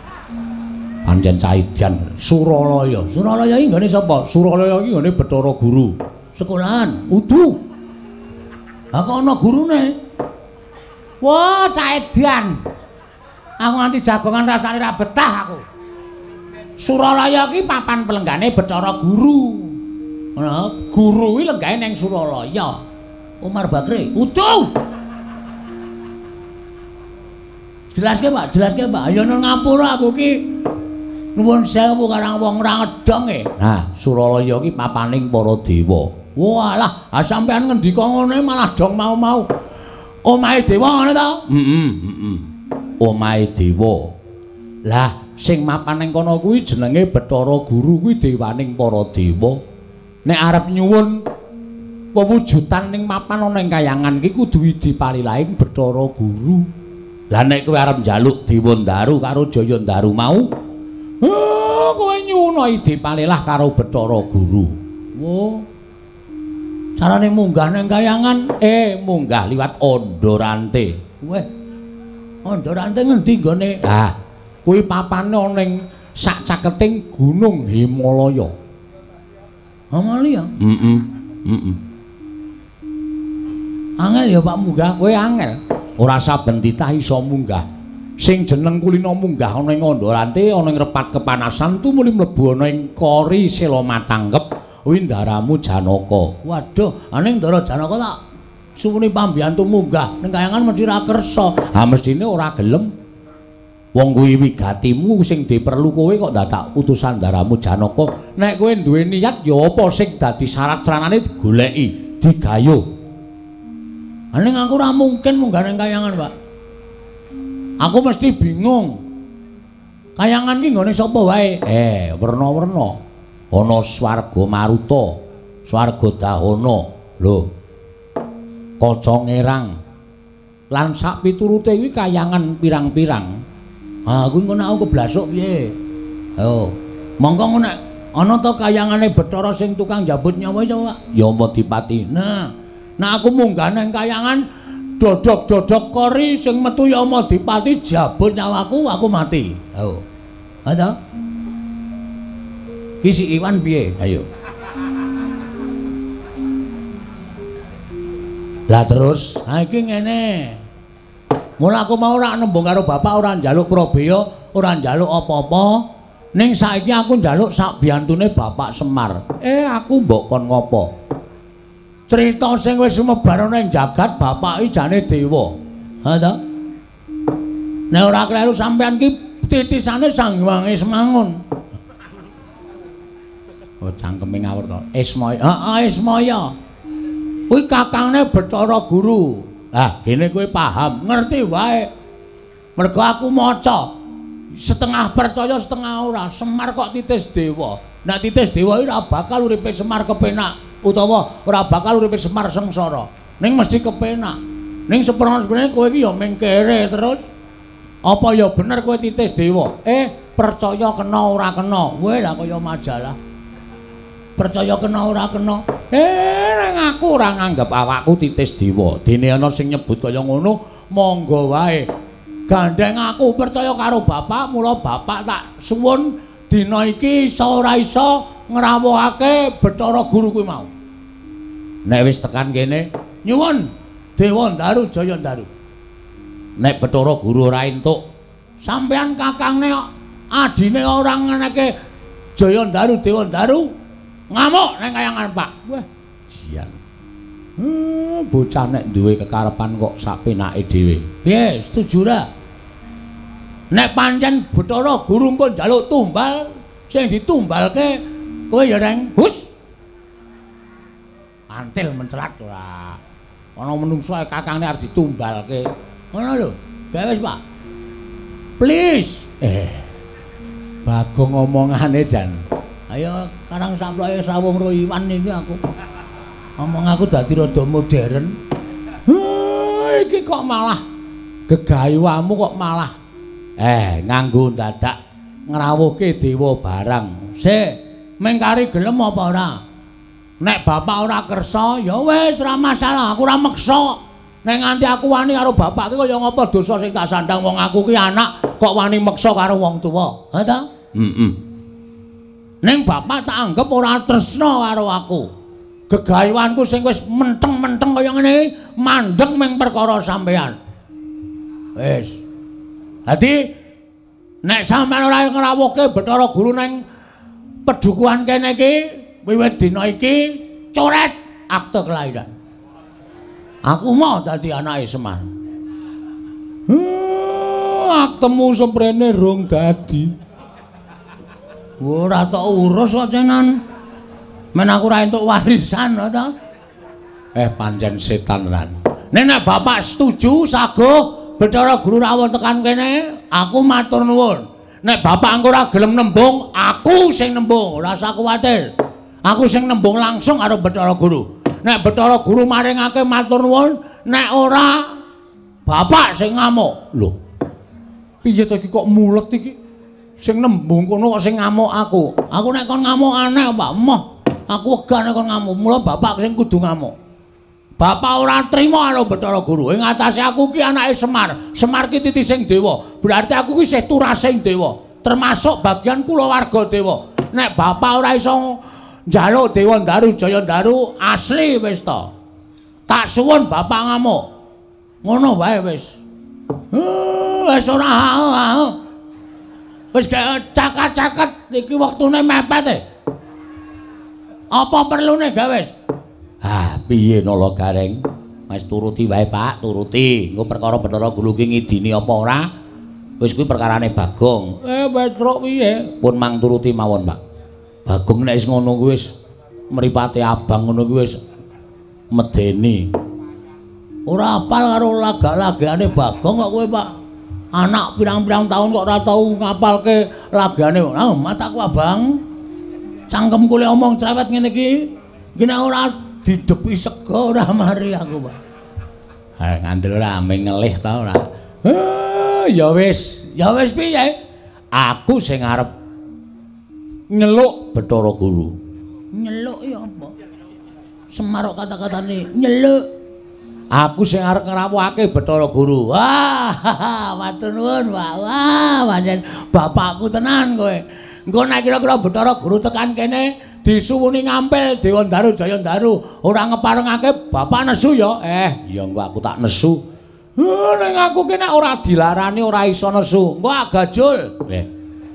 Pancen Caidian Suralaya. Suralaya iki nggone sapa? Suralaya iki nggone Bathara Guru. Sekolahan, udu. Ha kok ana gurune? Wah, Caidian. Aku nganti jagongan rasane ra betah aku. Suralaya iki papan pelenggane Bathara Guru. Ngono, guru kuwi lenggane ning Suralaya. Umar Bakri, udu. Jelaske, Pak, jelaske, Pak. Ya nang ngapura aku ki nuwun sewu karang wong ra ngedong e. Nah, Suralaya ki papaning para dewa. Walah, ha sampean ngendika ngene malah dong mau-mau. Omahe dewa ngono ta? Heeh, heeh. Omahe dewa. Lah, sing mapan ning kono kuwi jenenge Bathara Guru kuwi dewaning para dewa. Nek arep nyuwun pewujudan ning mapan ana ing Kayangan ki kudu dipalilaing Bathara Guru. Lah nek kowe arep njaluk Dewandaru karo Jayandaru mau, oh, kowe nyuwun dipalilah karo Bathara Guru. Oh. Carane munggah ning Kayangan, eh munggah liwat Andorante. Weh. Andorante ngendi nggone? Ah, kuwi papane ana ning sak caketing Gunung Himalaya. Himalaya? Heeh. Heeh. Angel ya Pak munggah, kowe angel. Ora saben titah iso munggah. Sing jeneng kulina munggah ana ing Andorante, ana ing repat kepanasan tumuli mlebu ana ing Kori Sela Matanggep. Windaramu Janaka. Waduh, aning Ndara Janaka tak suwuni pambiyantu munggah ning Kayangan mesti ra kersa. Ha mestine ora gelem. Wong kuwi wigatimu sing diperlu kowe kok dadak utusan Ndaramu Janaka. Nek kowe duwe niat ya apa sing dadi syarat-syaratane digoleki, digayuh. Ning aku ora mungkin munggah ning kayangan, Pak. Aku mesti bingung. Kayangan ki nggone sapa wae? Eh, werna-werna. Ana swarga Maruta, swarga Dahana. Lho. Kaca Ngerang. Lan sak piturute kuwi kayangan pirang-pirang. Ha, kuwi engko nek aku keblasuk piye? Ayo. Monggo ngono nek ana ta kayangane Bathara sing tukang jabut nyawa sapa, Pak? Ya Madipati. Nah, nek aku munggah nang kayangan dodok-dodok kori sing metu ya Madipati jabut nyawaku, aku mati. Ayo. Ha ta? Ki si Iwan piye? Ayo. Lah terus, ha iki ngene. Mula aku mau ora nembung karo bapak, ora njaluk Probaya, ora njaluk apa-apa. Ning saiki aku njaluk sak biantune Bapak Semar. Eh aku mbok kon ngopo? Crita sing wis sumebar ning jagat bapak iki jane dewa. Ha ta? Nek ora kleru sampean ki titisane Sanghyang Ismangun. Oh cangkeme ngawur to. Ismaya. Heeh, Ismaya. Kuwi kakangne Bathara Guru. Lah, gene kowe paham, ngerti wae. Mergo aku maca setengah percaya setengah ora. Semar kok titis dewa. Nek titis dewa ora bakal uripe Semar kepenak utawa ora bakal uripe Semar sengsara. Ning mesti kepenak. Ning seprene kowe iki ya mengkere terus. Apa ya bener kowe titis dewa? Eh, percaya kena ora kena. Kowe lah kaya majalah. Percaya kena ora kena. Eh, nang aku ora nganggep awakku titis dewa. Dene ana sing nyebut kaya ngono, monggo wae. Gandeng aku percaya karo bapak, mula bapak tak suwun dina iki iso ora iso ngrawuhake Bathara Guru kuwi mau. Nek wis tekan kene, nyuwun Dewa Ndaru Jaya Ndaru. Nek Bathara Guru ora entuk, sampean kakangne adine ora ngeneke Jaya Ndaru Dewa Ndaru ngamuk nang kayangan Pak. Wah, jian. Hmm, bocah nek duwe kekarepan kok sapenake dhewe. Piye, setuju ra? Nek pancen Bathara Guru engko njaluk tumbal, sing ditumbalke kowe ya reng hus. Antil mencelat ora. Ana menungso kakangne arep ditumbalke. Ngono lho. Gawe wis, Pak. Please. Eh. Bagong omongane jan. Ayo karang samploke sawung ro Iwan iki aku. Omong aku dadi rada modern. Heh, iki kok malah gegayamu kok malah eh nganggo dadak ngrawuhke dewa barang. Sik, mengkari gelem apa ora? Nek bapak ora kersa, ya wis ora masalah, aku ora meksa. Nek nganti aku wani karo bapak ki kaya ngapa dosa sing tak sandang wong aku ki anak kok wani meksa karo wong tuwa. Ha ta? Heeh. Ning bapak tak anggap ora tresna karo aku. Gegayawanku sing wis menteng-menteng kaya ngene iki mandeg ming perkara sampean. Wis. Dadi nek sampean ora ngrawuhke Bathara Guru ning pedukuhan kene iki wiwit dina iki coret akte kelahiran. Aku mau dadi anake Semar. Hmm, aktemu semprene rong dadi. Ora tok urus kok cenan. Men aku ora entuk warisan ta. Eh pancen setan ran. Nek bapak setuju saguh Bathara Guru rawuh tekan kene, aku matur nuwun. Nek bapak engko ora gelem nembung, aku sing nembung, ora usah kuwatir. Aku sing nembung langsung karo Bathara Guru. Nek Bathara Guru maringake matur nuwun, nek ora bapak sing ngamuk. Lho. Piye to iki kok mulet iki? Sing nembung kono kok sing ngamuk aku. Aku nek kon ngamuk aneh, Pak. Moh. Aku wegah nek kon ngamuk, mula bapak sing kudu ngamuk. Bapak ora trima karo Bathara Guru. Ing atase aku ki anake Semar. Semar ki titising dewa. Berarti aku ki isih turasing dewa, termasuk bagian kulawarga dewa. Nek bapak ora iso njaluk Dewa Ndaru Jaya Ndaru asli wis to. Tak suwun bapak ngamuk. Ngono wae wis. Uh, wis ora ha. Wis cakat-cakat iki wektune mepet e. Apa perlune gawe? Ah, piye Nala Gareng? Wis turuti wae, Pak, turuti. Engko perkara Bathara Guru ki ngidini apa ora? Wis kuwi perkarane Bagong. Eh, Petruk piye? Pun mang turuti mawon, Pak. Bagong nek wis ngono kuwi wis mripate abang ngono kuwi wis medeni. Ora apal karo laga-lagane Bagong kok kowe, Pak. Anak pirang-pirang tahun kok ora tau ngapalke lagane. Ah, mataku abang. Cangkemku le omong cerewet ngene iki. Iki nek ora didepi sego ora mari aku, Pak. Ha, ngandel ora ameng ngelih ta ora. Ah, ya wis, ya wis piye? Aku sing arep nyeluk Bathara Guru. Nyeluk ya apa? Semar kata-katane nyeluk. Aku sing arep ngrawuhake Bathara Guru. Wah, matur nuwun, Pak. Wah, pancen bapakku tenan kowe. Engko nek kira-kira Bathara Guru tekan kene disuwuni ngampil Dewa Daru Jaya Daru, ora ngeparengake bapak nesu ya. Eh, ya engko aku tak nesu. Heh, ning aku kene ora dilarani ora iso nesu. Engko agajul. Eh.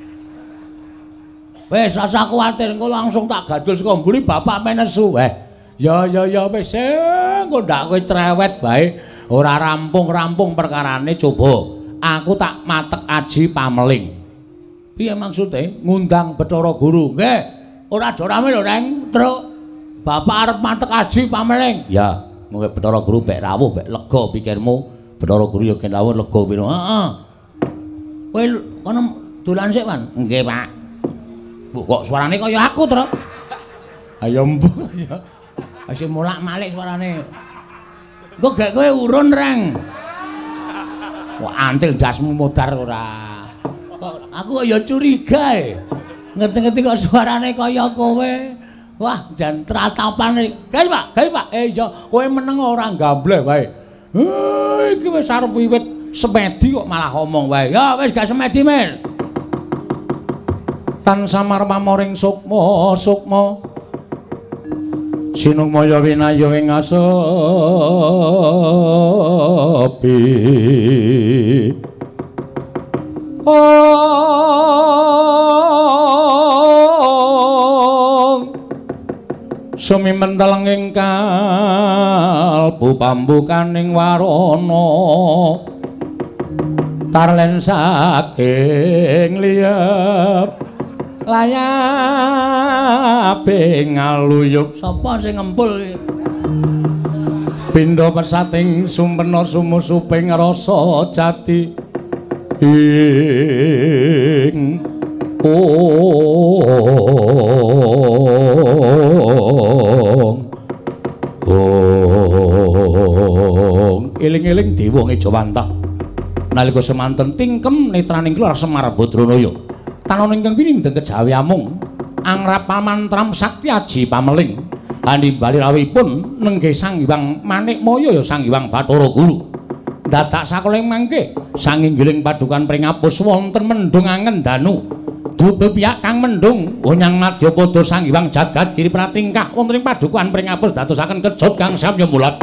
Wis asa kuwatir, engko langsung tak gajul saka mburi bapak men nesu. Eh. Ya ya ya wis engko ndak kowe cerewet bae. Ora rampung-rampung perkarane coba. Aku tak matek aji pameling. Piye maksude? Ngundang Bathara Guru. Nggih. Ora do rame lho, Neng. Truk. Bapak arep matek aji pameling. Ya, mengko Bathara Guru bek rawuh, bek lega pikirmu. Bathara Guru ya gen rawuh lega piro. Heeh. Kowe kono dolan sik, Wan? Nggih, Pak. Bu, kok suarane kaya aku, Truk? Ayo mbok ya. Wis mulak-malik suarane. Engko gek kowe urun, Reng. Kok antil dasmu modar ora. Kok aku kok ya curiga e. Ngerti-ngerti kok suarane kaya kowe. Wah, jan tratapane. Gawe, Pak, gawe, Pak. Eh iya, kowe meneng ora gambleh wae. Heh, iki wis arep wiwit semedi kok malah ngomong wae. Ya wis gak semedi, Mir. Tan samar pamoring sukma, sukma. Sinungmaya winaya ing asepi. Oh, sumimen teleng ing kalbu pambukaning warana tarlen saking liyep layape ngaluyuk. Sapa sing ngempul iki? Pindha pesating sumpena sumusuping rasa jati ing ong ong eling-eling dewa Ngejawantah nalika semanten tingkem netraning kula Semar Badranaya tanana ingkang pinindeng kejawi amung angrap pamantram sakti aji pameling hanimbali rawuhipun nenggih Sang Hyang Manikmaya ya Sang Hyang Bathara Guru dadak sakoling mangke sanginggiling padukan pringapus wonten mendung angen danu dupe piyak kang mendung onyang madyapada Sang Hyang Jagat Giri Pratingkah wonten ing padukan pringapus dadosaken kejut kang samya mulat.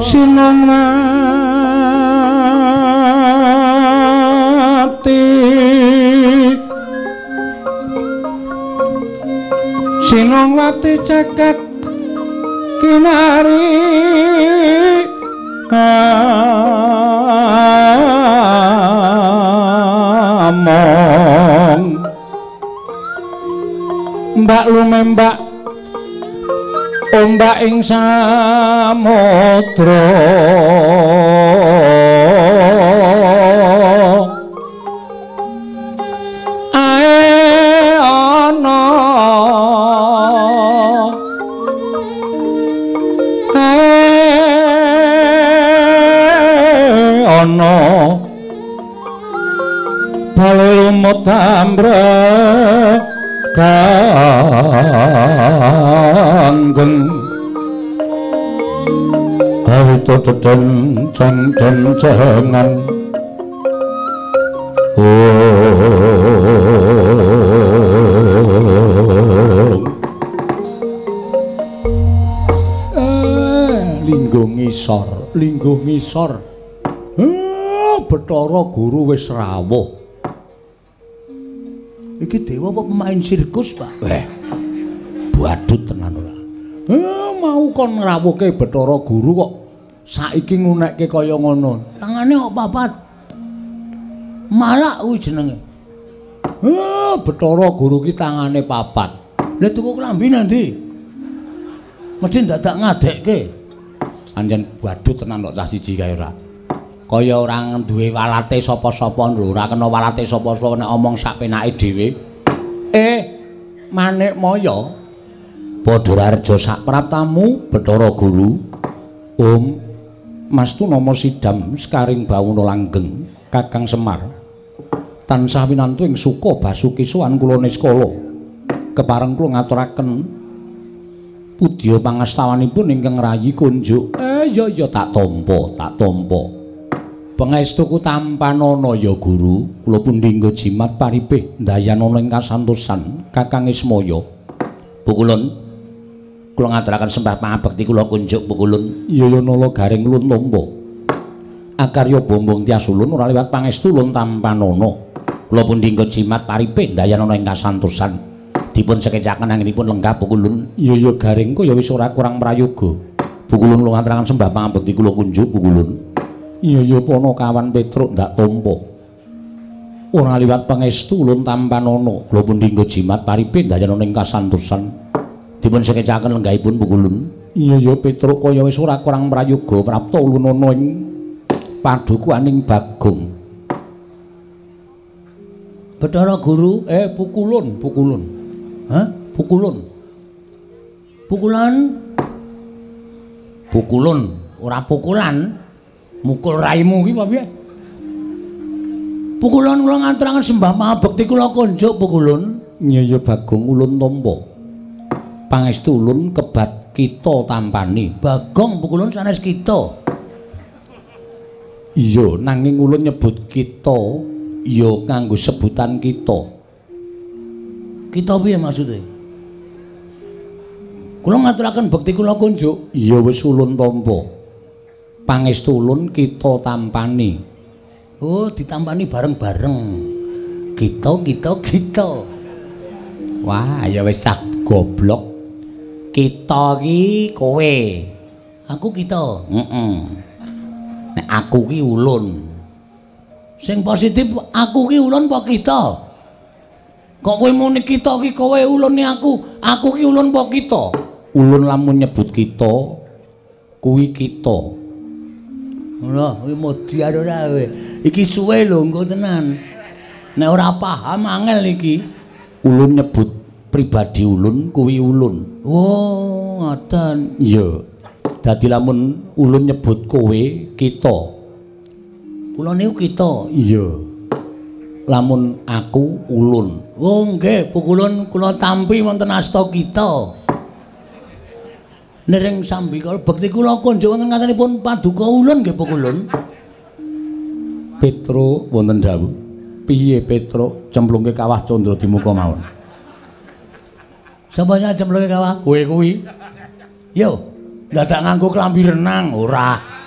Sinongwati Sinongwati caket kinari among mbak lumembak ombak ing samudra ae ana ae ana bale lumut kanggeng awito deden ceng den cengan oh eh linggo ngisor linggo ngisor eh Bathara Guru wis rawuh. Iki dewa apa pemain sirkus, Pak? Weh, badut tenan ora. Eh, mau kon ngrawuhke Bathara Guru kok saiki ngunekke kaya ngono. Tangane kok papat. Malak kuwi jenenge. Eh, Bathara Guru ki tangane papat. Lah tuku klambi nanti. Mesti dadak ngadekke. Anjen badut tenan kok cah siji kae ora. Kaya ora duwe walate sapa-sapa lho, ora kena walate sapa-sapa nek omong sak penake dhewe. Eh, Manik Maya, Padhararja sak praptamu Bathara Guru. Om, Mastu nama Sidam Sekaring Bawuna Langgeng, Kakang Semar. Tansah winantu ing suka Basuki sowan kula niskala. Kepareng kula ngaturaken pudya pangastawanipun ingkang rayi kunjuk. Eh, ya ya tak tampa, tak tampa. Pangestuku tampanana ya Guru, kula pundhingga jimat paripih ndayanana ing kasantosan Kakang Ismaya. Pukulun kula ngaturaken sembah pangabekti kula kunjuk Pukulun. Ya nala garing ulun tampa. Akarya bombong tias ulun ora liwat pangestu ulun tampanana. Kula pundhingga jimat paripih ndayanana ing kasantosan. Dipun sekecaken anggenipun lenggah Pukulun. Ya ya garing kok ya wis ora kurang prayoga. Pukulun kula ngaturaken sembah pangabekti kula kunjuk Pukulun. Iya ya Panakawan Petruk ndak tampa. Ora liwat pangestu ulun tampanana, kula pundhingga jimat paripih ndayanana ing kasantosan. Dipun sekecaken lenggahipun Pukulun. Iya ya Petruk kaya wis ora kurang prayoga prapta ulun ana ing padukuaning Bagong. Bathara Guru, eh Pukulun, Pukulun. Hah? Pukulun. Pukulan. Pukulun, ora pukulan. Mukul raimu ki apa piye? Pukulun kula ngaturaken sembah pangabekti kula kunjuk Pukulun. Iya ya Bagong ulun tampa. Pangestu ulun kebat kita tampani. Bagong Pukulun sanes kita. Iya, nanging ulun nyebut kita ya kanggo sebutan kita. Kita piye maksude? Kula ngaturaken bekti kula kunjuk. Iya wis ulun tampa. Pangestu ulun kita tampani. Oh, ditampani bareng-bareng. Kita, kita, kita. Wah, ya wis sak goblok. Kita ki kowe. Aku kita. Heeh. Nek aku ki ulun. Sing positif aku ki ulun apa kita? Kok kowe muni kita ki kowe ulun aku, aku ki ulun apa kita? Ulun lamun nyebut kita kuwi kita. Lha, kuwi modiar ora kowe. Iki suwe lho engko tenan. Nek ora paham angel iki. Ulun nyebut pribadi ulun kuwi ulun. Oh, ngoten. Iya. Dadi lamun ulun nyebut kowe kita. Kula niku kita. Iya. Lamun aku ulun. Oh, nggih, Pukulun kula tampi wonten asta kita. Nering sambikala bekti kula kunjuk wonten ngatenipun paduka ulun nggih Pukulun. Petro wonten dawuh. Piye Petro cemplungke kawah Candra di muka mawon? Sapa nya cemplungke kawah? Kowe kuwi. Yo, dadak nganggo klambi renang ora.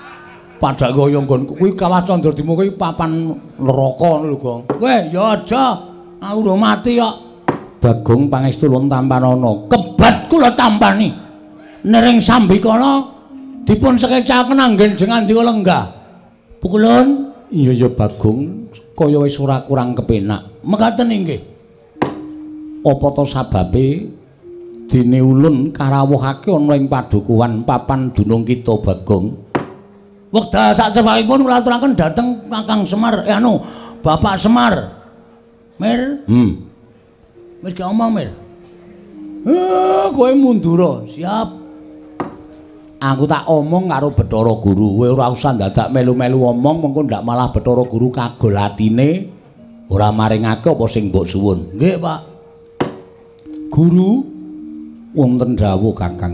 Padha kaya nggonku kuwi Kawah Candradima kuwi papan neraka lho, Gong. Weh, ya aja. Aku udah mati kok. Bagong pangestu lun tampanana. Kebat kula tampani. Nering sambikala dipun sekecaken anggen jengan dika lenggah. Pukulun. Iya ya Bagong, kaya wis ora kurang kepenak. Mekaten inggih. Apa to sababe dene ulun karawuhake ana ing padukuhan papan dunung kita Bagong? Wekdal sak cepakipun kula aturaken dhateng Kakang Semar, eh anu, Bapak Semar. Mir. Hmm. Wis ki omong, Mir. Eh, kowe mundur. Siap. Aku tak omong karo Bathara Guru, kowe ora usah dadak melu-melu omong mengko ndak malah Bathara Guru kagol atine ora maringake apa sing mbok suwun. Nggih, Pak. Guru wonten dawuh Kakang.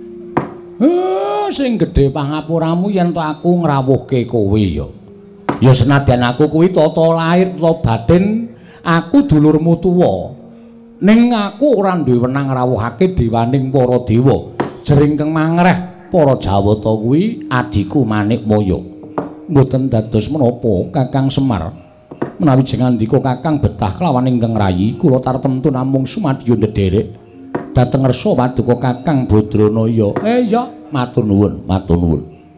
Eh, sing gedhe pangapuramu yen to aku ngrawuhke kowe ya. Ya senadyan aku kuwi tata lair tata batin, aku dulurmu tuwa. Ning aku ora duwe wenang ngrawuhake dewaning para dewa. Jering keng mangreh para Jawata kuwi adiku Manikmaya. Mboten dados menapa Kakang Semar. Menawi jengandika Kakang betah kelawan ingkang rayi, kula tartemtu namung sumadya ndederek dhateng ngersa paduka Kakang Badranaya. Eh ya, matur nuwun, matur nuwun.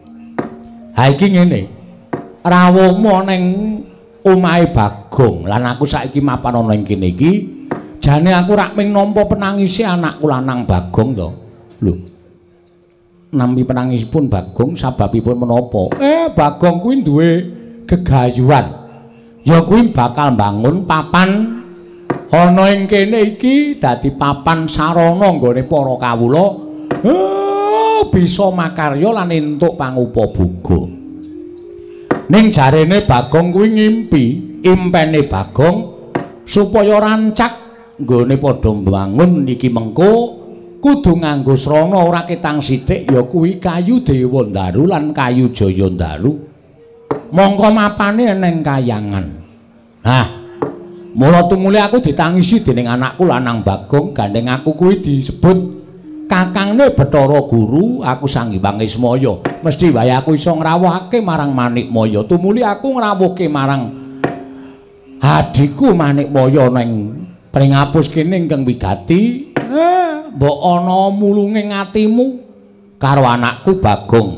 Ha iki ngene. Rawuhmu ning omahe Bagong, lan aku saiki mapan ana ing kene iki, jane aku rak ming nampa penangise anakku lanang Bagong to. Lho. Nampi penangisipun Bagong sababipun menapa? Eh, Bagong kuwi duwe gegayuhan. Ya kuwi bakal mbangun papan ana ing kene iki dadi papan sarana nggone para kawula. Oh, bisa makarya lan entuk pangupabuga. Ning jarene Bagong kuwi ngimpi, impene Bagong supaya rancak nggone padha mbangun iki mengko kudu nganggo srana ora ketang sithik ya kuwi kayu Dewandaru lan kayu Jayandaru. Mongko mapane ning Kayangan. Nah, mula tumuli aku ditangisi dening anakku lanang Bagong, gandeng aku kuwi disebut kakangne Bathara Guru, aku Sanghyang Ismaya. Mesti wae aku iso ngrawuhake marang Manikmaya. Tumuli aku ngrawuhke marang adikku Manikmaya ning Pringapus kene ingkang wigati. Eh, mbok ana mulunge atimu karo anakku Bagong.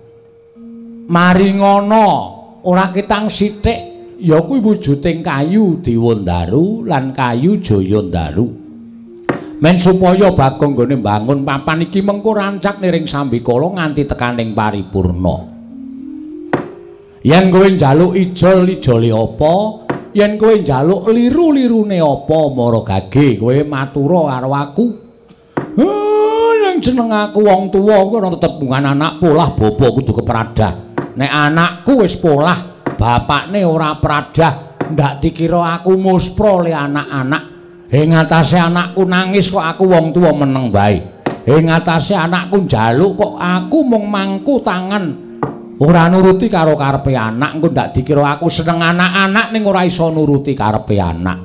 Mari ngono, ora ketang sithik ya kuwi wujuding kayu Dewandaru lan kayu Jayandaru. Men supaya Bagong nggone mbangun papan iki mengko rancak niring sambikala nganti tekaning paripurna. Yen kowe njaluk ijol-ijole apa, yen kowe njaluk liru-lirune apa, mara gage kowe matura karo aku. Heh, ning jeneng aku wong tuwa kowe ora tetep bungan anak polah bapa kudu kepradah. Nek anakku wis polah bapakne ora pradah, ndak dikira aku muspra le anak-anak. Ing ngatasé anakku nangis kok aku wong tuwa meneng bae. Ing ngatasé anakku njaluk kok aku mung mangku tangan. Ora nuruti karo karepe anak, engko ndak dikira aku seneng anak-anak ning ora iso nuruti karepe anak.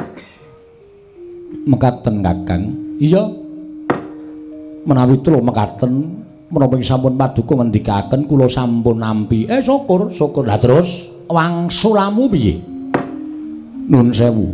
Mekaten Kakang. Iya. Menawi telu mekaten, menapa sampun paduka ngendikaken kula sampun nampi. Eh syukur, syukur. Lah terus wangsulamu piye? Nuwun sewu.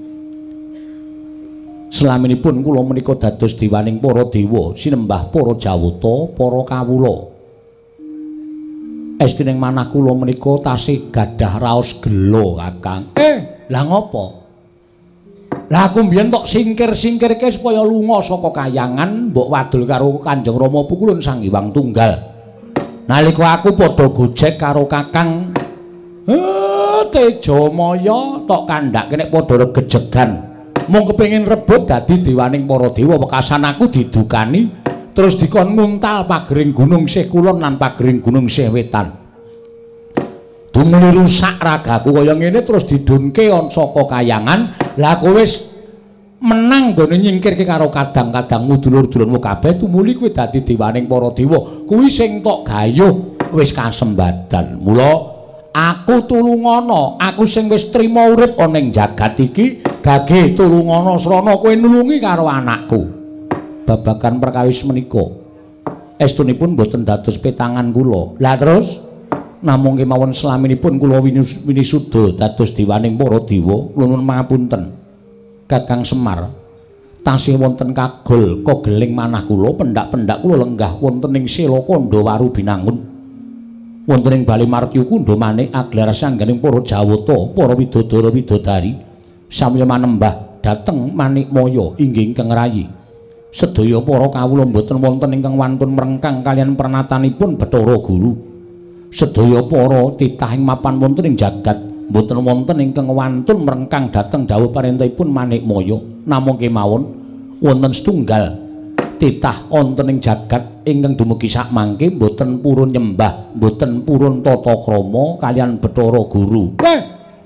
Selaminipun kula menika dados dewaning para dewa, sinembah para Jawata, para kawula. Estining manah kula menika tasih gadah raos gelo, Kakang. Eh, lah ngopo? Lah aku mbiyen tok singkir-singkirke supaya lunga saka Kayangan, mbok wadul karo Kanjeng Rama Pukulun Sang Hyang Tunggal. Nalika aku padha gojek karo Kakang eh Tejamaya tok kandhake nek padha regejegan. Mung kepengin rebut dadi dewaning para dewa, wekasan aku didukani terus dikon nguntal pagering gunung sih kulon lan pagering gunung sih wetan. Dumuli rusak ragaku kaya ngene terus didunke on saka Kayangan. Lah kowe wis menang nggone nyingkirke karo kadang-kadangmu dulur-dulurmu kabeh, tumuli kowe dadi dewaning para dewa. Kuwi sing tok gayuh wis kasembadan. Mula aku tulungana, aku sing wis trima urip ana ing jagat iki, gage tulungana srana kowe nulungi karo anakku. Babagan perkawis menika estunipun boten dados petangan kula. Lah terus Namung kemawon slaminipun kula winisuda dados dewaning para dewa, kula nuwun pangapunten. Kakang Semar, tasih wonten kagol kageling manah kula, pendak-pendak kula lenggah wonten ing Sela Kandawaru binangun. Wonten ing Bali Martya Kunda manik aglar sangganing para Jawata, para widodara widodari samya manembah dhateng Manikmaya inggih ingkang rayi. Sedaya para kawula boten wonten ingkang wantun mrengkang kalian pernatanipun Bathara Guru. Sedaya para titah ing mapan wonten ing jagat boten wonten ingkang wantun mrengkang dhateng dawuh parentahipun Manikmaya. Namung kemawon wonten setunggal titah wonten ing jagat ingkang dumugi sak mangke boten purun nyembah, boten purun tata krama kalian Bathara Guru. Eh,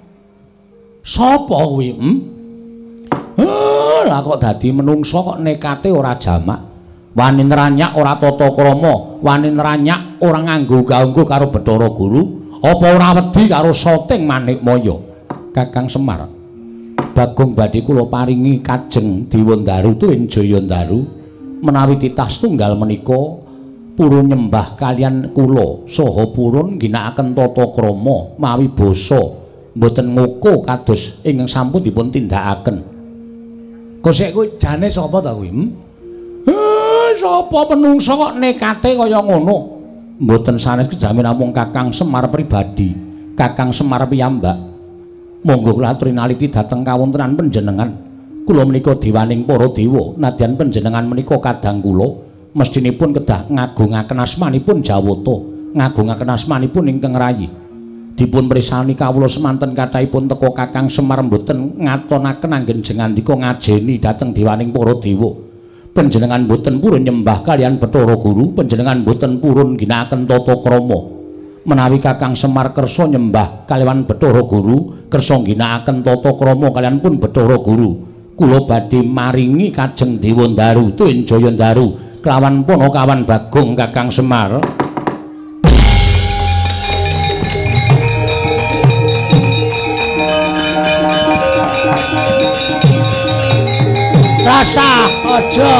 sapa kuwi? Hmm? Eh, lah kok dadi menungsa kok nekate ora jamak. Wani nranyak ora tata krama, wani nranyak ora nganggo ganggo karo Bathara Guru, apa ora wedi karo soting Manikmaya. Kakang Semar, Bagong badhe kula paringi kajeng Dewandaru tuwin Jayandaru menawi titah setunggal menika purun nyembah kalian kula saha purun ginakaken tata krama mawi basa mboten ngoko kados ingkang sampun dipun tindakaken. Kosek kuwi jane sapa ta kuwi? Hmm? Eh, sapa menungsa kok nekate kaya ngono? Mboten sanes kejamin namung Kakang Semar pribadi, Kakang Semar piyambak. Monggo kula aturi naliti dhateng kawontenan panjenengan. Kula menika dewaning para dewa, nadyan panjenengan menika kadang kula mestinipun kedah ngagungaken asmanipun Jawata, ngagungaken asmanipun ingkang rayi. Dipun prisani kawula semanten kathahipun teka Kakang Semar mboten ngatonaken anggen jengandika ngajeni dhateng dewaning para dewa. Panjenengan mboten purun nyembah kalian Bathara Guru, panjenengan mboten purun ginakaken tata krama. Menawi Kakang Semar kersa nyembah kalian Bathara Guru, kersa ginakaken tata krama kalian pun Bathara Guru, kula badhe maringi kajeng Dewandaru tuwin Jayandaru kelawan Panakawan Bagong Kakang Semar. Rasa aja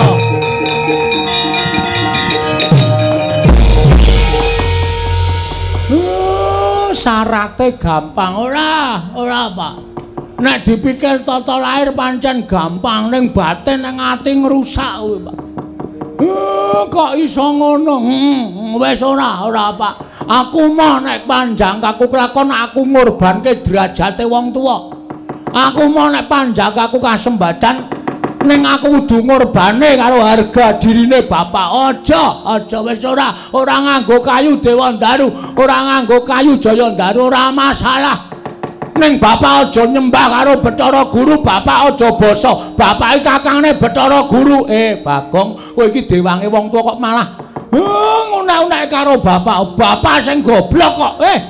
uh, syarate gampang ora ora Pak. Nek dipikir tata lair pancen gampang, ning batin ning ati ngrusak kuwi Pak. Uh, kok iso ngono? Hmm, wis ora ora Pak. Aku mau nek panjang aku kelakon aku ngorbanke derajate wong tuwa. Aku mau nek panjang aku kasembadan ning aku kudu ngorbane karo harga dirine bapak. Aja, aja wis ora, ora nganggo kayu Dewandaru, ora nganggo kayu Jayandaru ora masalah. Ning bapak aja nyembah karo Bathara Guru, bapak aja basa. Bapak iki kakangne Bathara Guru. Eh, Bagong, kowe iki dewange wong tuwa kok malah eh ngunek-unek karo bapak. Bapak sing goblok kok. Eh.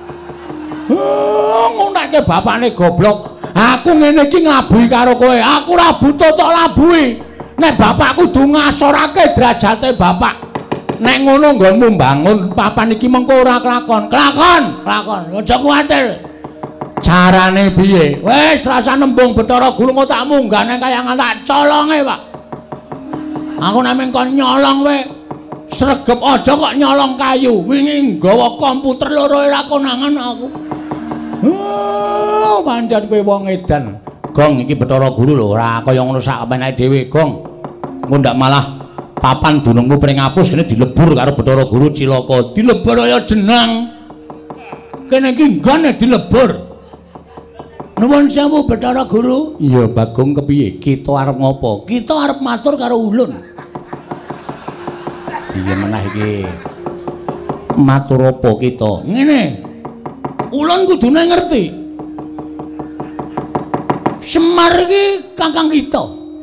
Eh, ngunekke bapakne goblok. Aku ngene iki nglabuhi karo kowe. Aku ora butuh tok labuhi. Nek bapak kudu ngasorake derajate bapak. Nek ngono nggonmu mbangun papan iki mengko ora kelakon. Kelakon, kelakon. Aja kuwatir. Carane piye? Wis rasa nembung Bathara Guru kok tak munggah nang kayangan tak colonge, Pak. Aku nek mengko nyolong kowe sregep aja kok nyolong kayu. Wingi nggawa komputer loro ora konangan aku. Oh, pancen kowe wong edan. Gong iki Bathara Guru lho, ora kaya ngono sak penake dhewe, Gong. Engko ndak malah papan dunungmu pring ngapus kene dilebur karo Bathara Guru cilaka. Dilebur kaya jenang. Kene iki nggone dilebur. Nuwun sewu Bathara Guru. Iya, Bagong kepiye? Kita arep ngopo? Kita arep matur karo ulun. Iya menah iki. Matur apa kita? Ngene. Ulun kudune ngerti. Semar iki kakang kita.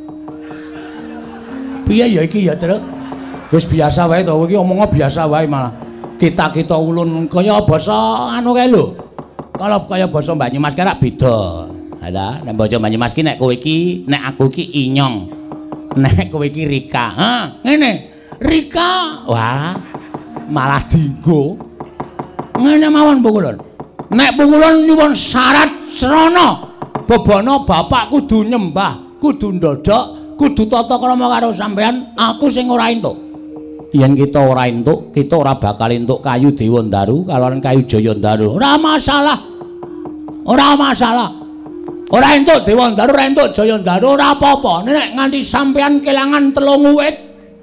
Piye ya iki ya, Truk? Wis biasa wae to, iki omongnya biasa wae malah. Kita-kita ulun kaya basa anu kae lho. Kalau kaya basa Banyumas kira beda. Lah, nek basa Banyumas ki nek kowe iki, nek aku iki Inyong. Nek kowe iki Rika. Ha, ngene. Rika. Wah. Malah dinggo. Ngene mawon Pukulun. Nek Pukulun nyuwun syarat srana bebana bapak kudu nyembah, kudu ndodok, kudu tata krama karo sampean, aku sing ora entuk. yen kita ora entuk, kita ora bakal entuk kayu Dewandaru kalawan kayu Jayandaru. Ora masalah. Ora masalah. Ora entuk Dewandaru, ora entuk Jayandaru, ora apa-apa. Nek nganti sampean kelangan telung uwit,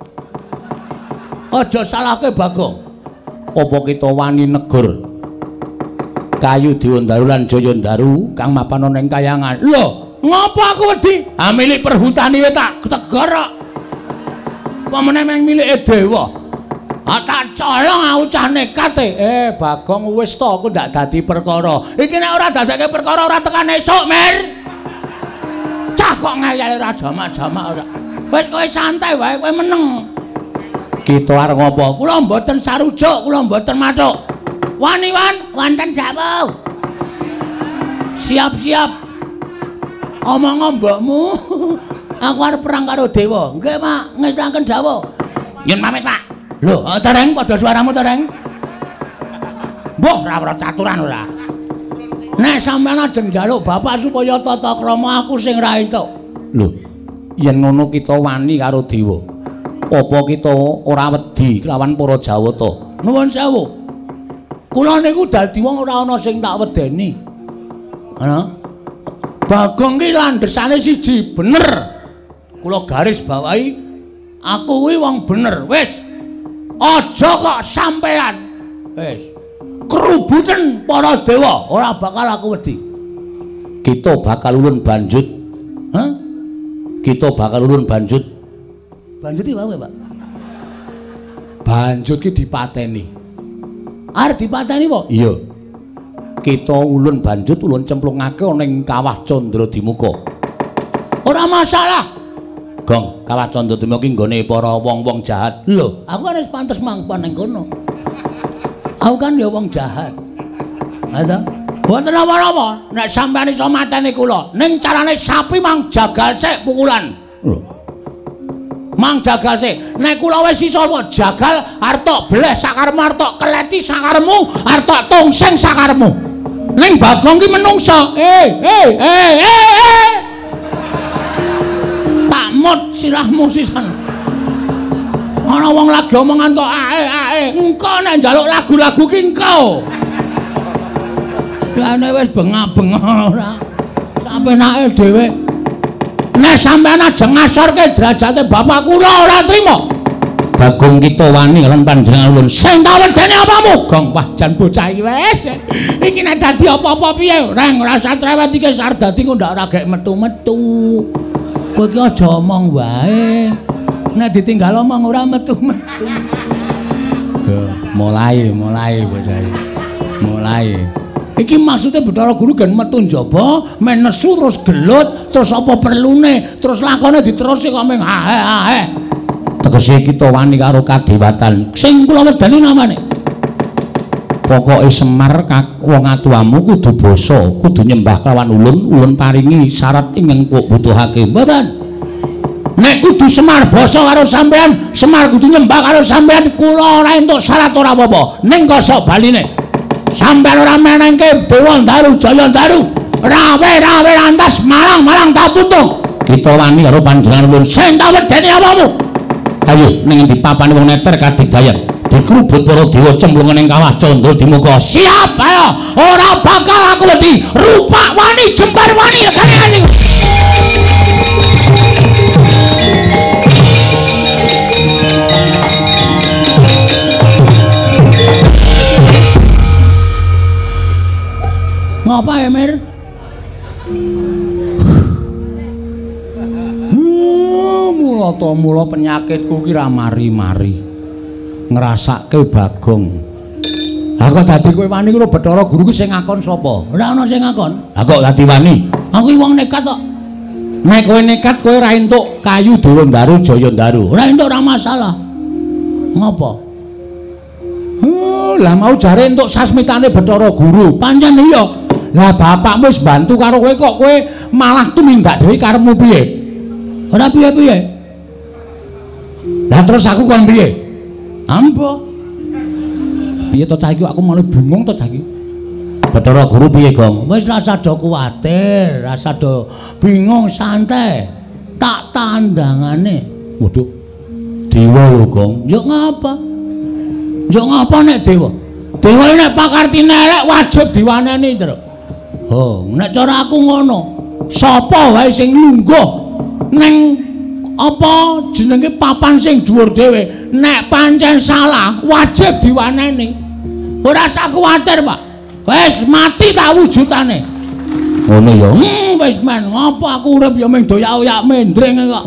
aja salahke Bagong. Apa kita wani negur kayu Dewandaru lan Jayandaru kang mapan ana ing kayangan. Lho, ngapa aku wedi? Ha milik perhutani wae tak tegar kok. Apa meneh meng milike dewa. Ha tak colong aku cah nekat e. Eh, Bagong wis to aku ndak dadi perkara. Iki nek ora dadekke perkara ora tekan esuk, Mir. Cah kok ngayal ora jamak-jamak ora. Wis kowe santai wae, kowe meneng. Kita arep ngopo? Kula mboten sarujuk, kula mboten mathuk. Wani wan, wonten dawuh. Siap-siap. Omong mbokmu. Aku arep perang karo dewa. Nggih, Pak, ngestaken dawuh. Yen pamit, Pak. Lho, tereng padha suaramu tereng. Mbah, ora ora caturan ora. Nek sampeyan ajeng njaluk bapak supaya tata krama aku sing ra entuk. Lho, yen ngono kita wani karo dewa. Apa kita ora wedi kelawan para Jawata? Nuwun sewu. Kula niku dadi wong ora ana sing tak wedeni. Ana? Bagong ki landhesane siji, bener. Kula garis bawahi aku kuwi wong bener. Wis. Aja kok sampean. Wis. Kerubuten para dewa, ora bakal aku wedi. Kita bakal ulun banjut. Hah? Kita bakal ulun banjut. Banjut iki wae, Pak. Banjut ki dipateni. Arep dipateni apa? Iya. Kita ulun banjut ulun cemplungake ana ing Kawah Candradimuka. Ora masalah. Gong, Kawah Candradimuka ki nggone para wong-wong jahat. Lho, aku kan wis pantes mangpan ning kono. Aku kan ya wong jahat. Ha ta? Mboten apa-apa. Nek sampeyan iso mateni kula, ning carane sapi mang jagal sik pukulan. Lho. Mang jagal sik. Nek kula wis iso jagal arep tok bleh sakaremu, arep tok keleti sakaremu, arep tok tungsing sakaremu. Ning Bagong ki menungsa. Eh, eh, eh, eh, eh. Tak mut sirahmu sisan. Ana wong lagi omongan tok ae ae. Engko nek njaluk lagu-lagu ki engko. Dene wis bengak-bengok ora. Sapenake dhewe. Nek sampeyan ajeng ngasorke derajate bapak kula ora trima. Bagong kita wani lan panjenengan ulun. Sing tak wedeni apamu? Gong wah jan bocah iki wis. Iki nek dadi apa-apa piye? Reng ora usah trewet iki Sardadi kok ndak ora gek metu-metu. Kowe iki aja omong wae. Nek ditinggal omong ora metu-metu. Mulai, mulai bocah iki. Mulai. Iki maksudnya Bathara Guru gen metu njaba, men nesu terus gelut, terus apa perlune, terus lakone diterusi kok meng ae-ae. Tegese kita wani karo kadewatan. Sing kula wedani namane. Pokoke Semar wong atuamu kudu basa, kudu nyembah kelawan ulun, ulun paringi syarat ingkang kok butuhake. Mboten. Nek kudu Semar basa karo sampean, Semar kudu nyembah karo sampean, kula ora entuk syarat ora apa-apa. Ning kosok baline. Sampeyan ora menengke Dewandaru, Jayandaru, rawe-rawe lantas malang-malang tak putung. Kita wani karo panjenengan ulun, sing tak wedeni apamu? Ayo ning endi papane wong neter kadigdayan. Dikrubut para dewa cemplungan ing Kawah Candradimuka. Siap ayo, ora bakal aku wedi. Rupak wani, jembar wani regane anjing. Ngapa ya, Mir? Mula to mula penyakitku ki ra mari-mari. Ngrasake Bagong. Ha kok dadi kowe wani karo Bathara Guru ki sing ngakon sapa? Ora ana sing ngakon. Ha kok dadi wani? Aku ki wong nekat kok. Nek kowe nekat kowe ra entuk kayu Dewandaru, Jayandaru. Ora entuk ora masalah. Ngapa? Oh, lah mau jare entuk sasmitane Bathara Guru. Pancen iya. Lah bapakmu wis bantu karo kowe kok kowe malah tumindak dhewe karepmu piye? Ora piye-piye. Lah terus aku kon piye? Ambo. Piye to cah iki aku malah bingung to cah iki. Bathara Guru piye, Gong? Wis rasa do kuwatir, rasa do bingung, santai. Tak tandangane. Waduh. dewa lho, Gong. Ya ngapa? Ya ngapa nek dewa? Dewa nek pakartine elek wajib diwaneni, Tru. Oh, nek cara aku ngono. Sapa wae sing lungguh ning apa jenenge papan sing dhuwur dhewe, nek pancen salah wajib diwaneni. Ora usah kuwatir, Pak. Wis mati tak wujudane. Ngono ya. Hmm, wis men, ngopo aku urip ya mung doyak-oyak mendring kok.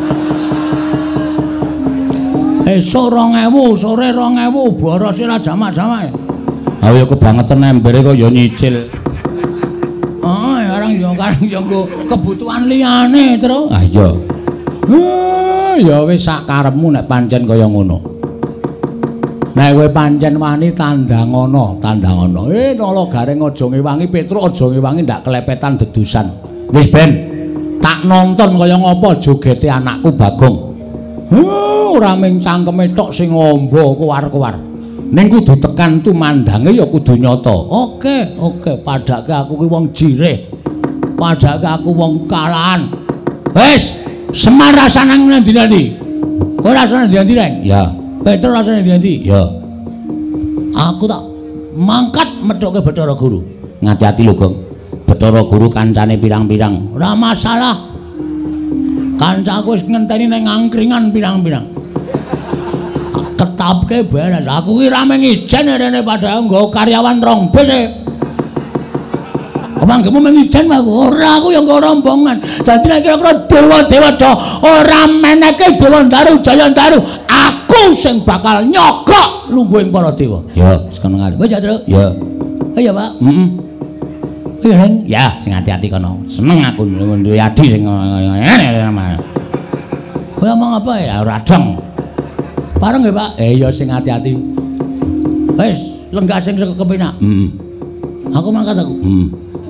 Esuk rong ewu, sore rong ewu, boros ora jamak-jamak. Ha ya kebangetan embere kok ya nyicil. Oh, orang yo kan yo kebutuhan liyane, Tru. Ah iya. Heh, ya wis sak karepmu nek pancen kaya ngono. Nek kowe pancen wani tandangono, tandangono. Eh, nala garing aja ngewangi, Petruk aja ngewangi ndak kelepetan dedusan. Wis ben, tak nonton kaya ngapa jogete anakku Bagong. Heh, ora mung cangkeme tok sing ngombo kowar-kowar. Ning kudu tekan tumandange ya kudu nyata. Oke, oke, padake aku ki wong jireh. Padake aku wong kalahan. Wis, Semar rasane ngendi-endi? Kowe rasane ngendi-endi, Reng? Ya. Petruk rasane ngendi-endi? Ya. Aku tak mangkat medhoke Bathara Guru. Ngati-ati lho, Gong. Bathara Guru kancane pirang-pirang. Ora masalah. Kancaku wis ngenteni ning angkringan pirang-pirang. Tetapke beres. Aku ki ra mung ijen rene padha nggo karyawan rong bis e. Mangkemu mung ijen aku. Ora aku ya nggo rombongan. Dadi nek kira-kira dewa-dewa do ora meneke Dewa Ndaru Jaya Ndaru, aku sing bakal nyogok lungguhing para dewa. Ya, wis kono ngene. Wis ya, Tru? Ya. Oh ya, Pak. Heeh. Iya, Reng. Ya, sing ati-ati kono. Seneng aku duwe adi sing ngene. Kowe ngomong apa ya? Ora dong. Pareng nggih, Pak? Eh ya sing ati-ati. Wis, lenggah sing kepenak. Heeh. Aku mangkat aku. Heeh.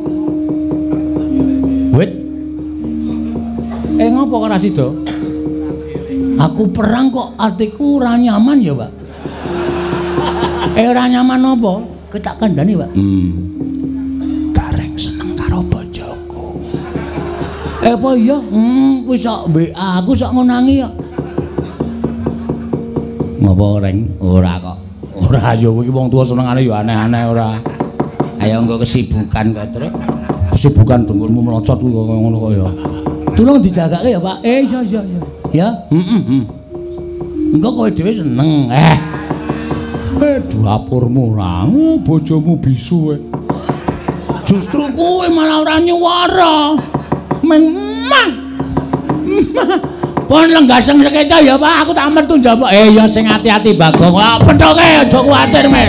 Wit. Eh ngopo kok ora sida? Aku perang kok atiku ora nyaman ya, Pak. Eh ora nyaman apa? Kowe tak kandhani, Pak. Hmm. Gareng seneng karo bojoku. Eh apa iya? Hmm, wis sok W A aku sok ngonangi kok. Ngopo, Reng? Ora kok. Ora ya kowe iki wong tuwa senengane ya aneh-aneh ora. Ayo nggo kesibukan kok, Tru. Kesibukan dengkulmu melocot kuwi kaya ngono kok ya. Tulung dijagake ya, Pak. Eh iya iya iya. Ya, heeh heeh. Engko kowe dhewe seneng. Eh. Eh dapurmu rangu, bojomu bisu. Justru kowe malah ora nyuwara. Memang. Pon lenggaseng sekeca ya, Pak. Aku tak metu njaba. Eh ya sing ati-ati Bagong. Kok pethoke aja kuwatir, Mir.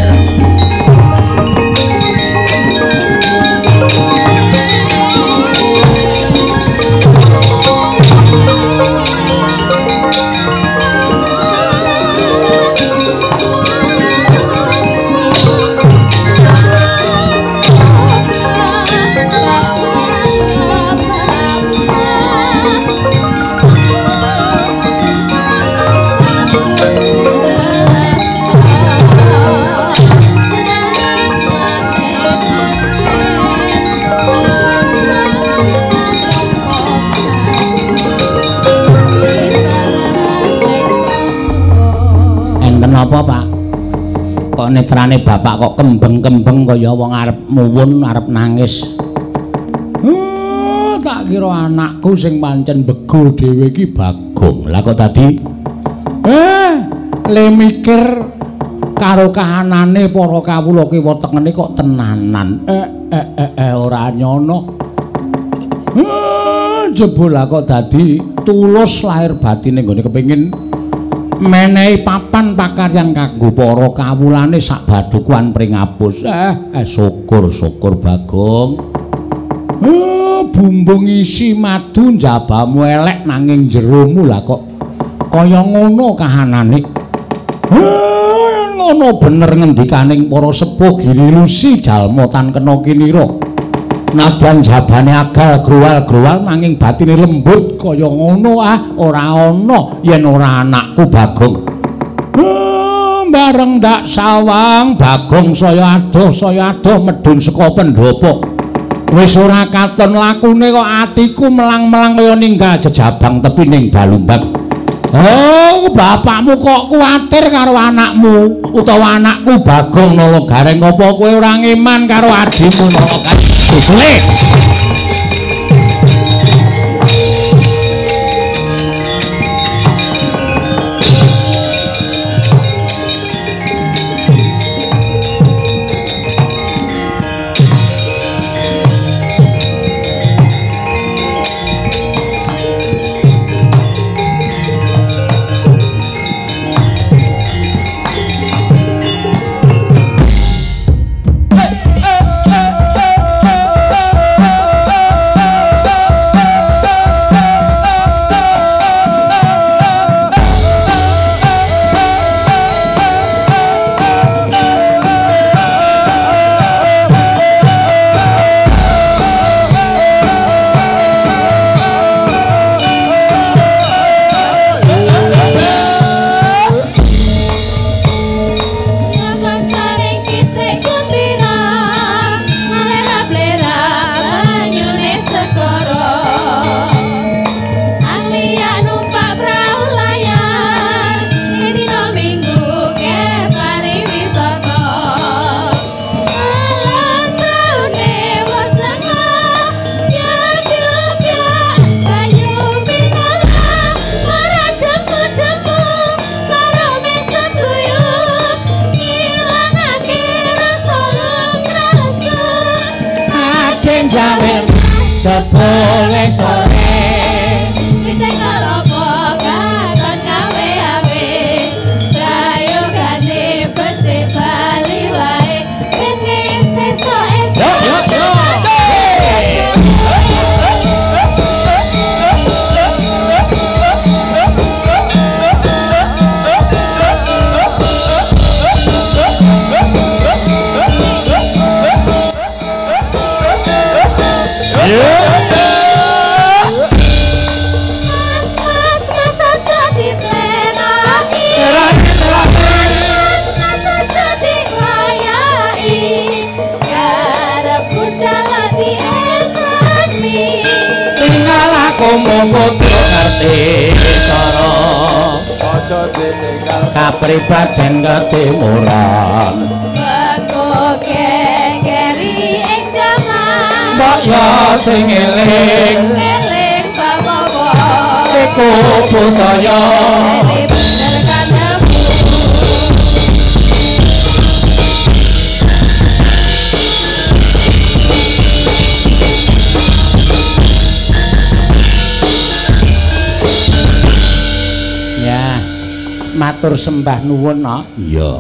Apa, Pak? Kok netrane bapak kok kembeng-kembeng kaya wong arep muwun, arep nangis. Uh, tak kira anakku sing pancen bego dhewe iki Bagong. Lah kok dadi eh le mikir karo kahanane para kawula kiwa tengene kok tenanan. Eh eh eh, eh ora nyono. Uh, jebul lah kok dadi tulus lahir batine nggone kepengin menehi papan pakaryan kanggo para kawulane sak badhukuan pringapus. Eh, eh syukur-syukur Bagong. Eh, bumbung isi madu njabamu elek nanging jeromu lah kok kaya ngono kahanane. Eh, ngono bener ngendikaning para sepuh Giri Lusi jalma tan kena kinira. Nadan jabane agal gruwal-gruwal nanging batine lembut kaya ngono ah ora ana yen ora anakku Bagong. Hmm, bareng ndak sawang Bagong saya adoh saya adoh medhun saka pendopo. Wis ora katon lakune kok atiku melang-melang kaya ninggal jejabang tepining balumbang. Oh, bapakmu kok kuwatir karo anakmu utawa anakku Bagong Nalagareng apa kowe ora ngeman karo adimu Nalagareng? Usule. Sepuluh sore kita kelompok katon gawe awe Prayo ganti becik bali wae ini sesok esok yo yo Putra ngerti cara aja ditinggal kapribaden ketimuran bangko kekeri ing jaman mbok yo sing eling eling bapak iku budaya bener kandhamu matur sembah nuwun no. Iya.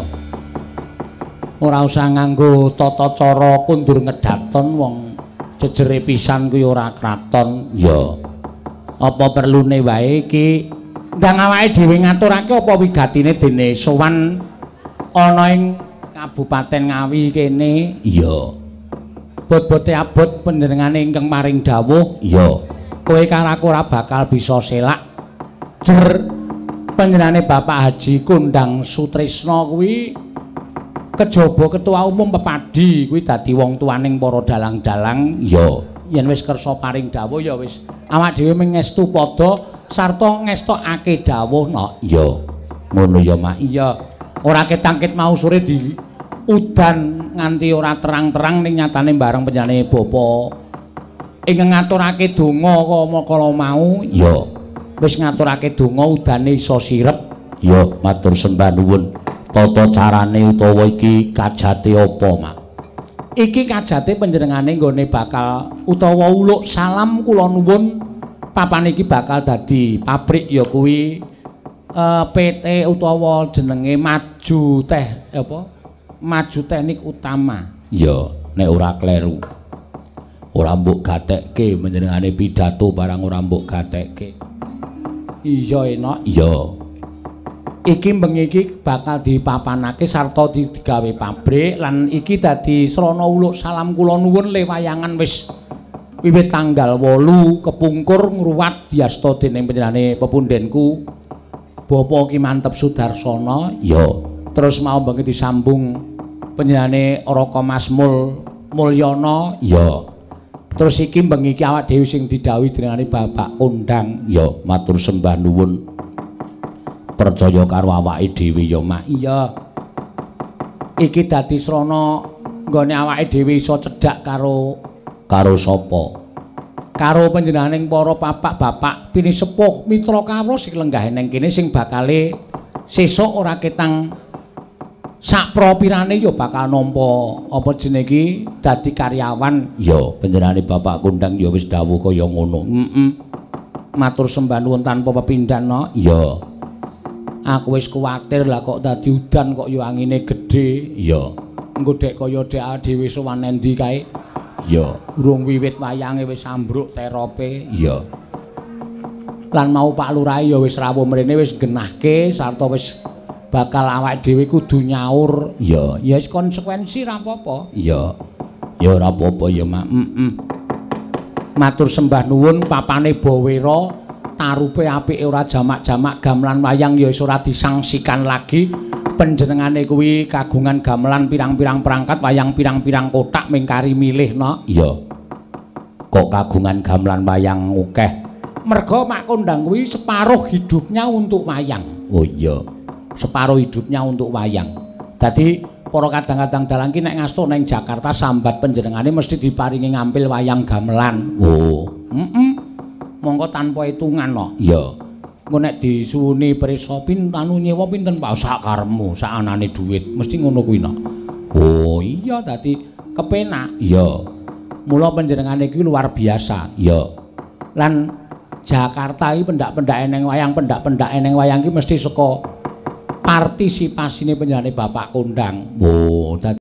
Ora usah nganggo tata cara kundur ngedaton wong jejere pisan kuwi ora kraton. Iya. Apa perlune wae iki ndang awake dhewe ngaturake apa wigatine dene sowan ana ing Kabupaten Ngawi kene. Iya. Bot-bote abot panjenengane ingkang maring dawuh. Iya. Kowe karo aku ora bakal bisa selak. Jer panjenengane Bapak Haji Kondang Sutrisno kuwi kejaba ketua umum Pepadi kuwi dadi wong tuaning para dalang-dalang. Ya, yen wis kersa paring dawuh ya wis awak dhewe mengestu padha sarta ngestokake dawuh no. Ya, ngono ya Mak. Iya. Ora ketangkit mau sore di udan nganti ora terang-terang ning nyatane bareng panjenengane Bapa ingkang ngaturake donga kala mau. Ya. Wis ngaturake donga udane iso sirep. Ya matur sembah nuwun. Tata carane utawa iki kajate apa, Mak? Iki kajate panjenengane nggone bakal utawa uluk salam kula nuwun papan iki bakal dadi pabrik ya kuwi uh, P T utawa jenenge Maju Teh apa? Maju Teknik Utama. Ya, nek ora kleru. Ora mbok gatekke panjenengane pidato barang ora mbok gatekke. Iya enak. Iya. Iki bengi iki bakal dipapanake sarta digawe pabrik lan iki dadi srana uluk salam kula nuwun lewayangan wis wiwit tanggal wolu kepungkur ngruwat diasta dening panjenengane pepundhenku Bapak Ki Mantep Sudarsana. Ya. Terus mau bengi disambung panjenengane Raka Masmul Mulyana. Ya. Terus iki bengi iki awak dhewe sing didhawuhi denengane Bapak Kondang. Ya, matur sembah nuwun. percaya karo awake dhewe ya Mak. Iya. Iki dadi srana nggone awake dhewe iso cedhak karo karo sapa? Karo panjenenganing para bapak-bapak pinisepuh mitra kawruh sing lenggah ning kene sing bakale sesuk ora ketang sapropirane ya bakal nampa apa jenenge iki dadi karyawan. Ya, panjenengane Bapak Kondang ya wis dawuh kaya ngono. Heeh. Matur sembah nuwun tanpa pepindhan no. Ya. Aku wis kuwatir lah kok dadi udan kok ya angine gedhe. Ya. Engko dek kaya dek dhewe sowan endi kae. Ya. Urung wiwit wayange wis ambruk terope. Ya. Lan mau Pak Lurah ya wis rawuh mrene wis genahke sarta wis bakal awake dhewe kudu nyaur. Ya. Ya wis konsekuensi ra apa-apa. Ya. Ya ora apa-apa ya Mak. Heeh. Matur sembah nuwun papane Bawira tarupe apike ora jamak-jamak gamelan wayang ya wis ora disangsikan lagi. Panjenengane kuwi kagungan gamelan pirang-pirang perangkat wayang pirang-pirang kotak mingkari milih no. Iya. Kok kagungan gamelan wayang akeh? Merga Mak Kondang kuwi separuh hidupnya untuk wayang. Oh iya. Separuh hidupnya untuk wayang. Dadi para kadang-kadang dalang ki nek ngasto ning Jakarta sambat panjenengane mesti diparingi ngampil wayang gamelan. Oh. Heeh. Monggo tanpa hitungan no. Iya. Engko nek disuwuni prisa pin anu nyewa pinten Pak sak karepmu, sak anane dhuwit, mesti ngono kuwi no. Oh iya dadi kepenak. Iya. Mula panjenengane iki luar biasa. Iya. Lan Jakarta iki pendak-pendake ning wayang, pendak-pendake ning wayang iki mesti saka partisipasine panjenengane Bapak Kondang. Oh, dadi